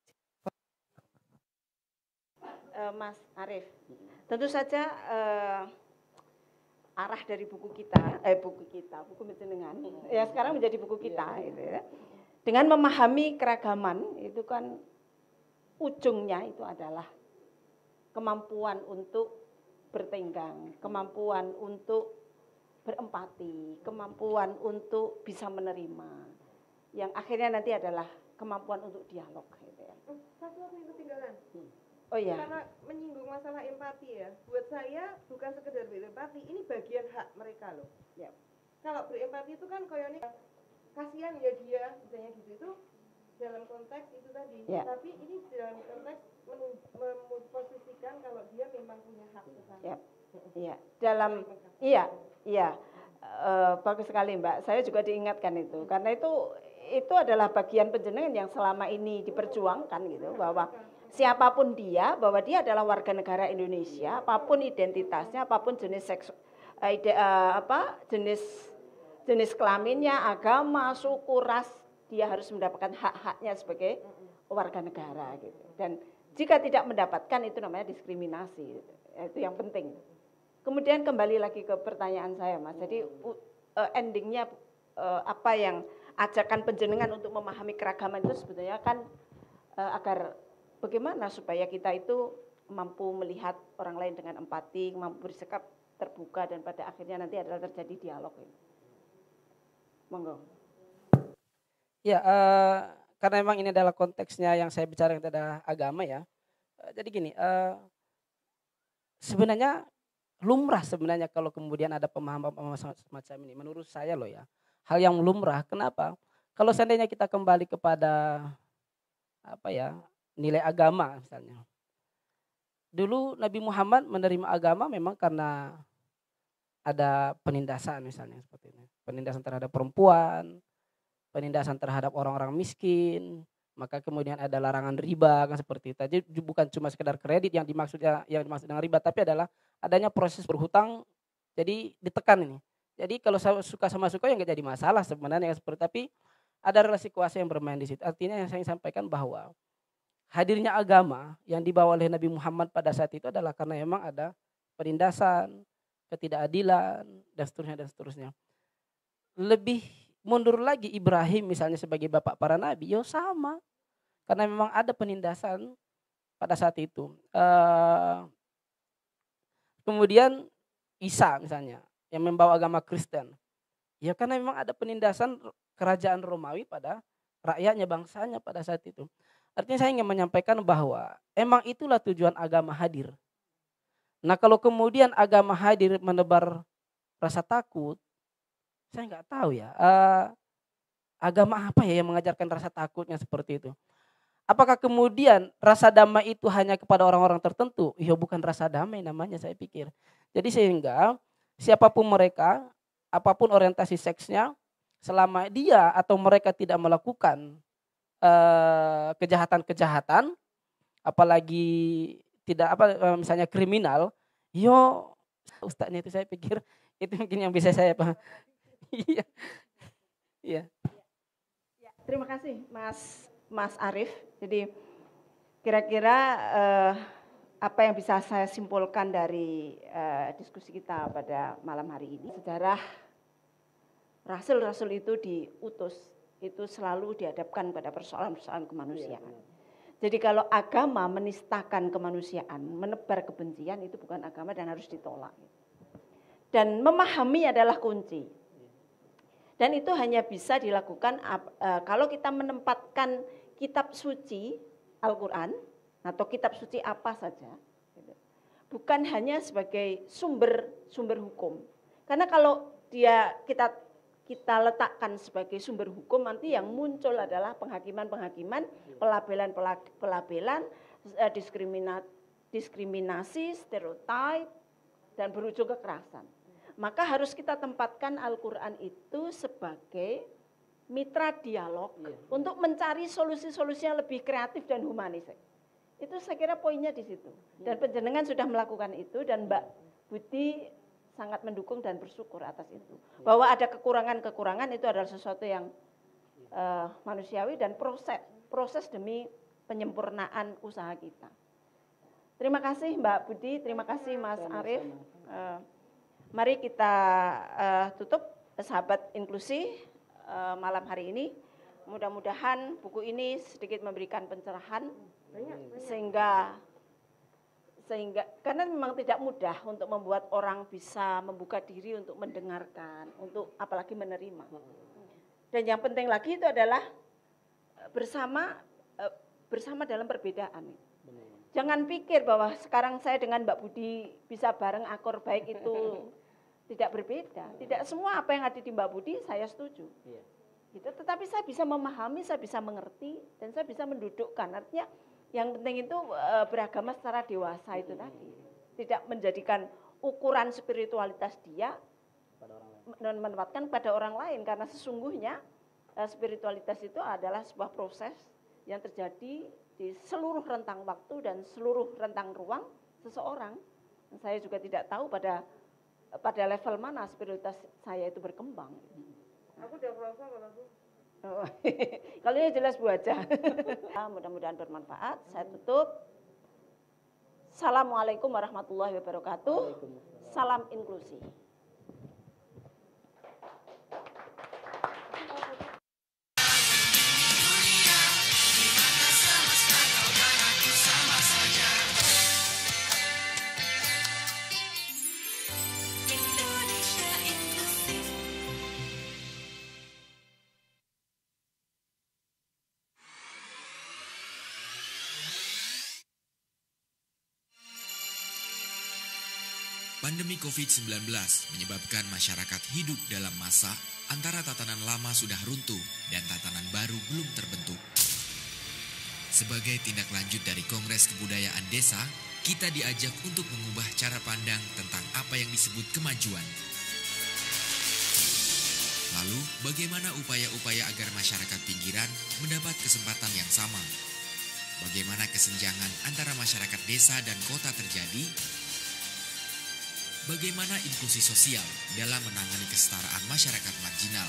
Speaker 6: Uh, Mas Arief, tentu saja uh, arah dari buku kita, eh buku kita, buku menjenengan, ya sekarang menjadi buku kita, gitu ya. Dengan memahami keragaman itu kan ujungnya itu adalah kemampuan untuk bertenggang, kemampuan untuk berempati, kemampuan untuk bisa menerima, yang akhirnya nanti adalah kemampuan untuk dialog, gitu ya.
Speaker 8: Satu aku yang ketinggalan. Hmm.
Speaker 6: Oh iya.
Speaker 8: Karena menyinggung masalah empati ya, buat saya bukan sekedar berempati, ini bagian hak mereka loh. Ya. Kalau berempati itu kan koyone kasihan ya dia, misalnya gitu itu dalam konteks itu tadi. Ya. Tapi ini dalam konteks memposisikan kalau dia memang punya hak ke sana.
Speaker 6: Ya. Iya. Dalam iya, iya. Uh, bagus sekali Mbak. Saya juga diingatkan itu. Karena itu itu adalah bagian penjenengan yang selama ini diperjuangkan gitu bahwa siapapun dia, bahwa dia adalah warga negara Indonesia, apapun identitasnya, apapun jenis seks, ide, uh, apa jenis jenis kelaminnya, agama, suku, ras, dia harus mendapatkan hak-haknya sebagai warga negara gitu. Dan jika tidak mendapatkan itu namanya diskriminasi, gitu. Itu yang penting. Kemudian kembali lagi ke pertanyaan saya, Mas. Jadi uh, endingnya uh, apa yang ajakan penjenengan untuk memahami keragaman itu sebetulnya kan uh, agar bagaimana supaya kita itu mampu melihat orang lain dengan empati, mampu bersikap terbuka dan pada akhirnya nanti adalah terjadi dialog ini. Monggo.
Speaker 7: Ya, uh, karena memang ini adalah konteksnya yang saya bicara adalah agama ya. Uh, jadi gini, uh, sebenarnya lumrah sebenarnya kalau kemudian ada pemahaman-pemahaman semacam ini. Menurut saya loh ya, hal yang lumrah. Kenapa? Kalau seandainya kita kembali kepada apa ya, nilai agama misalnya. Dulu Nabi Muhammad menerima agama memang karena ada penindasan misalnya seperti ini. Penindasan terhadap perempuan, penindasan terhadap orang-orang miskin, maka kemudian ada larangan riba kan seperti itu. Jadi bukan cuma sekedar kredit yang dimaksudnya yang dimaksud dengan riba, tapi adalah adanya proses berhutang. Jadi ditekan ini. Jadi kalau suka sama suka ya nggak jadi masalah sebenarnya seperti, tapi ada relasi kuasa yang bermain di situ. Artinya yang saya sampaikan bahwa hadirnya agama yang dibawa oleh Nabi Muhammad pada saat itu adalah karena memang ada penindasan, ketidakadilan, dan seterusnya dan seterusnya. Lebih mundur lagi Ibrahim misalnya sebagai bapak para nabi, yo sama. Karena memang ada penindasan pada saat itu. Uh, kemudian Isa misalnya yang membawa agama Kristen. Ya karena memang ada penindasan kerajaan Romawi pada rakyatnya, bangsanya pada saat itu. Artinya saya ingin menyampaikan bahwa emang itulah tujuan agama hadir. Nah kalau kemudian agama hadir menebar rasa takut, saya nggak tahu ya. Uh, agama apa ya yang mengajarkan rasa takutnya seperti itu? Apakah kemudian rasa damai itu hanya kepada orang-orang tertentu? Ya bukan rasa damai namanya saya pikir. Jadi sehingga siapapun mereka, apapun orientasi seksnya, selama dia atau mereka tidak melakukan kejahatan-kejahatan, apalagi tidak apa misalnya kriminal, yo ustadznya itu saya pikir itu mungkin yang bisa saya paham. Iya, iya.
Speaker 6: Terima kasih Mas Mas Arief. Jadi kira-kira eh, apa yang bisa saya simpulkan dari eh, diskusi kita pada malam hari ini? Sejarah rasul-rasul itu diutus itu selalu dihadapkan pada persoalan-persoalan kemanusiaan. Jadi kalau agama menistakan kemanusiaan, menebar kebencian, itu bukan agama dan harus ditolak. Dan memahami adalah kunci. Dan itu hanya bisa dilakukan kalau kita menempatkan kitab suci Al-Quran atau kitab suci apa saja, bukan hanya sebagai sumber sumber hukum. Karena kalau dia kita kita letakkan sebagai sumber hukum, nanti yang muncul adalah penghakiman-penghakiman, pelabelan-pelabelan, diskriminasi, stereotip, dan berujung kekerasan. Maka harus kita tempatkan Al-Quran itu sebagai mitra dialog untuk mencari solusi-solusi yang lebih kreatif dan humanis. Itu saya kira poinnya di situ. Dan penjenengan sudah melakukan itu dan Mbak Budi sangat mendukung dan bersyukur atas itu. Bahwa ada kekurangan-kekurangan itu adalah sesuatu yang uh, manusiawi dan proses proses demi penyempurnaan usaha kita. Terima kasih Mbak Budi, terima kasih Mas Arief. Uh, mari kita uh, tutup sahabat inklusi uh, malam hari ini. Mudah-mudahan buku ini sedikit memberikan pencerahan sehingga sehingga karena memang tidak mudah untuk membuat orang bisa membuka diri untuk mendengarkan, untuk apalagi menerima. Dan yang penting lagi itu adalah bersama bersama dalam perbedaan. Jangan pikir bahwa sekarang saya dengan Mbak Budi bisa bareng akur baik itu tidak berbeda. Tidak semua apa yang ada di Mbak Budi saya setuju. Gitu. Tetapi saya bisa memahami, saya bisa mengerti, dan saya bisa mendudukkan. Artinya yang penting itu e, beragama secara dewasa itu tadi. Tidak menjadikan ukuran spiritualitas dia dan menempatkan pada orang lain. Karena sesungguhnya e, spiritualitas itu adalah sebuah proses yang terjadi di seluruh rentang waktu dan seluruh rentang ruang seseorang. Saya juga tidak tahu pada pada level mana spiritualitas saya itu berkembang. Aku udah merasa kalau oh, kalau ini jelas Bu aja. Mudah-mudahan bermanfaat. Saya tutup. Assalamualaikum warahmatullahi wabarakatuh. Salam inklusi.
Speaker 5: Pandemi covid sembilan belas menyebabkan masyarakat hidup dalam masa antara tatanan lama sudah runtuh dan tatanan baru belum terbentuk. Sebagai tindak lanjut dari Kongres Kebudayaan Desa, kita diajak untuk mengubah cara pandang tentang apa yang disebut kemajuan. Lalu, bagaimana upaya-upaya agar masyarakat pinggiran mendapat kesempatan yang sama? Bagaimana kesenjangan antara masyarakat desa dan kota terjadi? Bagaimana inklusi sosial dalam menangani kesetaraan masyarakat marginal?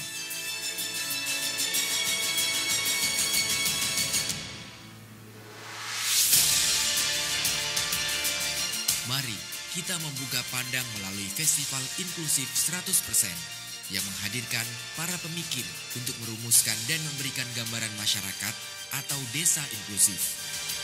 Speaker 5: Mari kita membuka pandang melalui Festival Inklusif seratus persen yang menghadirkan para pemikir untuk merumuskan dan memberikan gambaran masyarakat atau desa inklusif.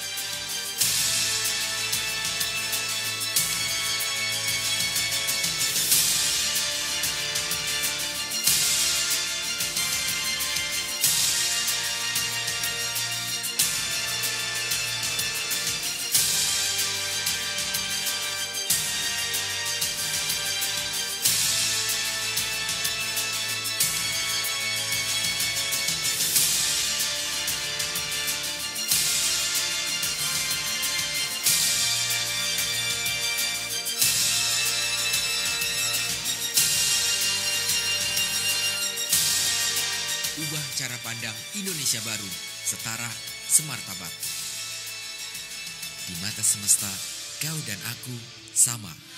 Speaker 5: Ubah cara pandang Indonesia baru, setara, semartabat. Di mata semesta, kau dan aku sama.